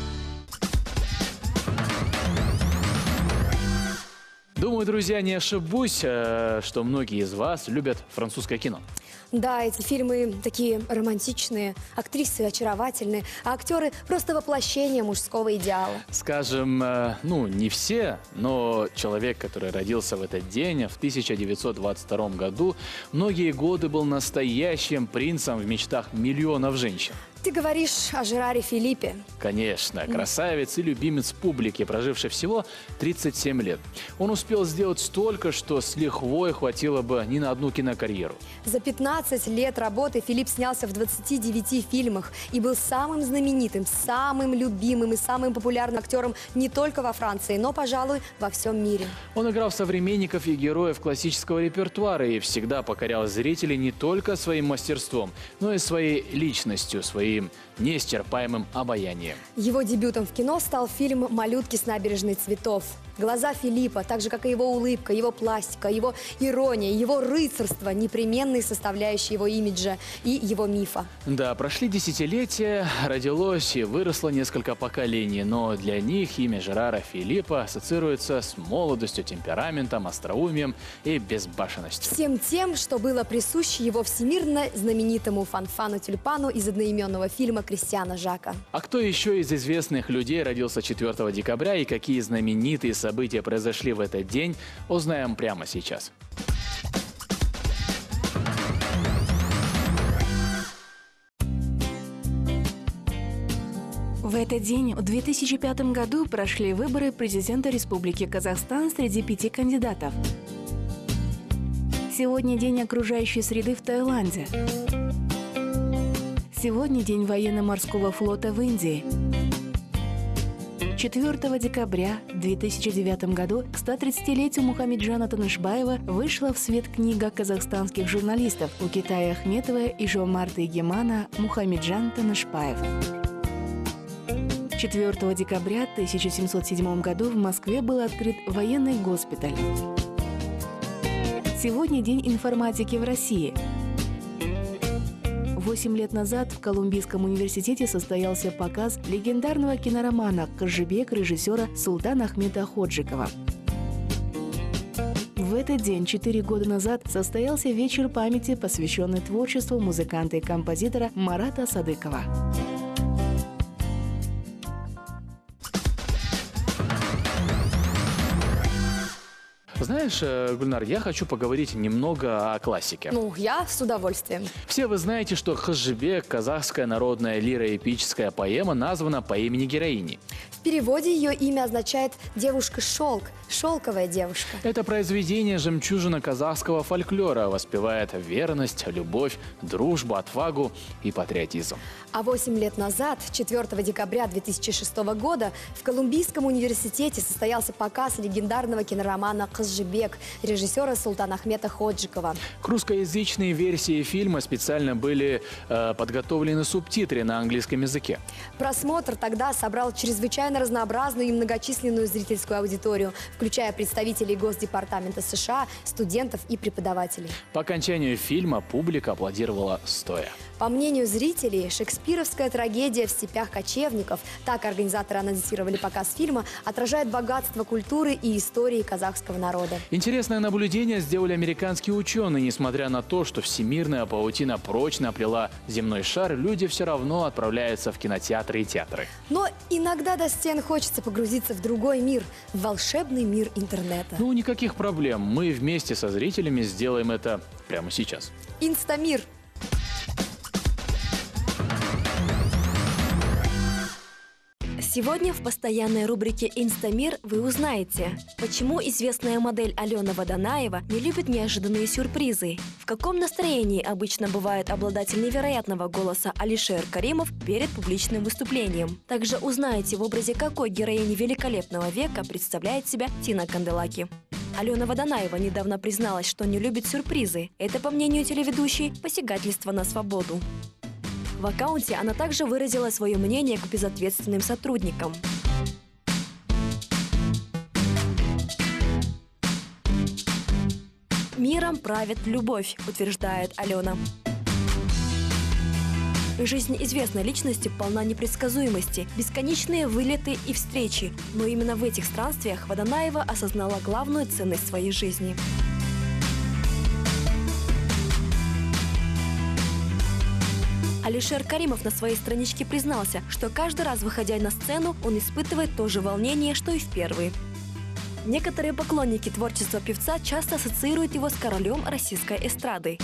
Думаю, друзья, не ошибусь, что многие из вас любят французское кино. Да, эти фильмы такие романтичные, актрисы очаровательные, а актеры просто воплощение мужского идеала. Скажем, ну, не все, но человек, который родился в этот день, в тысяча девятьсот двадцать втором году, многие годы был настоящим принцем в мечтах миллионов женщин. Ты говоришь о Жераре Филиппе. Конечно, красавец и любимец публики, проживший всего тридцать семь лет. Он успел сделать столько, что с лихвой хватило бы не на одну кинокарьеру. За пятнадцать лет работы Филипп снялся в двадцати девяти фильмах и был самым знаменитым, самым любимым и самым популярным актером не только во Франции, но, пожалуй, во всем мире. Он играл современников и героев классического репертуара и всегда покорял зрителей не только своим мастерством, но и своей личностью, своей неисчерпаемым обаянием. Его дебютом в кино стал фильм «Малютки с набережной цветов». Глаза Филиппа, так же, как и его улыбка, его пластика, его ирония, его рыцарство – непременные составляющие его имиджа и его мифа. Да, прошли десятилетия, родилось и выросло несколько поколений, но для них имя Жерара Филиппа ассоциируется с молодостью, темпераментом, остроумием и безбашенностью. Всем тем, что было присуще его всемирно знаменитому Фанфану Тюльпану из одноименного фильма Кристиана Жака. А кто еще из известных людей родился четвёртого декабря и какие знаменитые события произошли в этот день, узнаем прямо сейчас. В этот день, в две тысячи пятом году, прошли выборы президента Республики Казахстан среди пяти кандидатов. Сегодня день окружающей среды в Таиланде. Сегодня день военно-морского флота в Индии. четвёртого декабря две тысячи девятом году к ста тридцатилетию Мухамеджана Танышбаева вышла в свет книга казахстанских журналистов Укитай Ахметова и Жомарта Егемана «Мухамеджан Танышбаев». четвёртого декабря тысяча семьсот седьмом году в Москве был открыт военный госпиталь. Сегодня день информатики в России. Восемь лет назад в Колумбийском университете состоялся показ легендарного киноромана «Кызжыбек» режиссера Султана Ахмета Ходжикова. В этот день, четыре года назад, состоялся вечер памяти, посвященный творчеству музыканта и композитора Марата Садыкова. Знаешь, Гульнар, я хочу поговорить немного о классике. Ну, я с удовольствием. Все вы знаете, что «Кызжыбек», казахская народная лиро-эпическая поэма, названа по имени героини. В переводе ее имя означает «девушка-шелк», «шелковая девушка». Это произведение жемчужина казахского фольклора, воспевает верность, любовь, дружбу, отвагу и патриотизм. А восемь лет назад, четвёртого декабря две тысячи шестого года, в Колумбийском университете состоялся показ легендарного киноромана «Кызжыбек» режиссера Султана Ахмета Ходжикова. К русскоязычной версии фильма специально были э, подготовлены субтитры на английском языке. Просмотр тогда собрал чрезвычайно разнообразную и многочисленную зрительскую аудиторию, включая представителей Госдепартамента США, студентов и преподавателей. По окончанию фильма публика аплодировала стоя. По мнению зрителей, шекспировская трагедия в степях кочевников, так организаторы анонсировали показ фильма, отражает богатство культуры и истории казахского народа. Интересное наблюдение сделали американские ученые. Несмотря на то, что всемирная паутина прочно оплела земной шар, люди все равно отправляются в кинотеатры и театры. Но иногда до стен хочется погрузиться в другой мир, в волшебный мир интернета. Ну, никаких проблем. Мы вместе со зрителями сделаем это прямо сейчас. Инстамир. Сегодня в постоянной рубрике «Инстамир» вы узнаете, почему известная модель Алена Водонаева не любит неожиданные сюрпризы, в каком настроении обычно бывает обладатель невероятного голоса Алишер Каримов перед публичным выступлением. Также узнаете, в образе какой героини великолепного века представляет себя Тина Канделаки. Алена Водонаева недавно призналась, что не любит сюрпризы. Это, по мнению телеведущей, посягательство на свободу. В аккаунте она также выразила свое мнение к безответственным сотрудникам. «Миром правит любовь», утверждает Алена. Жизнь известной личности полна непредсказуемости, бесконечные вылеты и встречи. Но именно в этих странствиях Водонаева осознала главную ценность своей жизни. Алишер Каримов на своей страничке признался, что каждый раз, выходя на сцену, он испытывает то же волнение, что и в первый. Некоторые поклонники творчества певца часто ассоциируют его с королем российской эстрады.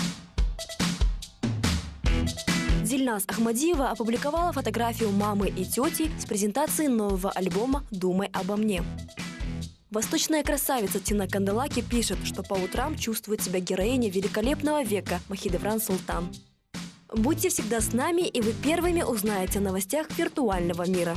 Дильназ Ахмадиева опубликовала фотографию мамы и тети с презентацией нового альбома «Думай обо мне». Восточная красавица Тина Канделаки пишет, что по утрам чувствует себя героиней великолепного века Махидевран Султан. Будьте всегда с нами, и вы первыми узнаете о новостях виртуального мира.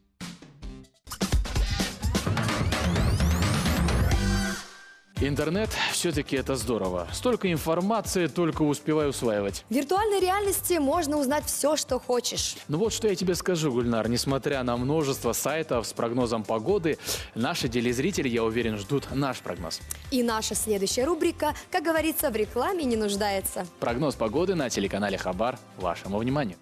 Интернет все-таки это здорово. Столько информации, только успеваю усваивать. В виртуальной реальности можно узнать все, что хочешь. Ну вот что я тебе скажу, Гульнар. Несмотря на множество сайтов с прогнозом погоды, наши телезрители, я уверен, ждут наш прогноз. И наша следующая рубрика, как говорится, в рекламе не нуждается. Прогноз погоды на телеканале Хабар. Вашему вниманию.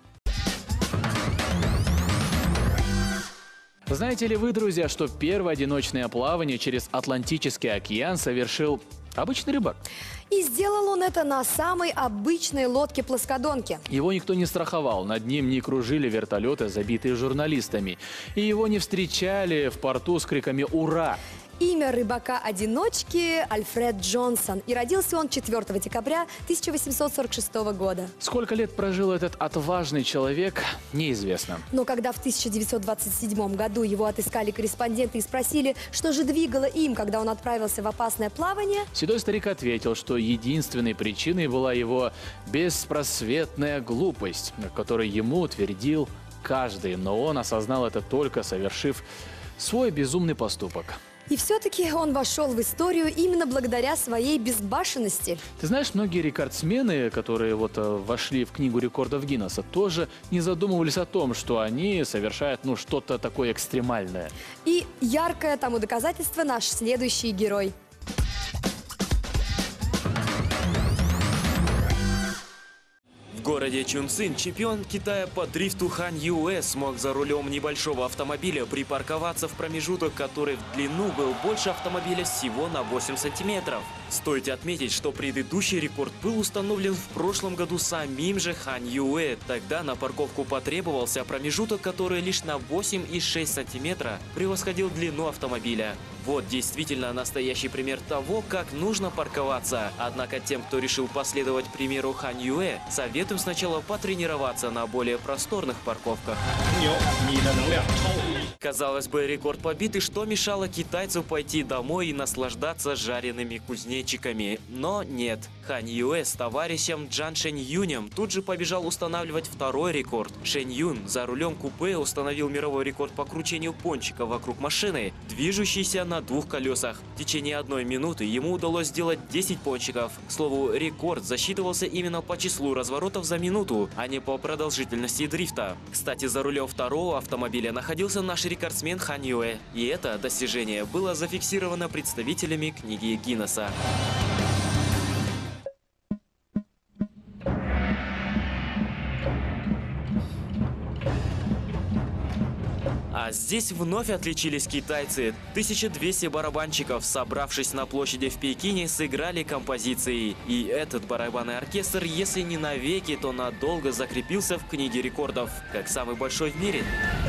Знаете ли вы, друзья, что первое одиночное плавание через Атлантический океан совершил обычный рыбак? И сделал он это на самой обычной лодке-плоскодонке. Его никто не страховал, над ним не кружили вертолеты, забитые журналистами. И его не встречали в порту с криками «Ура!». Имя рыбака-одиночки Альфред Джонсон. И родился он четвёртого декабря тысяча восемьсот сорок шестого года. Сколько лет прожил этот отважный человек, неизвестно. Но когда в тысяча девятьсот двадцать седьмом году его отыскали корреспонденты и спросили, что же двигало им, когда он отправился в опасное плавание, седой старик ответил, что единственной причиной была его беспросветная глупость, которой ему утвердил каждый. Но он осознал это только совершив свой безумный поступок. И все-таки он вошел в историю именно благодаря своей безбашенности. Ты знаешь, многие рекордсмены, которые вот вошли в книгу рекордов Гиннесса, тоже не задумывались о том, что они совершают ну что-то такое экстремальное. И яркое тому доказательство наш следующий герой. В городе Чунцин чемпион Китая по дрифту Хан Юэ смог за рулем небольшого автомобиля припарковаться в промежуток, который в длину был больше автомобиля всего на восемь сантиметров. Стоит отметить, что предыдущий рекорд был установлен в прошлом году самим же Хан Юэ. Тогда на парковку потребовался промежуток, который лишь на восемь и шесть сантиметра превосходил длину автомобиля. Вот действительно настоящий пример того, как нужно парковаться. Однако тем, кто решил последовать примеру Хан Юэ, советуем сначала потренироваться на более просторных парковках. Казалось бы, рекорд побит, и что мешало китайцу пойти домой и наслаждаться жареными кузнечиками? Но нет. Хан Юэ с товарищем Джан Шэнь Юнем тут же побежал устанавливать второй рекорд. Шэнь Юн за рулем купе установил мировой рекорд по кручению пончика вокруг машины, движущейся на двух колесах. В течение одной минуты ему удалось сделать десять пончиков. К слову, рекорд засчитывался именно по числу разворотов за минуту, а не по продолжительности дрифта. Кстати, за рулем второго автомобиля находился наш рекордсмен Хан Юэ. И это достижение было зафиксировано представителями книги Гиннесса. А здесь вновь отличились китайцы. тысяча двести барабанщиков, собравшись на площади в Пекине, сыграли композиции. И этот барабанный оркестр, если не навеки, то надолго закрепился в книге рекордов, как самый большой в мире.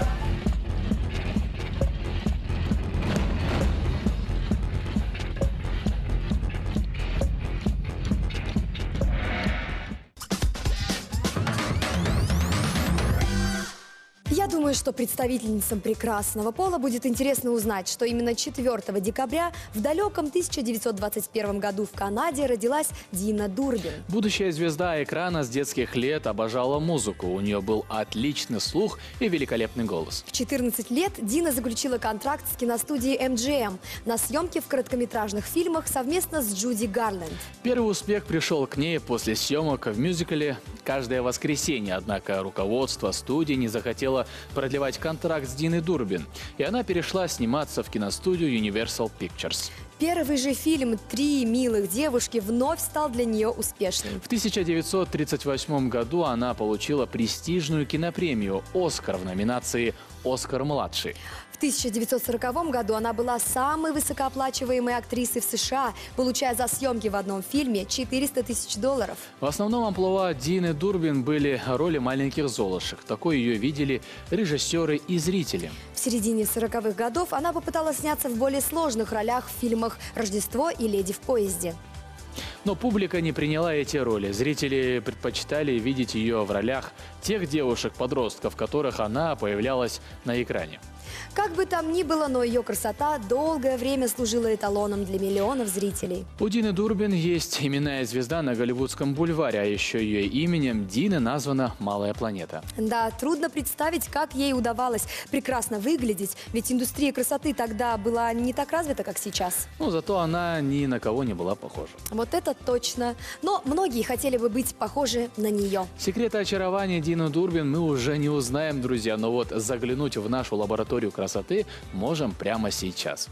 Я думаю, что представительницам прекрасного пола будет интересно узнать, что именно четвёртого декабря в далеком тысяча девятьсот двадцать первом году в Канаде родилась Дина Дурбин. Будущая звезда экрана с детских лет обожала музыку. У нее был отличный слух и великолепный голос. В четырнадцать лет Дина заключила контракт с киностудией эм джи эм на съемки в короткометражных фильмах совместно с Джуди Гарленд. Первый успех пришел к ней после съемок в мюзикле «Каждое воскресенье», однако руководство студии не захотело продлевать контракт с Диной Дурбин, и она перешла сниматься в киностудию Universal Pictures. Первый же фильм «Три милых девушки» вновь стал для нее успешным. В тысяча девятьсот тридцать восьмом году она получила престижную кинопремию «Оскар» в номинации «Оскар-младший». В тысяча девятьсот сороковом году она была самой высокооплачиваемой актрисой в США, получая за съемки в одном фильме четыреста тысяч долларов. В основном амплуа Дины Дурбин были роли маленьких золушек. Такой ее видели режиссеры и зрители. В середине сороковых годов она попыталась сняться в более сложных ролях в фильмах «Рождество» и «Леди в поезде». Но публика не приняла эти роли. Зрители предпочитали видеть ее в ролях тех девушек-подростков, в которых она появлялась на экране. Как бы там ни было, но ее красота долгое время служила эталоном для миллионов зрителей. У Дины Дурбин есть именная звезда на Голливудском бульваре, а еще ее именем Дины названа «Малая планета». Да, трудно представить, как ей удавалось прекрасно выглядеть, ведь индустрия красоты тогда была не так развита, как сейчас. Ну, зато она ни на кого не была похожа. Вот это точно. Но многие хотели бы быть похожи на нее. Секреты очарования Дины Дурбин мы уже не узнаем, друзья, но вот заглянуть в нашу лабораторию красоты можем прямо сейчас.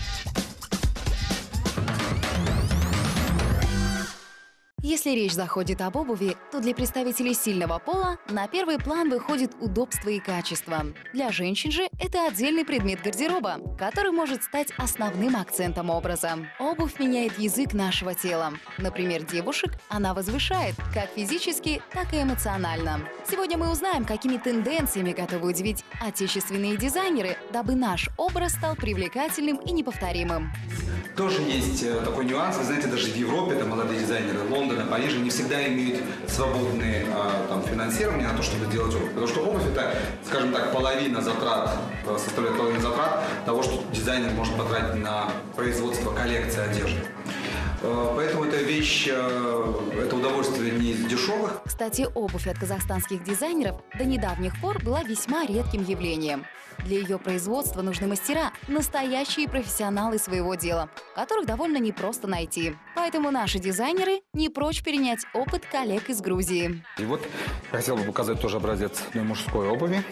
Если речь заходит об обуви, то для представителей сильного пола на первый план выходит удобство и качество. Для женщин же это отдельный предмет гардероба, который может стать основным акцентом образа. Обувь меняет язык нашего тела. Например, девушек она возвышает как физически, так и эмоционально. Сегодня мы узнаем, какими тенденциями готовы удивить отечественные дизайнеры, дабы наш образ стал привлекательным и неповторимым. Тоже есть такой нюанс. Вы знаете, даже в Европе там молодые дизайнеры Лондона, Парижа не всегда имеют свободные там, финансирование на то, чтобы делать обувь. Потому что обувь — это, скажем так, половина затрат, составляет половину затрат того, что дизайнер может потратить на производство коллекции одежды. Поэтому эта вещь, это удовольствие не из дешевых. Кстати, обувь от казахстанских дизайнеров до недавних пор была весьма редким явлением. Для ее производства нужны мастера, настоящие профессионалы своего дела, которых довольно непросто найти. Поэтому наши дизайнеры не прочь перенять опыт коллег из Грузии. И вот я хотел бы показать тоже образец одной мужской обуви.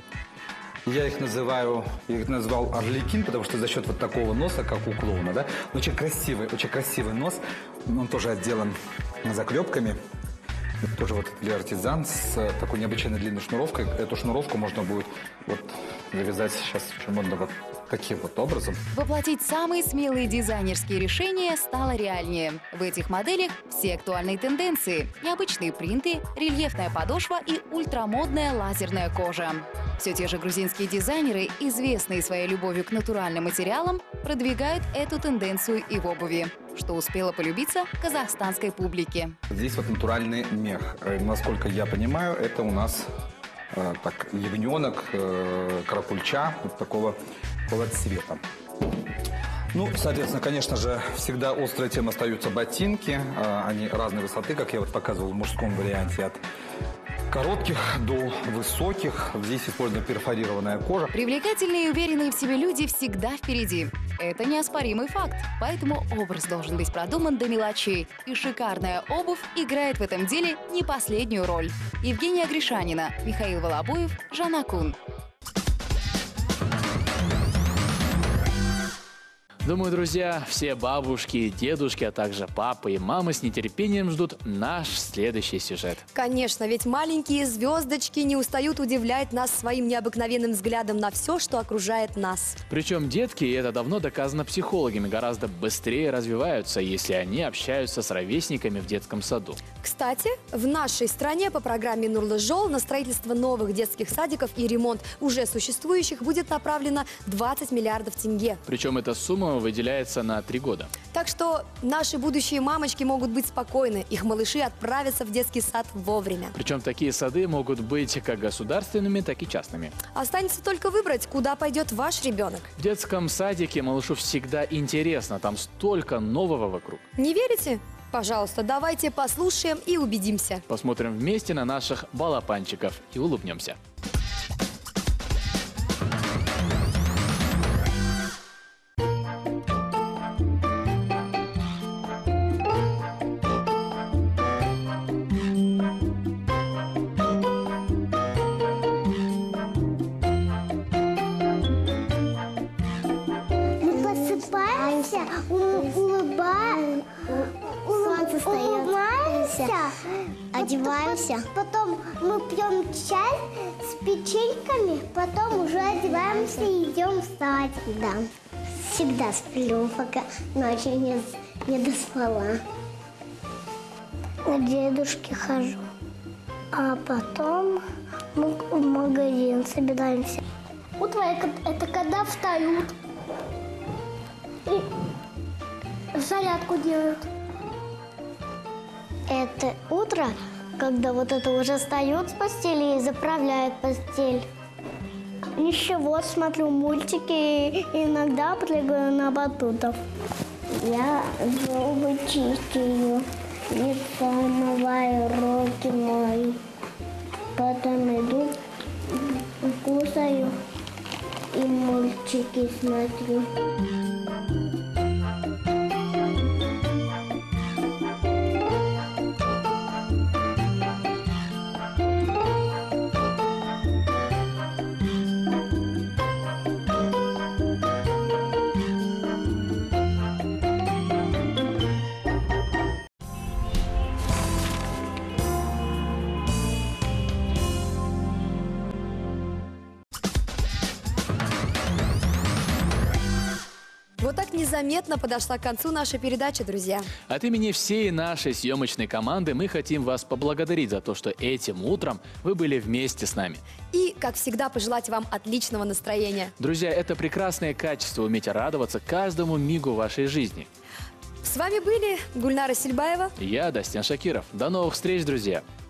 Я их называю, я их назвал Орликин, потому что за счет вот такого носа, как у клоуна, да, очень красивый, очень красивый нос. Он тоже отделан заклепками. Это тоже вот для артизан с такой необычайно длинной шнуровкой. Эту шнуровку можно будет вот завязать сейчас очень модно вот таким вот образом. Воплотить самые смелые дизайнерские решения стало реальнее. В этих моделях все актуальные тенденции: необычные принты, рельефная подошва и ультрамодная лазерная кожа. Все те же грузинские дизайнеры, известные своей любовью к натуральным материалам, продвигают эту тенденцию и в обуви, что успело полюбиться казахстанской публике. Здесь вот натуральный мех. Насколько я понимаю, это у нас э, так, ягненок, э, карапульча вот такого, такого цвета. Ну, соответственно, конечно же, всегда острая тема остаются ботинки. Э, они разной высоты, как я вот показывал в мужском варианте, от коротких до высоких. Здесь использована перфорированная кожа. Привлекательные и уверенные в себе люди всегда впереди. Это неоспоримый факт. Поэтому образ должен быть продуман до мелочей. И шикарная обувь играет в этом деле не последнюю роль. Евгения Гришанина, Михаил Волобуев, Жанна Кун. Думаю, друзья, все бабушки, дедушки, а также папы и мамы с нетерпением ждут наш следующий сюжет. Конечно, ведь маленькие звездочки не устают удивлять нас своим необыкновенным взглядом на все, что окружает нас. Причем детки, и это давно доказано психологами, гораздо быстрее развиваются, если они общаются с ровесниками в детском саду. Кстати, в нашей стране по программе «Нурлы Жол» на строительство новых детских садиков и ремонт уже существующих будет направлено двадцать миллиардов тенге. Причем эта сумма выделяется на три года. Так что наши будущие мамочки могут быть спокойны. Их малыши отправятся в детский сад вовремя. Причем такие сады могут быть как государственными, так и частными. Останется только выбрать, куда пойдет ваш ребенок. В детском садике малышу всегда интересно, там столько нового вокруг. Не верите? Пожалуйста, давайте послушаем и убедимся. Посмотрим вместе на наших балапанчиков и улыбнемся. Одеваемся, потом мы пьем чай с печеньками, потом уже одеваемся и идем в садик. Да, всегда сплю, пока ночью не, не доспала. К дедушке хожу, а потом мы в магазин собираемся. Утро это когда встают и зарядку делают. Это утро, когда вот это уже встают с постели и заправляют постель. Ничего, смотрю мультики и иногда прыгаю на батутов. Я зубы чистую, лицо омываю, руки мою. Потом иду, кушаю и мультики смотрю. Вот так незаметно подошла к концу наша передача, друзья. От имени всей нашей съемочной команды мы хотим вас поблагодарить за то, что этим утром вы были вместе с нами. И, как всегда, пожелать вам отличного настроения. Друзья, это прекрасное качество — уметь радоваться каждому мигу вашей жизни. С вами были Гульнара Сельбаева и я, Дастян Шакиров. До новых встреч, друзья!